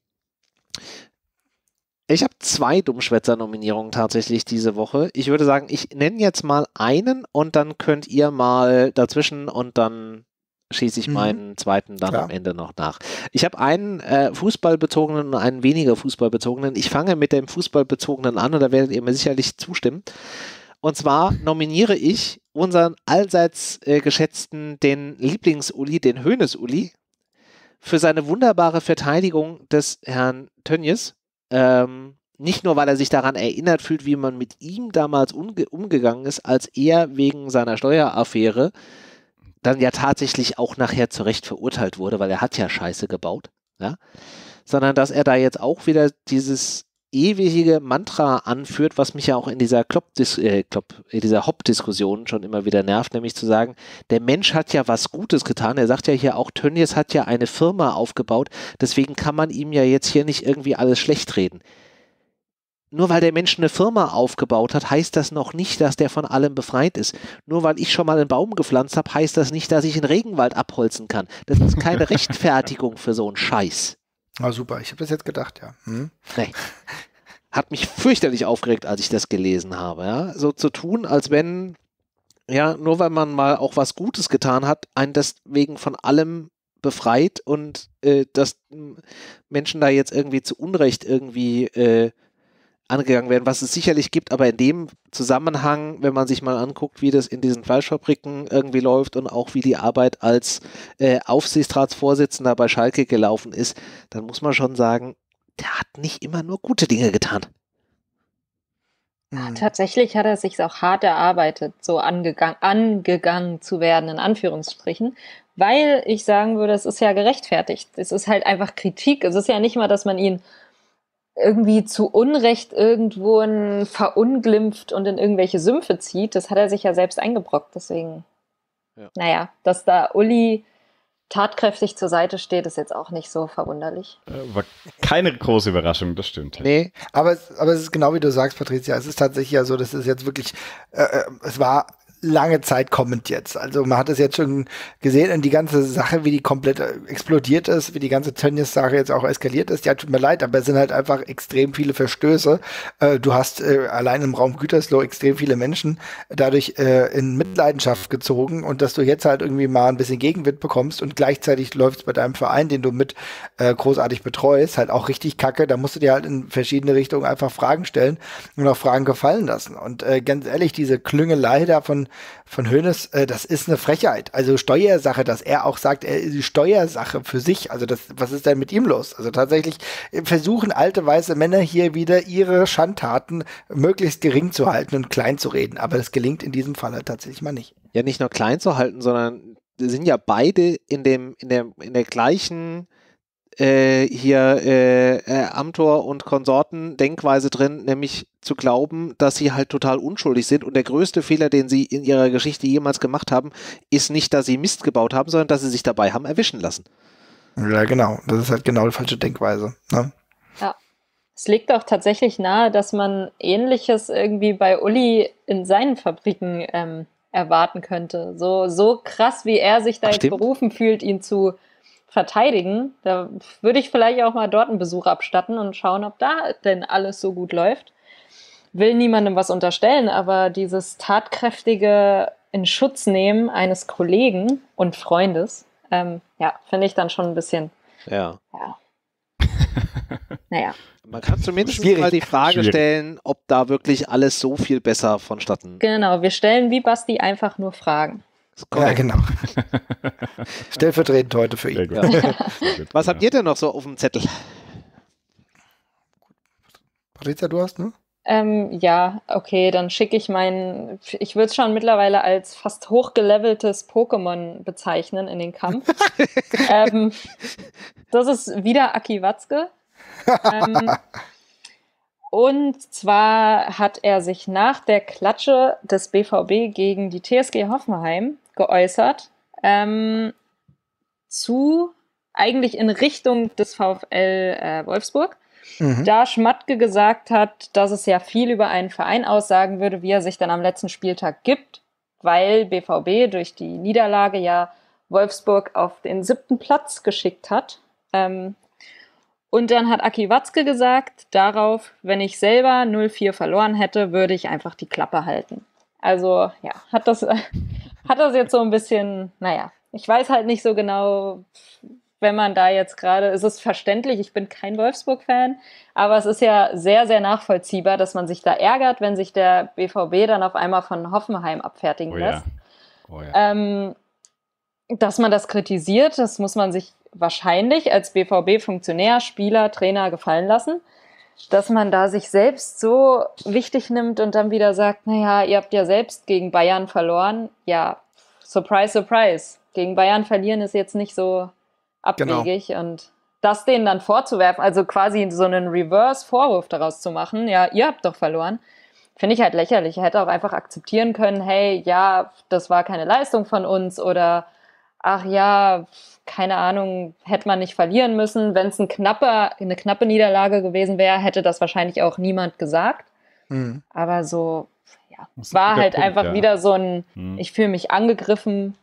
Ich habe zwei Dummschwätzer-Nominierungen tatsächlich diese Woche. Ich würde sagen, ich nenne jetzt mal einen und dann könnt ihr mal dazwischen und dann schieße ich Mhm. meinen zweiten dann Klar. am Ende noch nach. Ich habe einen äh, fußballbezogenen und einen weniger fußballbezogenen. Ich fange mit dem fußballbezogenen an und da werdet ihr mir sicherlich zustimmen. Und zwar nominiere ich unseren allseits äh, geschätzten, den Lieblings-Uli, den Hoeneß-Uli, für seine wunderbare Verteidigung des Herrn Tönnies. Ähm, nicht nur, weil er sich daran erinnert fühlt, wie man mit ihm damals umge umgegangen ist, als er wegen seiner Steueraffäre dann ja tatsächlich auch nachher zu Recht verurteilt wurde, weil er hat ja Scheiße gebaut, ja? Sondern dass er da jetzt auch wieder dieses ewige Mantra anführt, was mich ja auch in dieser Klopp, äh, Klopp, in dieser Hopp-Diskussion schon immer wieder nervt, nämlich zu sagen, der Mensch hat ja was Gutes getan. Er sagt ja hier auch, Tönnies hat ja eine Firma aufgebaut, deswegen kann man ihm ja jetzt hier nicht irgendwie alles schlecht reden. Nur weil der Mensch eine Firma aufgebaut hat, heißt das noch nicht, dass der von allem befreit ist. Nur weil ich schon mal einen Baum gepflanzt habe, heißt das nicht, dass ich einen Regenwald abholzen kann. Das ist keine Rechtfertigung für so einen Scheiß. Ah, super. Ich habe das jetzt gedacht, ja. Hm. Nee. Hat mich fürchterlich aufgeregt, als ich das gelesen habe. Ja? So zu tun, als wenn, ja, nur weil man mal auch was Gutes getan hat, einen deswegen von allem befreit und äh, dass m, Menschen da jetzt irgendwie zu Unrecht irgendwie äh, angegangen werden, was es sicherlich gibt, aber in dem Zusammenhang, wenn man sich mal anguckt, wie das in diesen Fleischfabriken irgendwie läuft und auch wie die Arbeit als äh, Aufsichtsratsvorsitzender bei Schalke gelaufen ist, dann muss man schon sagen, der hat nicht immer nur gute Dinge getan. Hm. Tatsächlich hat er sich auch hart erarbeitet, so angegangen, angegangen zu werden, in Anführungsstrichen, weil ich sagen würde, es ist ja gerechtfertigt. Es ist halt einfach Kritik. Es ist ja nicht mal, dass man ihn irgendwie zu Unrecht irgendwo ein verunglimpft und in irgendwelche Sümpfe zieht. Das hat er sich ja selbst eingebrockt. Deswegen, ja. naja, dass da Uli tatkräftig zur Seite steht, ist jetzt auch nicht so verwunderlich. War keine große Überraschung, das stimmt. Nee, aber es, aber es ist genau wie du sagst, Patricia, es ist tatsächlich ja so, dass es jetzt wirklich, äh, es war lange Zeit kommend jetzt. Also man hat es jetzt schon gesehen und die ganze Sache, wie die komplett explodiert ist, wie die ganze Tönnies-Sache jetzt auch eskaliert ist. Ja, tut mir leid, aber es sind halt einfach extrem viele Verstöße. Äh, du hast äh, allein im Raum Gütersloh extrem viele Menschen dadurch äh, in Mitleidenschaft gezogen und dass du jetzt halt irgendwie mal ein bisschen Gegenwind bekommst und gleichzeitig läuft es bei deinem Verein, den du mit äh, großartig betreust, halt auch richtig kacke. Da musst du dir halt in verschiedene Richtungen einfach Fragen stellen und auch Fragen gefallen lassen. Und äh, ganz ehrlich, diese Klüngelei da von von Hoeneß, äh, das ist eine Frechheit. Also Steuersache, dass er auch sagt, er ist die Steuersache für sich. Also das, was ist denn mit ihm los? Also tatsächlich versuchen alte weiße Männer hier wieder ihre Schandtaten möglichst gering zu halten und klein zu reden. Aber das gelingt in diesem Fall halt tatsächlich mal nicht. Ja, nicht nur klein zu halten, sondern sind ja beide in dem, in der, in der gleichen Äh, hier äh, äh, Amthor und Konsorten Denkweise drin, nämlich zu glauben, dass sie halt total unschuldig sind und der größte Fehler, den sie in ihrer Geschichte jemals gemacht haben, ist nicht, dass sie Mist gebaut haben, sondern dass sie sich dabei haben erwischen lassen. Ja, genau. Das ist halt genau die falsche Denkweise. Ne? Ja. Es liegt auch tatsächlich nahe, dass man Ähnliches irgendwie bei Uli in seinen Fabriken ähm, erwarten könnte. So, so krass, wie er sich da jetzt berufen fühlt, ihn zu verteidigen, da würde ich vielleicht auch mal dort einen Besuch abstatten und schauen, ob da denn alles so gut läuft. Will niemandem was unterstellen, aber dieses tatkräftige in Schutz nehmen eines Kollegen und Freundes, ähm, ja, finde ich dann schon ein bisschen, ja. ja. naja. Man kann zumindest Schwierig. mal die Frage Schwierig. stellen, ob da wirklich alles so viel besser vonstatten. Genau, wir stellen wie Basti einfach nur Fragen. Ja, genau. Stellvertretend heute für ihn. Ja. Was habt ihr denn noch so auf dem Zettel? Patricia, du hast, ne? Ähm, ja, okay, dann schicke ich meinen, ich würde es schon mittlerweile als fast hochgeleveltes Pokémon bezeichnen in den Kampf. ähm, das ist wieder Aki Watzke. ähm, Und zwar hat er sich nach der Klatsche des B V B gegen die T S G Hoffenheim geäußert, ähm, zu, eigentlich in Richtung des VfL äh, Wolfsburg, mhm. da Schmatke gesagt hat, dass es ja viel über einen Verein aussagen würde, wie er sich dann am letzten Spieltag gibt, weil B V B durch die Niederlage ja Wolfsburg auf den siebten Platz geschickt hat. Ähm, Und dann hat Aki Watzke gesagt, darauf, wenn ich selber null vier verloren hätte, würde ich einfach die Klappe halten. Also, ja, hat das, hat das jetzt so ein bisschen, naja, ich weiß halt nicht so genau, wenn man da jetzt gerade, es ist verständlich, ich bin kein Wolfsburg-Fan, aber es ist ja sehr, sehr nachvollziehbar, dass man sich da ärgert, wenn sich der B V B dann auf einmal von Hoffenheim abfertigen oh ja. lässt. Oh ja. Ähm, dass man das kritisiert, das muss man sich wahrscheinlich als B V B-Funktionär, Spieler, Trainer gefallen lassen, dass man da sich selbst so wichtig nimmt und dann wieder sagt, naja, ihr habt ja selbst gegen Bayern verloren. Ja, surprise, surprise. Gegen Bayern verlieren ist jetzt nicht so abwegig. Genau. Und das denen dann vorzuwerfen, also quasi so einen Reverse-Vorwurf daraus zu machen, ja, ihr habt doch verloren, finde ich halt lächerlich. Er hätte auch einfach akzeptieren können, hey, ja, das war keine Leistung von uns oder ach ja, keine Ahnung, hätte man nicht verlieren müssen. Wenn es ein knapper, eine knappe Niederlage gewesen wäre, hätte das wahrscheinlich auch niemand gesagt. Mhm. Aber so, ja, es war halt Punkt, einfach ja. wieder so ein, mhm. ich fühle mich angegriffen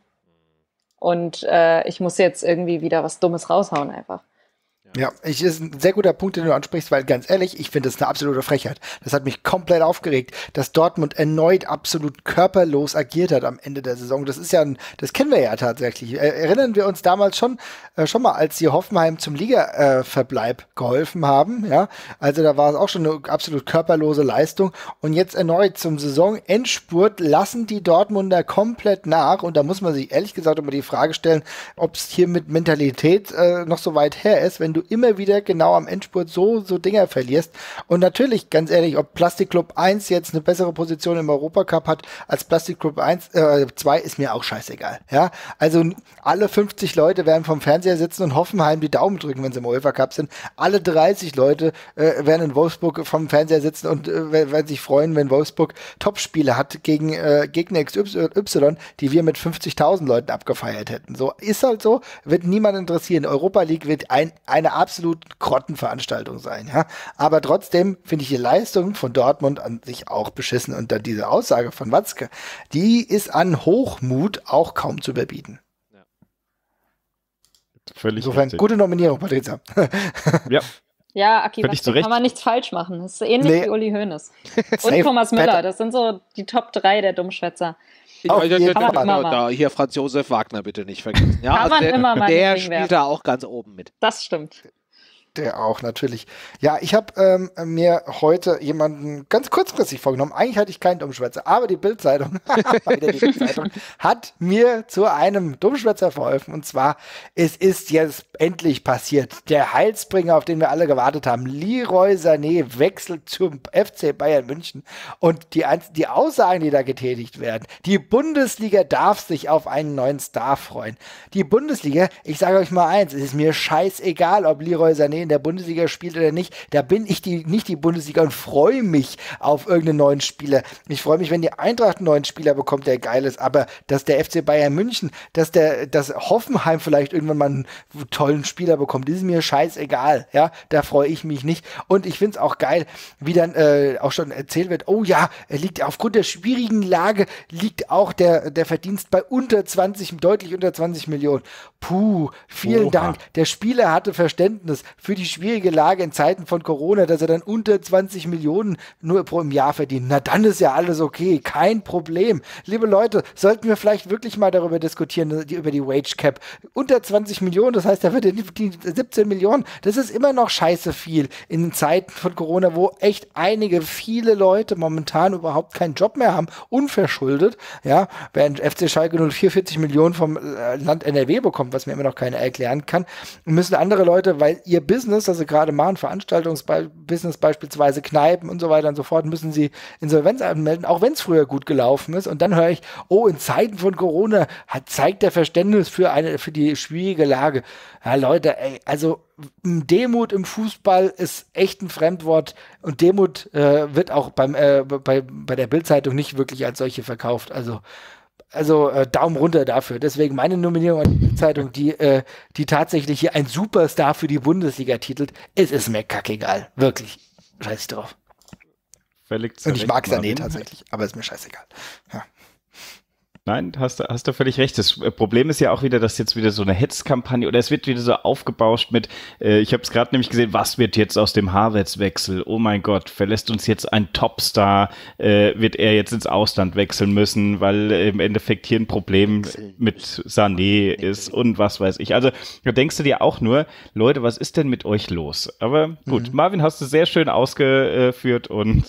und äh, ich muss jetzt irgendwie wieder was Dummes raushauen einfach. Ja, ich ist ein sehr guter Punkt, den du ansprichst, weil ganz ehrlich, ich finde das eine absolute Frechheit. Das hat mich komplett aufgeregt, dass Dortmund erneut absolut körperlos agiert hat am Ende der Saison. Das ist ja, ein, das kennen wir ja tatsächlich. Erinnern wir uns damals schon, äh, schon mal, als die Hoffenheim zum Liga-Verbleib äh, geholfen haben, ja. Also da war es auch schon eine absolut körperlose Leistung. Und jetzt erneut zum Saisonendspurt lassen die Dortmunder komplett nach. Und da muss man sich ehrlich gesagt immer die Frage stellen, ob es hier mit Mentalität äh, noch so weit her ist, wenn du du immer wieder genau am Endspurt so, so Dinger verlierst. Und natürlich, ganz ehrlich, ob Plastikclub eins jetzt eine bessere Position im Europacup hat als Plastikclub eins, äh, zwei, ist mir auch scheißegal. Ja, also alle fünfzig Leute werden vom Fernseher sitzen und Hoffenheim die Daumen drücken, wenn sie im UEFA Cup sind. Alle dreißig Leute äh, werden in Wolfsburg vom Fernseher sitzen und äh, werden sich freuen, wenn Wolfsburg Topspiele hat gegen äh, Gegner X Y, die wir mit fünfzigtausend Leuten abgefeiert hätten. So ist halt so, wird niemand interessieren. Europa League wird ein, eine absolut Grottenveranstaltung sein. Ja? Aber trotzdem finde ich die Leistung von Dortmund an sich auch beschissen und dann diese Aussage von Watzke, die ist an Hochmut auch kaum zu überbieten. Völlig Insofern richtig. gute Nominierung, Patrizia. Ja. Ja, Aki, Völlig was, zu da Recht. kann man nichts falsch machen. Das ist so ähnlich Nee. wie Uli Hoeneß. Und Safe. Thomas Müller, Better. das sind so die Top drei der Dummschwätzer. Auf Ja, jeden da, Fall. da, Immer da, da, hier Franz Josef Wagner bitte nicht vergessen. Ja, Kann also man der, immer mal der nicht spielt wegwerfen. da auch ganz oben mit. Das stimmt. Der auch, natürlich. Ja, ich habe ähm, mir heute jemanden ganz kurzfristig vorgenommen. Eigentlich hatte ich keinen Dummschwätzer, aber die Bild-Zeitung, wieder die Bild-Zeitung, hat mir zu einem Dummschwätzer verholfen. Und zwar, es ist jetzt endlich passiert. Der Heilsbringer, auf den wir alle gewartet haben. Leroy Sané wechselt zum F C Bayern München. Und die, die Aussagen, die da getätigt werden, die Bundesliga darf sich auf einen neuen Star freuen. Die Bundesliga, ich sage euch mal eins, es ist mir scheißegal, ob Leroy Sané in der Bundesliga spielt oder nicht, da bin ich die, nicht die Bundesliga und freue mich auf irgendeinen neuen Spieler. Ich freue mich, wenn die Eintracht einen neuen Spieler bekommt, der geil ist, aber dass der F C Bayern München, dass der, dass Hoffenheim vielleicht irgendwann mal einen tollen Spieler bekommt, das ist mir scheißegal, ja, da freue ich mich nicht. Und ich finde es auch geil, wie dann äh, auch schon erzählt wird, oh ja, er liegt aufgrund der schwierigen Lage, liegt auch der, der Verdienst bei unter zwanzig, deutlich unter zwanzig Millionen. Puh, vielen Oha. Dank. Der Spieler hatte Verständnis für die schwierige Lage in Zeiten von Corona, dass er dann unter zwanzig Millionen nur pro im Jahr verdient. Na, dann ist ja alles okay, kein Problem. Liebe Leute, sollten wir vielleicht wirklich mal darüber diskutieren, die, über die Wage Cap. Unter zwanzig Millionen, das heißt, er wird die siebzehn Millionen, das ist immer noch scheiße viel in Zeiten von Corona, wo echt einige, viele Leute momentan überhaupt keinen Job mehr haben, unverschuldet, ja, während F C Schalke null vier vierzig Millionen vom äh, Land N R W bekommt, was mir immer noch keiner erklären kann, müssen andere Leute, weil ihr Business, also gerade machen, Veranstaltungsbusiness beispielsweise, Kneipen und so weiter und so fort, müssen sie Insolvenz anmelden, auch wenn es früher gut gelaufen ist. Und dann höre ich, oh, in Zeiten von Corona hat, zeigt der Verständnis für eine, für die schwierige Lage. Ja, Leute, ey, also Demut im Fußball ist echt ein Fremdwort und Demut äh, wird auch beim, äh, bei, bei der Bild-Zeitung nicht wirklich als solche verkauft. Also Also äh, Daumen runter dafür. Deswegen meine Nominierung an die Zeitung, die, äh, die tatsächlich hier ein Superstar für die Bundesliga titelt. Es ist mir kackegal. Wirklich. Scheiß ich drauf. Völlig Und ich mag Sané Marvin. tatsächlich, aber ist mir scheißegal. Ja. Nein, hast du hast du völlig recht. Das Problem ist ja auch wieder, dass jetzt wieder so eine Hetzkampagne oder es wird wieder so aufgebauscht mit, äh, ich habe es gerade nämlich gesehen, was wird jetzt aus dem Havertz-Wechsel? Oh mein Gott, verlässt uns jetzt ein Topstar, äh, wird er jetzt ins Ausland wechseln müssen, weil äh, im Endeffekt hier ein Problem mit Sané ist und was weiß ich. Also da denkst du dir auch nur, Leute, was ist denn mit euch los? Aber gut, mhm. Marvin, hast du sehr schön ausgeführt und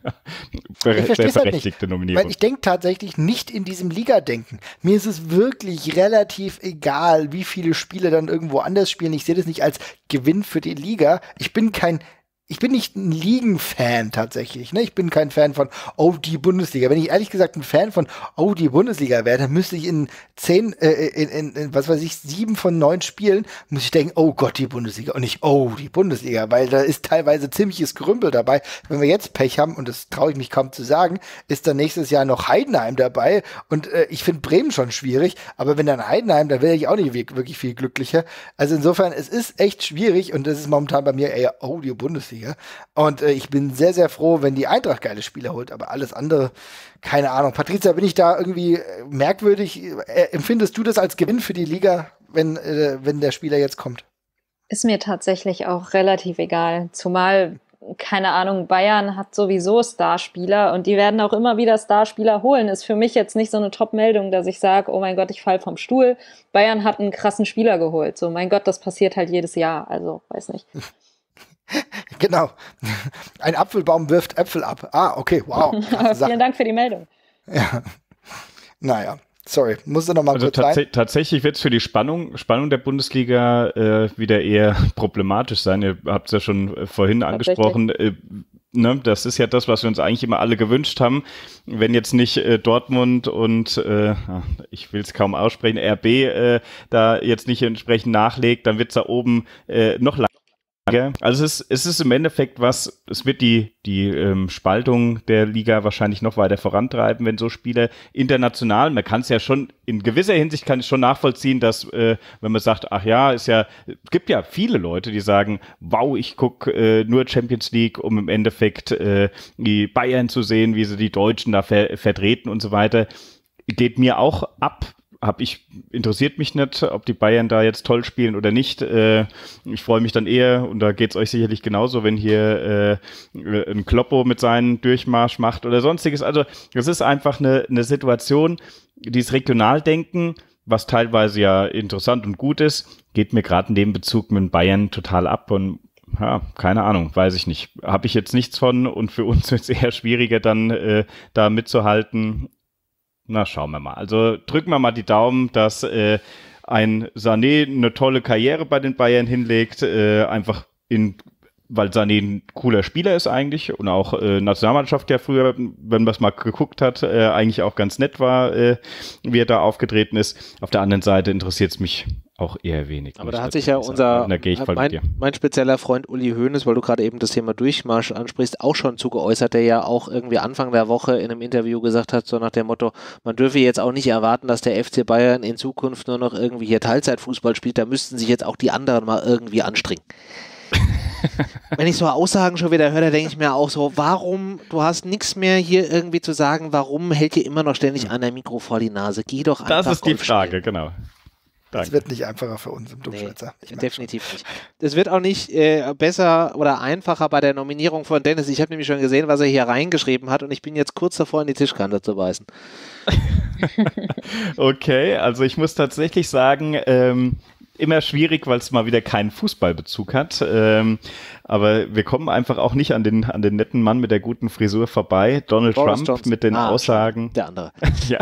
sehr berechtigte Nominierung. Weil ich denke tatsächlich nicht in diesem Liga-Denken. Mir ist es wirklich relativ egal, wie viele Spiele dann irgendwo anders spielen. Ich sehe das nicht als Gewinn für die Liga. Ich bin kein Ich bin nicht ein Ligen-Fan tatsächlich. Ne? Ich bin kein Fan von, oh, die Bundesliga. Wenn ich ehrlich gesagt ein Fan von, oh, die Bundesliga wäre, dann müsste ich in zehn, äh, in, in, in, was weiß ich, sieben von neun Spielen, muss ich denken, oh Gott, die Bundesliga. Und nicht, oh, die Bundesliga. Weil da ist teilweise ziemliches Gerümpel dabei. Wenn wir jetzt Pech haben, und das traue ich mich kaum zu sagen, ist dann nächstes Jahr noch Heidenheim dabei. Und äh, ich finde Bremen schon schwierig. Aber wenn dann Heidenheim, dann wäre ich auch nicht wirklich viel glücklicher. Also insofern, es ist echt schwierig. Und das ist momentan bei mir eher, oh, die Bundesliga. Und äh, ich bin sehr, sehr froh, wenn die Eintracht geile Spieler holt, aber alles andere, keine Ahnung. Patrizia, bin ich da irgendwie äh, merkwürdig? Äh, empfindest du das als Gewinn für die Liga, wenn, äh, wenn der Spieler jetzt kommt? Ist mir tatsächlich auch relativ egal. Zumal, keine Ahnung, Bayern hat sowieso Starspieler und die werden auch immer wieder Starspieler holen. Ist für mich jetzt nicht so eine Top-Meldung, dass ich sage, oh mein Gott, ich fall vom Stuhl. Bayern hat einen krassen Spieler geholt. So, mein Gott, das passiert halt jedes Jahr. Also, weiß nicht. Genau. Ein Apfelbaum wirft Äpfel ab. Ah, okay, wow. Vielen Dank für die Meldung. Ja. Naja. Sorry, musste noch mal also kurz tats rein. Tatsächlich wird es für die Spannung, Spannung der Bundesliga äh, wieder eher problematisch sein. Ihr habt es ja schon äh, vorhin angesprochen. Äh, ne, das ist ja das, was wir uns eigentlich immer alle gewünscht haben. Wenn jetzt nicht äh, Dortmund und, äh, ich will es kaum aussprechen, R B äh, da jetzt nicht entsprechend nachlegt, dann wird es da oben äh, noch lang. Also es ist, es ist im Endeffekt was, es wird die, die ähm, Spaltung der Liga wahrscheinlich noch weiter vorantreiben, wenn so Spiele international, man kann es ja schon, in gewisser Hinsicht kann ich schon nachvollziehen, dass, äh, wenn man sagt, ach ja, ist ja, es gibt ja viele Leute, die sagen, wow, ich gucke äh, nur Champions League, um im Endeffekt äh, die Bayern zu sehen, wie sie die Deutschen da ver vertreten und so weiter. Geht mir auch ab. Hab ich, interessiert mich nicht, ob die Bayern da jetzt toll spielen oder nicht. Äh, ich freue mich dann eher, und da geht's euch sicherlich genauso, wenn hier äh, ein Kloppo mit seinen Durchmarsch macht oder sonstiges. Also das ist einfach eine, eine Situation, dieses Regionaldenken, was teilweise ja interessant und gut ist, geht mir gerade in dem Bezug mit Bayern total ab und ja, keine Ahnung, weiß ich nicht. Habe ich jetzt nichts von und für uns wird es eher schwieriger dann äh, da mitzuhalten. Na, schauen wir mal. Also drücken wir mal die Daumen, dass äh, ein Sané eine tolle Karriere bei den Bayern hinlegt, äh, einfach in, weil Sané ein cooler Spieler ist eigentlich und auch äh, Nationalmannschaft ja früher, wenn man es mal geguckt hat, äh, eigentlich auch ganz nett war, äh, wie er da aufgetreten ist. Auf der anderen Seite interessiert es mich auch eher wenig. Aber da hat sich ja unser, da gehe ich voll mein, mit dir. mein spezieller Freund Uli Hoeneß, weil du gerade eben das Thema Durchmarsch ansprichst, auch schon zugeäußert, der ja auch irgendwie Anfang der Woche in einem Interview gesagt hat, so nach dem Motto, man dürfe jetzt auch nicht erwarten, dass der F C Bayern in Zukunft nur noch irgendwie hier Teilzeitfußball spielt, da müssten sich jetzt auch die anderen mal irgendwie anstrengen. Wenn ich so Aussagen schon wieder höre, da denke ich mir auch so, warum, du hast nichts mehr hier irgendwie zu sagen, warum hält dir immer noch ständig einer ein Mikro vor die Nase? Geh doch einfach Das ist die Golf Frage, spielen. genau. Es wird nicht einfacher für uns im Dummschwätzer. Nee, definitiv nicht. Es wird auch nicht äh, besser oder einfacher bei der Nominierung von Dennis. Ich habe nämlich schon gesehen, was er hier reingeschrieben hat und ich bin jetzt kurz davor, in die Tischkante zu beißen. Okay, also ich muss tatsächlich sagen, ähm, immer schwierig, weil es mal wieder keinen Fußballbezug hat. Ähm, aber wir kommen einfach auch nicht an den, an den netten Mann mit der guten Frisur vorbei. Donald Boris Trump Johnson. mit den ah, Aussagen. Der andere. Ja,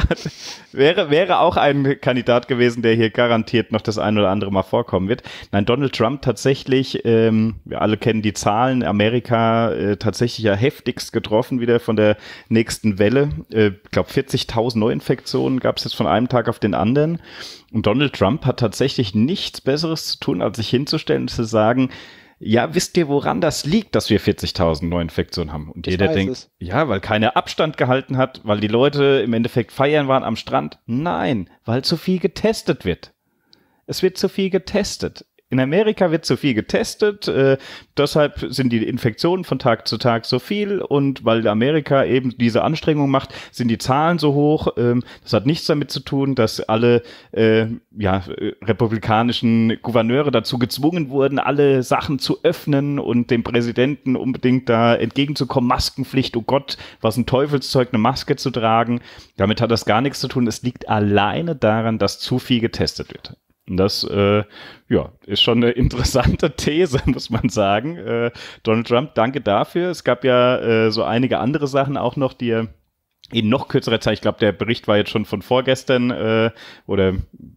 wäre, wäre auch ein Kandidat gewesen, der hier garantiert noch das ein oder andere Mal vorkommen wird. Nein, Donald Trump tatsächlich, ähm, wir alle kennen die Zahlen, Amerika äh, tatsächlich ja heftigst getroffen wieder von der nächsten Welle. Äh, ich glaube vierzigtausend Neuinfektionen gab es jetzt von einem Tag auf den anderen. Und Donald Trump hat tatsächlich nichts Besseres zu tun, als sich hinzustellen und zu sagen, ja, wisst ihr, woran das liegt, dass wir vierzigtausend Neuinfektionen haben? Und Ich jeder weiß denkt, es. ja, weil keiner Abstand gehalten hat, weil die Leute im Endeffekt feiern waren am Strand. Nein, weil zu viel getestet wird. Es wird zu viel getestet. In Amerika wird zu viel getestet, äh, deshalb sind die Infektionen von Tag zu Tag so viel und weil Amerika eben diese Anstrengung macht, sind die Zahlen so hoch. Ähm, das hat nichts damit zu tun, dass alle äh, ja, republikanischen Gouverneure dazu gezwungen wurden, alle Sachen zu öffnen und dem Präsidenten unbedingt da entgegenzukommen. Maskenpflicht, oh Gott, was ein Teufelszeug, eine Maske zu tragen. Damit hat das gar nichts zu tun. Es liegt alleine daran, dass zu viel getestet wird. Und das äh, ja, ist schon eine interessante These, muss man sagen. Äh, Donald Trump, danke dafür. Es gab ja äh, so einige andere Sachen auch noch, die er in noch kürzerer Zeit, ich glaube, der Bericht war jetzt schon von vorgestern äh, oder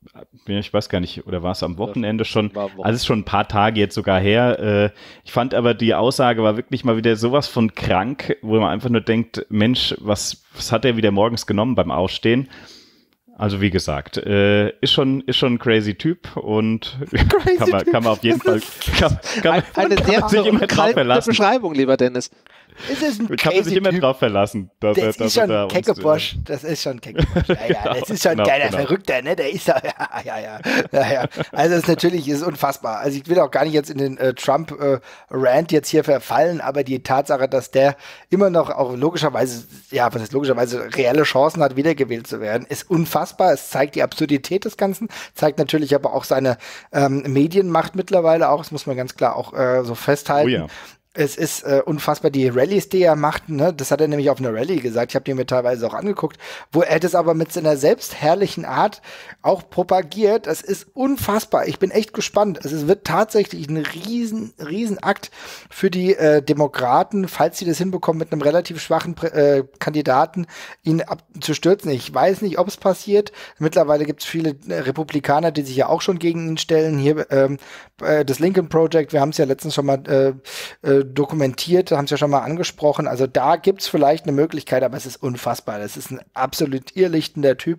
ich weiß gar nicht, oder war es am Wochenende schon? Also es ist schon ein paar Tage jetzt sogar her. Äh, ich fand aber, die Aussage war wirklich mal wieder sowas von krank, wo man einfach nur denkt, Mensch, was, was hat er wieder morgens genommen beim Aufstehen? Also wie gesagt, äh, ist schon ist schon ein crazy Typ und crazy kann, man, kann man auf jeden Fall kann, kann man, eine kann sehr man sich immer drauf verlassen. Beschreibung, lieber Dennis. Es ist ein kann man sich immer typ. drauf verlassen. Dass Das er, ist dass schon er ein Keckebusch. uns, Das ist schon ein Keckebusch. Ja, ja, Genau, das ist schon ein genau, geiler genau. Verrückter, ne? Der ist ja, ja, ja, ja, ja. Also das ist natürlich ist unfassbar. Also ich will auch gar nicht jetzt in den äh, Trump-Rant äh, jetzt hier verfallen, aber die Tatsache, dass der immer noch auch logischerweise, ja, was heißt logischerweise, reelle Chancen hat, wiedergewählt zu werden, ist unfassbar. Es zeigt die Absurdität des Ganzen, zeigt natürlich aber auch seine ähm, Medienmacht mittlerweile auch, das muss man ganz klar auch äh, so festhalten. Oh ja. Es ist äh, unfassbar, die Rallyes, die er macht, ne? Das hat er nämlich auf einer Rallye gesagt, ich habe die mir teilweise auch angeguckt, wo er das aber mit seiner selbstherrlichen Art auch propagiert. Das ist unfassbar, ich bin echt gespannt. Also es wird tatsächlich ein riesen, riesen Akt für die äh, Demokraten, falls sie das hinbekommen, mit einem relativ schwachen äh, Kandidaten ihn abzustürzen. Ich weiß nicht, ob es passiert. Mittlerweile gibt es viele äh, Republikaner, die sich ja auch schon gegen ihn stellen. Hier ähm, äh, das Lincoln Project, wir haben es ja letztens schon mal äh, äh, dokumentiert, haben es ja schon mal angesprochen. Also da gibt es vielleicht eine Möglichkeit, aber es ist unfassbar. Das ist ein absolut irrlichtender Typ,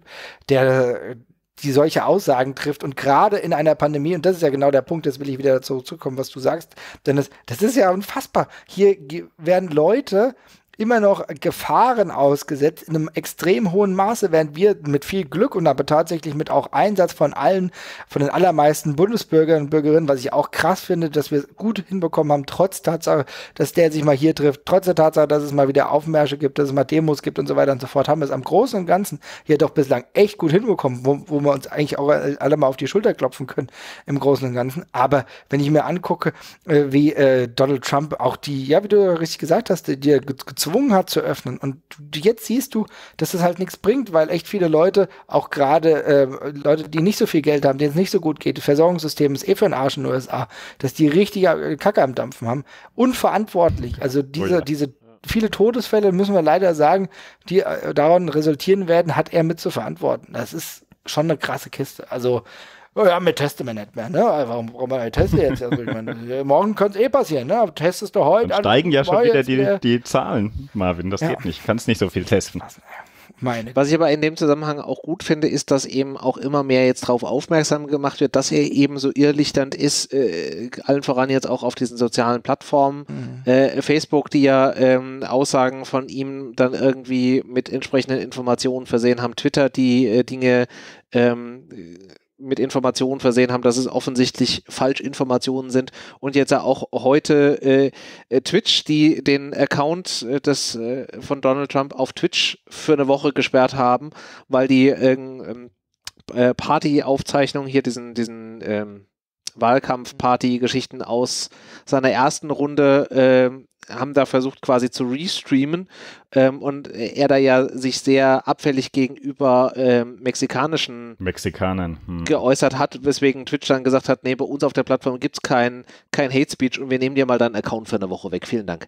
der die solche Aussagen trifft und gerade in einer Pandemie, und das ist ja genau der Punkt, jetzt will ich wieder dazu zurückkommen, was du sagst, denn das, das ist ja unfassbar. Hier werden Leute immer noch Gefahren ausgesetzt in einem extrem hohen Maße, während wir mit viel Glück und aber tatsächlich mit auch Einsatz von allen, von den allermeisten Bundesbürgern und Bürgerinnen, was ich auch krass finde, dass wir es gut hinbekommen haben, trotz Tatsache, dass der sich mal hier trifft, trotz der Tatsache, dass es mal wieder Aufmärsche gibt, dass es mal Demos gibt und so weiter und so fort, haben wir es am Großen und Ganzen hier doch bislang echt gut hinbekommen, wo, wo wir uns eigentlich auch alle mal auf die Schulter klopfen können im Großen und Ganzen. Aber wenn ich mir angucke, äh, wie äh, Donald Trump auch die, ja, wie du richtig gesagt hast, die, die gezwungen hat zu öffnen. Und jetzt siehst du, dass das halt nichts bringt, weil echt viele Leute, auch gerade äh, Leute, die nicht so viel Geld haben, denen es nicht so gut geht, das Versorgungssystem ist eh für den Arsch in den U S A, dass die richtige Kacke am Dampfen haben. Unverantwortlich. Also diese, oh ja. diese viele Todesfälle, müssen wir leider sagen, die äh, daran resultieren werden, hat er mit zu verantworten. Das ist schon eine krasse Kiste. Also oh ja, mit testen wir nicht mehr, ne? Warum brauchen wir testen jetzt? Also, ich meine, morgen könnte es eh passieren, ne? Aber testest du heute. Dann steigen ja schon wieder die, die Zahlen, Marvin. Das ja. geht nicht. Kannst nicht so viel testen. Meine. Was ich aber in dem Zusammenhang auch gut finde, ist, dass eben auch immer mehr jetzt darauf aufmerksam gemacht wird, dass er eben so irrlichternd ist, äh, allen voran jetzt auch auf diesen sozialen Plattformen, mhm. äh, Facebook, die ja ähm, Aussagen von ihm dann irgendwie mit entsprechenden Informationen versehen haben, Twitter, die äh, Dinge ähm, mit Informationen versehen haben, dass es offensichtlich Falschinformationen sind und jetzt auch heute äh, Twitch, die den Account äh, des, äh, von Donald Trump auf Twitch für eine Woche gesperrt haben, weil die äh, äh, Partyaufzeichnungen hier, diesen, diesen ähm, Wahlkampf-Party-Geschichten aus seiner ersten Runde äh, haben da versucht quasi zu restreamen ähm, und er da ja sich sehr abfällig gegenüber ähm, mexikanischen Mexikanern hm. geäußert hat, weswegen Twitch dann gesagt hat, nee, bei uns auf der Plattform gibt es kein, kein Hate Speech und wir nehmen dir mal deinen Account für eine Woche weg. Vielen Dank.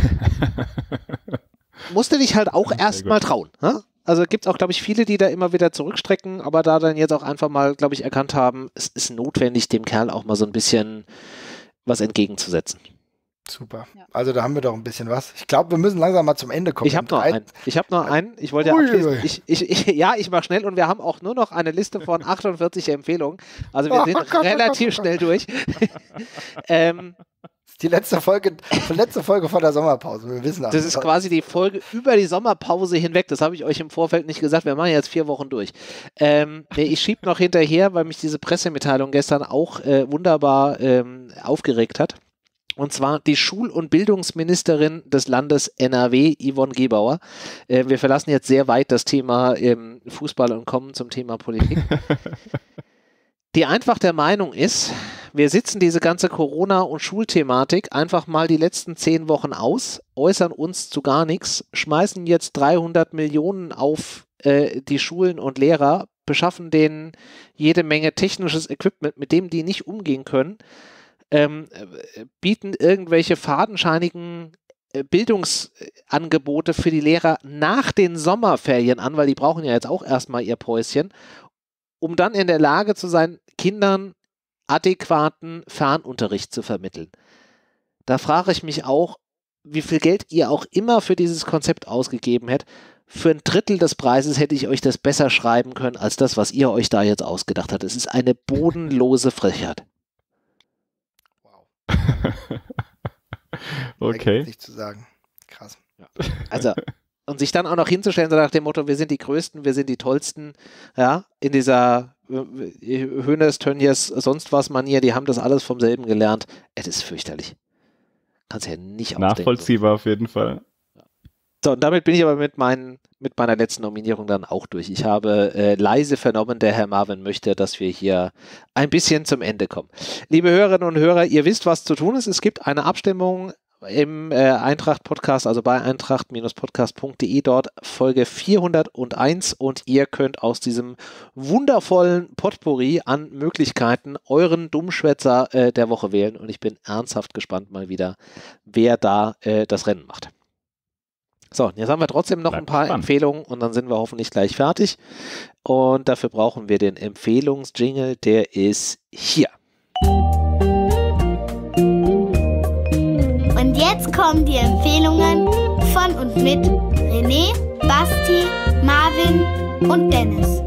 Musste dich halt auch erstmal trauen. Ha? Also gibt es auch, glaube ich, viele, die da immer wieder zurückstrecken, aber da dann jetzt auch einfach mal, glaube ich, erkannt haben, es ist notwendig, dem Kerl auch mal so ein bisschen was entgegenzusetzen. Super. Ja. Also da haben wir doch ein bisschen was. Ich glaube, wir müssen langsam mal zum Ende kommen. Ich habe noch einen. Ich habe noch einen. Ich wollte ja abschließen. Ich, ich, ich, ja, ich mache schnell und wir haben auch nur noch eine Liste von achtundvierzig Empfehlungen. Also wir sind oh Gott, relativ oh Gott, schnell durch. ähm, die letzte Folge, die letzte Folge vor der Sommerpause. Wir wissen das ist quasi die Folge über die Sommerpause hinweg. Das habe ich euch im Vorfeld nicht gesagt. Wir machen jetzt vier Wochen durch. Ähm, nee, ich schiebe noch hinterher, weil mich diese Pressemitteilung gestern auch äh, wunderbar ähm, aufgeregt hat. Und zwar die Schul- und Bildungsministerin des Landes N R W, Yvonne Gebauer. Äh, wir verlassen jetzt sehr weit das Thema ähm, Fußball und kommen zum Thema Politik. Die einfach der Meinung ist, wir sitzen diese ganze Corona- und Schulthematik einfach mal die letzten zehn Wochen aus, äußern uns zu gar nichts, schmeißen jetzt dreihundert Millionen auf äh, die Schulen und Lehrer, beschaffen denen jede Menge technisches Equipment, mit dem die nicht umgehen können, Ähm, bieten irgendwelche fadenscheinigen äh, Bildungsangebote für die Lehrer nach den Sommerferien an, weil die brauchen ja jetzt auch erstmal ihr Päuschen, um dann in der Lage zu sein, Kindern adäquaten Fernunterricht zu vermitteln. Da frage ich mich auch, wie viel Geld ihr auch immer für dieses Konzept ausgegeben hättet. Für ein Drittel des Preises hätte ich euch das besser schreiben können, als das, was ihr euch da jetzt ausgedacht habt. Es ist eine bodenlose Frechheit. Okay. Nicht zu sagen. Krass. Ja. Also, und sich dann auch noch hinzustellen, so nach dem Motto, wir sind die Größten, wir sind die Tollsten, ja, in dieser Hönes, Tönnies, sonst was Manier, die haben das alles vom selben gelernt. Es ist fürchterlich. Kannst ja nicht ausdenken. Nachvollziehbar so. Auf jeden Fall. So, und damit bin ich aber mit, meinen, mit meiner letzten Nominierung dann auch durch. Ich habe äh, leise vernommen, der Herr Marvin möchte, dass wir hier ein bisschen zum Ende kommen. Liebe Hörerinnen und Hörer, ihr wisst, was zu tun ist. Es gibt eine Abstimmung im äh, Eintracht-Podcast, also bei eintracht-podcast punkt de, dort Folge vierhunderteins und ihr könnt aus diesem wundervollen Potpourri an Möglichkeiten euren Dummschwätzer äh, der Woche wählen und ich bin ernsthaft gespannt mal wieder, wer da äh, das Rennen macht. So, jetzt haben wir trotzdem noch Bleibt ein paar spannend. Empfehlungen und dann sind wir hoffentlich gleich fertig und dafür brauchen wir den Empfehlungsjingle, der ist hier. Und jetzt kommen die Empfehlungen von und mit René, Basti, Marvin und Dennis.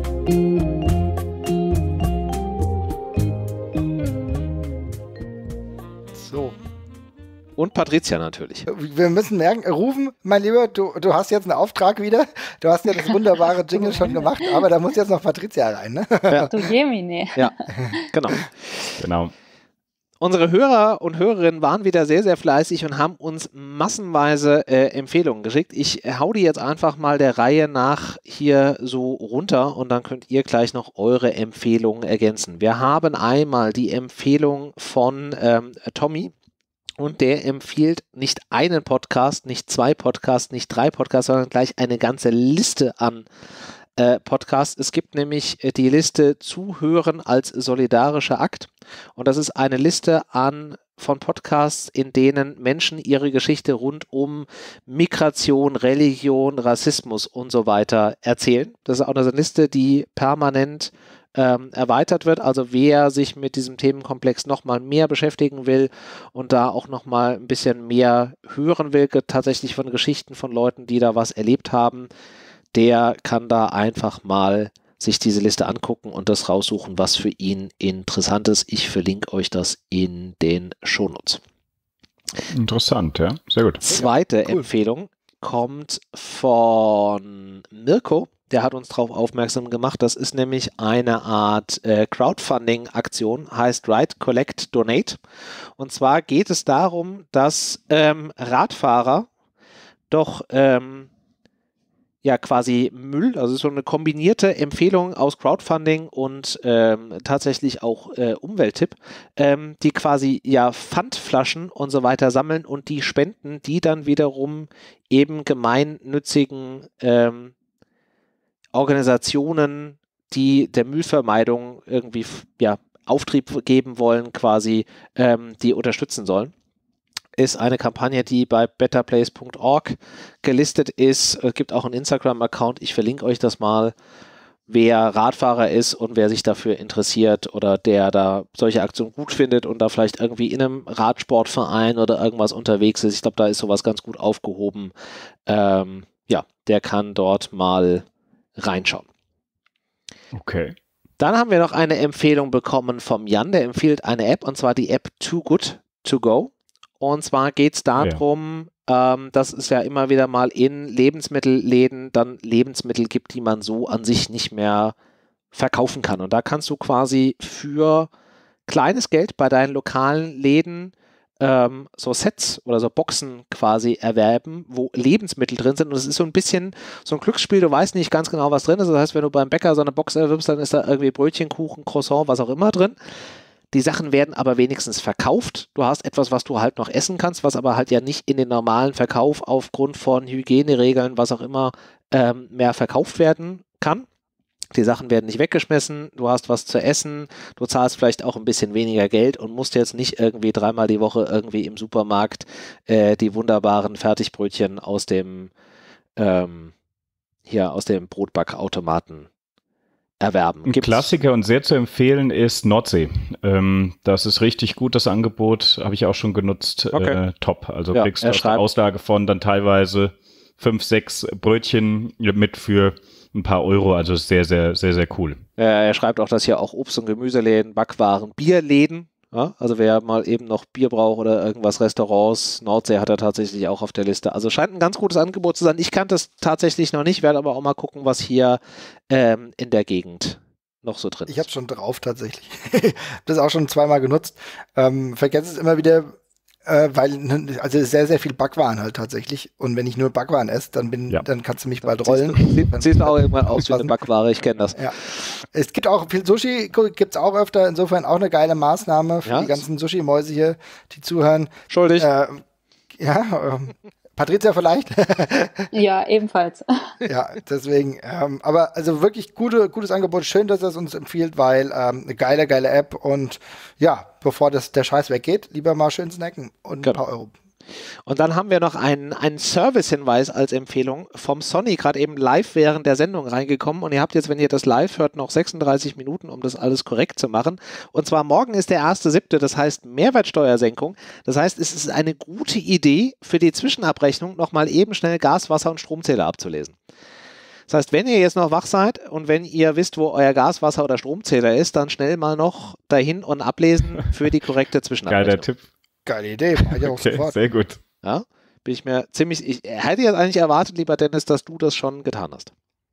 So. Und Patricia natürlich. Wir müssen merken, Rufen, mein Lieber, du, du hast jetzt einen Auftrag wieder. Du hast ja das wunderbare Jingle schon gemacht, aber da muss jetzt noch Patricia rein. Ne? Ja. Du Jemine. Ja, genau. Genau. Unsere Hörer und Hörerinnen waren wieder sehr, sehr fleißig und haben uns massenweise äh, Empfehlungen geschickt. Ich hau die jetzt einfach mal der Reihe nach hier so runter und dann könnt ihr gleich noch eure Empfehlungen ergänzen. Wir haben einmal die Empfehlung von ähm, Tommy und der empfiehlt nicht einen Podcast, nicht zwei Podcasts, nicht drei Podcasts, sondern gleich eine ganze Liste an Äh, Podcast. Es gibt nämlich äh, die Liste Zuhören als solidarischer Akt und das ist eine Liste an von Podcasts, in denen Menschen ihre Geschichte rund um Migration, Religion, Rassismus und so weiter erzählen. Das ist auch eine Liste, die permanent ähm, erweitert wird. Also wer sich mit diesem Themenkomplex nochmal mehr beschäftigen will und da auch nochmal ein bisschen mehr hören will, tatsächlich von Geschichten von Leuten, die da was erlebt haben, der kann da einfach mal sich diese Liste angucken und das raussuchen, was für ihn interessant ist. Ich verlinke euch das in den Shownotes. Interessant, ja. Sehr gut. Zweite cool. Empfehlung kommt von Mirko. Der hat uns darauf aufmerksam gemacht. Das ist nämlich eine Art äh, Crowdfunding-Aktion, heißt Write, Collect, Donate. Und zwar geht es darum, dass ähm, Radfahrer doch ähm, ja quasi Müll, also so eine kombinierte Empfehlung aus Crowdfunding und ähm, tatsächlich auch äh, Umwelttipp, ähm, die quasi ja Pfandflaschen und so weiter sammeln und die spenden, die dann wiederum eben gemeinnützigen ähm, Organisationen, die der Müllvermeidung irgendwie ja Auftrieb geben wollen, quasi, ähm, die unterstützen sollen. Ist eine Kampagne, die bei better place punkt org gelistet ist. Es gibt auch einen Instagram-Account. Ich verlinke euch das mal, wer Radfahrer ist und wer sich dafür interessiert oder der da solche Aktionen gut findet und da vielleicht irgendwie in einem Radsportverein oder irgendwas unterwegs ist. Ich glaube, da ist sowas ganz gut aufgehoben. Ähm, ja, der kann dort mal reinschauen. Okay. Dann haben wir noch eine Empfehlung bekommen vom Jan. Der empfiehlt eine App und zwar die App Too Good To Go. Und zwar geht es darum, ja. ähm, dass es ja immer wieder mal in Lebensmittelläden dann Lebensmittel gibt, die man so an sich nicht mehr verkaufen kann. Und da kannst du quasi für kleines Geld bei deinen lokalen Läden ähm, so Sets oder so Boxen quasi erwerben, wo Lebensmittel drin sind. Und es ist so ein bisschen so ein Glücksspiel, du weißt nicht ganz genau, was drin ist. Das heißt, wenn du beim Bäcker so eine Box erwirbst, dann ist da irgendwie Brötchen, Kuchen, Croissant, was auch immer drin. Die Sachen werden aber wenigstens verkauft. Du hast etwas, was du halt noch essen kannst, was aber halt ja nicht in den normalen Verkauf aufgrund von Hygieneregeln, was auch immer, ähm, mehr verkauft werden kann. Die Sachen werden nicht weggeschmissen, du hast was zu essen, du zahlst vielleicht auch ein bisschen weniger Geld und musst jetzt nicht irgendwie dreimal die Woche irgendwie im Supermarkt äh, die wunderbaren Fertigbrötchen aus dem ähm, hier aus dem Brotbackautomaten erwerben. Ein Gibt's? Klassiker und sehr zu empfehlen ist Nordsee. Ähm, das ist richtig gut, das Angebot habe ich auch schon genutzt. Okay. Äh, top. Also Ja, kriegst er du schreibt- Auslage von dann teilweise fünf, sechs Brötchen mit für ein paar Euro. Also ist sehr, sehr, sehr, sehr cool. Äh, er schreibt auch, dass hier auch Obst- und Gemüseläden, Backwaren, Bierläden, ja, also wer mal eben noch Bier braucht oder irgendwas, Restaurants, Nordsee hat er tatsächlich auch auf der Liste. Also scheint ein ganz gutes Angebot zu sein. Ich kannte es tatsächlich noch nicht, werde aber auch mal gucken, was hier ähm, in der Gegend noch so drin Ich ist. habe schon drauf tatsächlich. Das auch schon zweimal genutzt. Ähm, vergesse es immer wieder, äh, weil also sehr, sehr viel Backwaren halt tatsächlich. Und wenn ich nur Backwaren esse, dann bin, Ja. dann kannst du mich bald rollen. Siehst, siehst du auch irgendwann aus wie eine Aufpassen. Backware, ich kenne das. Ja. Es gibt auch viel Sushi, gibt's auch öfter, insofern auch eine geile Maßnahme für Ja. die ganzen Sushi-Mäuse hier, die zuhören. Schuldig. Äh, Ja, ähm, Patricia vielleicht? Ja, ebenfalls. Ja, deswegen, ähm, aber also wirklich gute, gutes Angebot. Schön, dass das uns empfiehlt, weil ähm, eine geile, geile App und ja, bevor das, der Scheiß weggeht, lieber mal schön snacken und genau. ein paar Euro. Und dann haben wir noch einen, einen Service-Hinweis als Empfehlung vom Sonny, gerade eben live während der Sendung reingekommen. Und ihr habt jetzt, wenn ihr das live hört, noch sechsunddreißig Minuten, um das alles korrekt zu machen. Und zwar morgen ist der erste siebte, das heißt Mehrwertsteuersenkung. Das heißt, es ist eine gute Idee für die Zwischenabrechnung, nochmal eben schnell Gas, Wasser und Stromzähler abzulesen. Das heißt, wenn ihr jetzt noch wach seid und wenn ihr wisst, wo euer Gas, Wasser oder Stromzähler ist, dann schnell mal noch dahin und ablesen für die korrekte Zwischenabrechnung. Geiler Tipp. Geile Idee, mach ich auch Okay, sofort. sehr gut. Ja, bin ich mir ziemlich, ich hätte jetzt eigentlich erwartet, lieber Dennis, dass du das schon getan hast.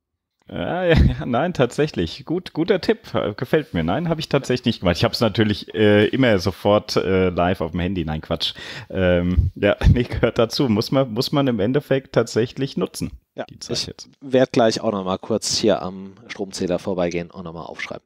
Ja, ja, ja, nein, tatsächlich. Gut, guter Tipp. Gefällt mir. Nein, habe ich tatsächlich nicht gemacht. Ich habe es natürlich äh, immer sofort äh, live auf dem Handy. Nein, Quatsch. Ähm, ja, nee, gehört dazu. Muss man, muss man im Endeffekt tatsächlich nutzen. Ja, die Zeit ich jetzt. werde gleich auch nochmal kurz hier am Stromzähler vorbeigehen und nochmal aufschreiben.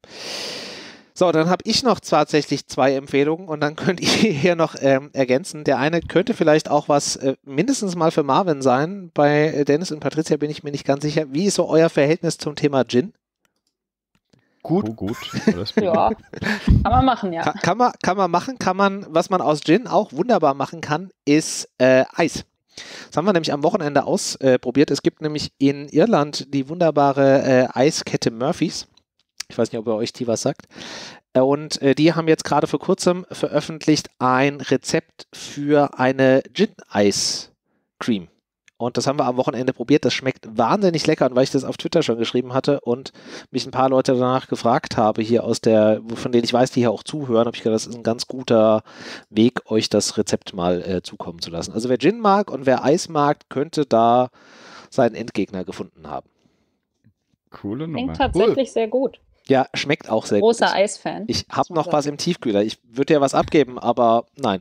So, dann habe ich noch tatsächlich zwei Empfehlungen und dann könnt ihr hier noch ähm, ergänzen. Der eine könnte vielleicht auch was äh, mindestens mal für Marvin sein. Bei äh, Dennis und Patricia bin ich mir nicht ganz sicher. Wie ist so euer Verhältnis zum Thema Gin? Gut. Oh, gut. Ja, kann man machen, ja. Kann, kann, man, kann man machen, kann man, was man aus Gin auch wunderbar machen kann, ist äh, Eis. Das haben wir nämlich am Wochenende ausprobiert. Es gibt nämlich in Irland die wunderbare äh, Eiskette Murphys. Ich weiß nicht, ob ihr euch die was sagt. Und äh, die haben jetzt gerade vor kurzem veröffentlicht ein Rezept für eine Gin-Eis-Cream. Und das haben wir am Wochenende probiert. Das schmeckt wahnsinnig lecker. Und weil ich das auf Twitter schon geschrieben hatte und mich ein paar Leute danach gefragt habe, hier aus der, von denen ich weiß, die hier auch zuhören, habe ich gedacht, das ist ein ganz guter Weg, euch das Rezept mal äh, zukommen zu lassen. Also wer Gin mag und wer Eis mag, könnte da seinen Endgegner gefunden haben. Coole Nummer. Klingt tatsächlich cool. Sehr gut. Ja, schmeckt auch sehr Großer gut. Großer Eisfan. Ich habe noch was im Tiefkühler. Ich würde dir was abgeben, aber nein.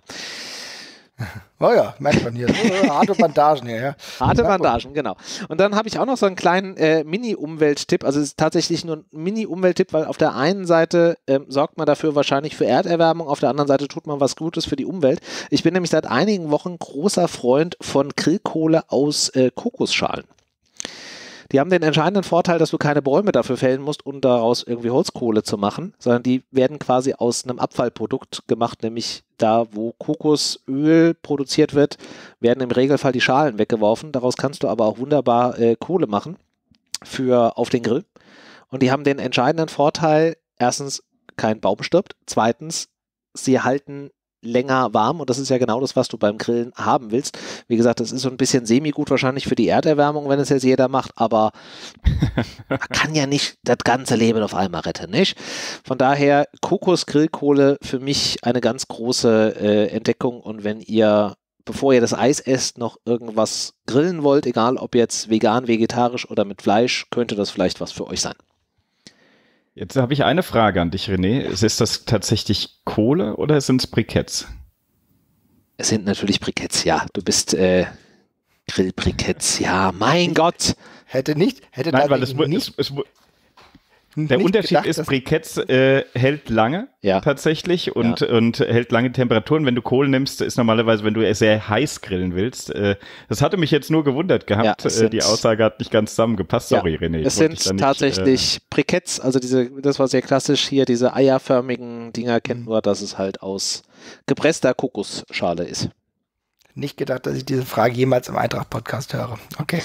Oh ja, merkt man hier. Harte Bandagen hier, ja. Harte Bandagen, genau. Und dann habe ich auch noch so einen kleinen äh, Mini-Umwelttipp. Also es ist tatsächlich nur ein Mini-Umwelttipp, weil auf der einen Seite ähm, sorgt man dafür wahrscheinlich für Erderwärmung, auf der anderen Seite tut man was Gutes für die Umwelt. Ich bin nämlich seit einigen Wochen großer Freund von Grillkohle aus äh, Kokosschalen. Die haben den entscheidenden Vorteil, dass du keine Bäume dafür fällen musst, um daraus irgendwie Holzkohle zu machen, sondern die werden quasi aus einem Abfallprodukt gemacht, nämlich da, wo Kokosöl produziert wird, werden im Regelfall die Schalen weggeworfen. Daraus kannst du aber auch wunderbar äh, Kohle machen für auf den Grill. Und die haben den entscheidenden Vorteil, erstens, kein Baum stirbt, zweitens, sie halten länger warm und das ist ja genau das, was du beim Grillen haben willst. Wie gesagt, das ist so ein bisschen semi-gut wahrscheinlich für die Erderwärmung, wenn es jetzt jeder macht, aber man kann ja nicht das ganze Leben auf einmal retten, nicht? Von daher Kokos-Grillkohle für mich eine ganz große äh, Entdeckung und wenn ihr, bevor ihr das Eis esst, noch irgendwas grillen wollt, egal ob jetzt vegan, vegetarisch oder mit Fleisch, könnte das vielleicht was für euch sein. Jetzt habe ich eine Frage an dich, René. Ist das tatsächlich Kohle oder sind es Briketts? Es sind natürlich Briketts, ja. Du bist äh, Grillbriketts, ja. Mein Gott. Hätte nicht, hätte Nein, weil es, nicht, es, es, der nicht Unterschied gedacht, ist, Briketts äh, hält lange ja. tatsächlich und, ja. und hält lange Temperaturen. Wenn du Kohle nimmst, ist normalerweise, wenn du sehr heiß grillen willst. Äh, das hatte mich jetzt nur gewundert gehabt. Ja, äh, die Aussage hat nicht ganz zusammengepasst. Sorry, ja, René. Es sind nicht, tatsächlich äh, Briketts, also diese, das war sehr klassisch hier, diese eierförmigen Dinger kennt mhm. nur, dass es halt aus gepresster Kokosschale ist. Nicht gedacht, dass ich diese Frage jemals im Eintracht-Podcast höre. Okay.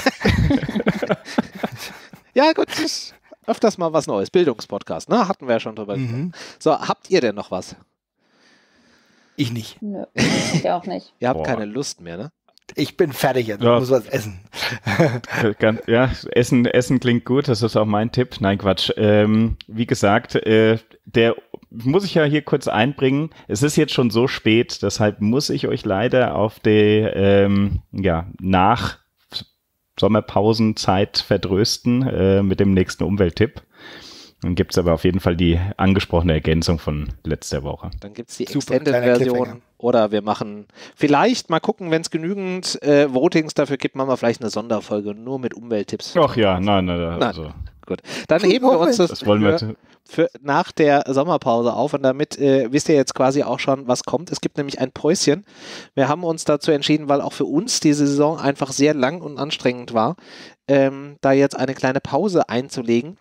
Ja, gut, das öfters mal was Neues. Bildungspodcast, ne? Hatten wir ja schon drüber mhm. gesprochen. So, habt ihr denn noch was? Ich nicht. Nö, ich auch nicht. Ihr habt Boah. keine Lust mehr, ne? Ich bin fertig jetzt. Ja. Ich muss was essen. Ja, Essen, Essen klingt gut. Das ist auch mein Tipp. Nein, Quatsch. Ähm, wie gesagt, äh, der muss ich ja hier kurz einbringen. Es ist jetzt schon so spät, deshalb muss ich euch leider auf die ähm, ja, nach Sommerpausenzeit vertrösten äh, mit dem nächsten Umwelttipp. Dann gibt es aber auf jeden Fall die angesprochene Ergänzung von letzter Woche. Dann gibt es die Super, Extended-Version oder wir machen vielleicht mal gucken, wenn es genügend äh, Votings dafür gibt, machen wir vielleicht eine Sonderfolge nur mit Umwelttipps. Ach ja, nein, nein, also nein. Gut. Dann heben wir uns das, das wollen wir für, für nach der Sommerpause auf und damit äh, wisst ihr jetzt quasi auch schon, was kommt. Es gibt nämlich ein Päuschen. Wir haben uns dazu entschieden, weil auch für uns diese Saison einfach sehr lang und anstrengend war, ähm, da jetzt eine kleine Pause einzulegen.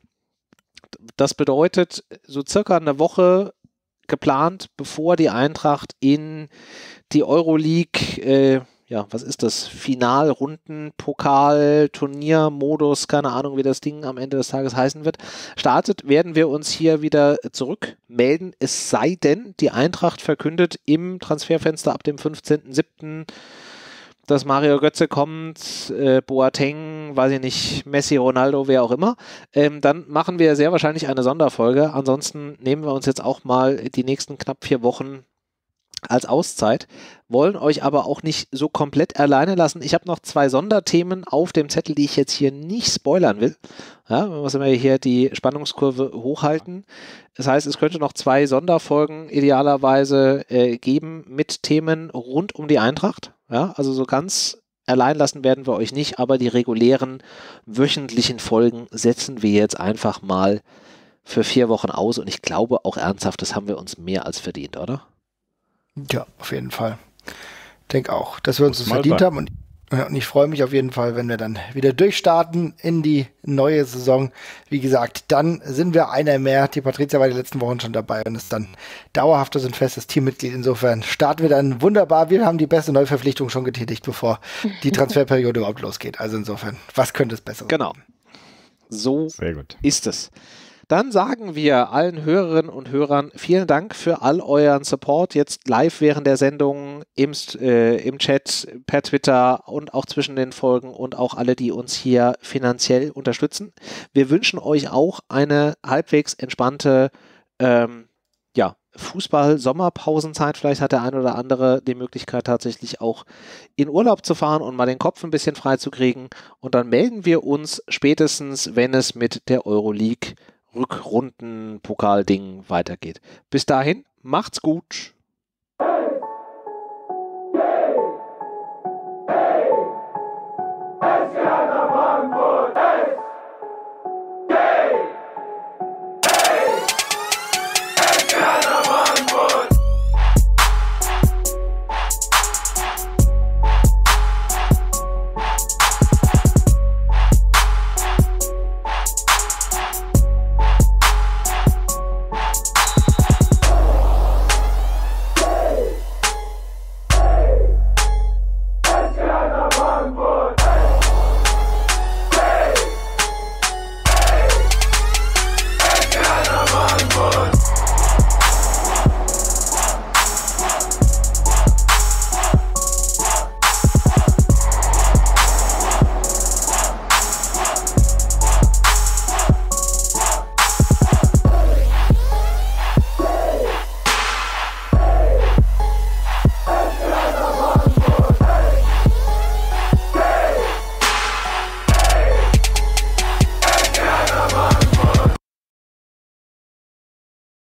Das bedeutet so circa eine Woche geplant, bevor die Eintracht in die Euroleague, äh, ja, was ist das? Finalrunden, Pokal, Turnier, Modus, keine Ahnung, wie das Ding am Ende des Tages heißen wird, startet, werden wir uns hier wieder zurückmelden. Es sei denn, die Eintracht verkündet im Transferfenster ab dem fünfzehnten siebten dass Mario Götze kommt, äh, Boateng, weiß ich nicht, Messi, Ronaldo, wer auch immer, ähm, dann machen wir sehr wahrscheinlich eine Sonderfolge. Ansonsten nehmen wir uns jetzt auch mal die nächsten knapp vier Wochen als Auszeit, wollen euch aber auch nicht so komplett alleine lassen. Ich habe noch zwei Sonderthemen auf dem Zettel, die ich jetzt hier nicht spoilern will. Ja, wir müssen hier die Spannungskurve hochhalten. Das heißt, es könnte noch zwei Sonderfolgen idealerweise äh, geben mit Themen rund um die Eintracht. Ja, also so ganz allein lassen werden wir euch nicht, aber die regulären wöchentlichen Folgen setzen wir jetzt einfach mal für vier Wochen aus und ich glaube auch ernsthaft, das haben wir uns mehr als verdient, oder? Ja, auf jeden Fall. Ich denke auch, dass wir uns das verdient haben und, und ich freue mich auf jeden Fall, wenn wir dann wieder durchstarten in die neue Saison. Wie gesagt, dann sind wir einer mehr. Die Patricia war die letzten Wochen schon dabei und ist dann dauerhaftes und festes Teammitglied. Insofern starten wir dann wunderbar. Wir haben die beste Neuverpflichtung schon getätigt, bevor die Transferperiode überhaupt losgeht. Also insofern, was könnte es besser sein? Genau. So ist es. Dann sagen wir allen Hörerinnen und Hörern vielen Dank für all euren Support, jetzt live während der Sendung, im, äh, im Chat, per Twitter und auch zwischen den Folgen und auch alle, die uns hier finanziell unterstützen. Wir wünschen euch auch eine halbwegs entspannte ähm, ja, Fußball-Sommerpausenzeit. Vielleicht hat der ein oder andere die Möglichkeit tatsächlich auch in Urlaub zu fahren und mal den Kopf ein bisschen frei zu kriegen. Und dann melden wir uns spätestens, wenn es mit der Euroleague Rückrunden-Pokal-Ding weitergeht. Bis dahin, macht's gut.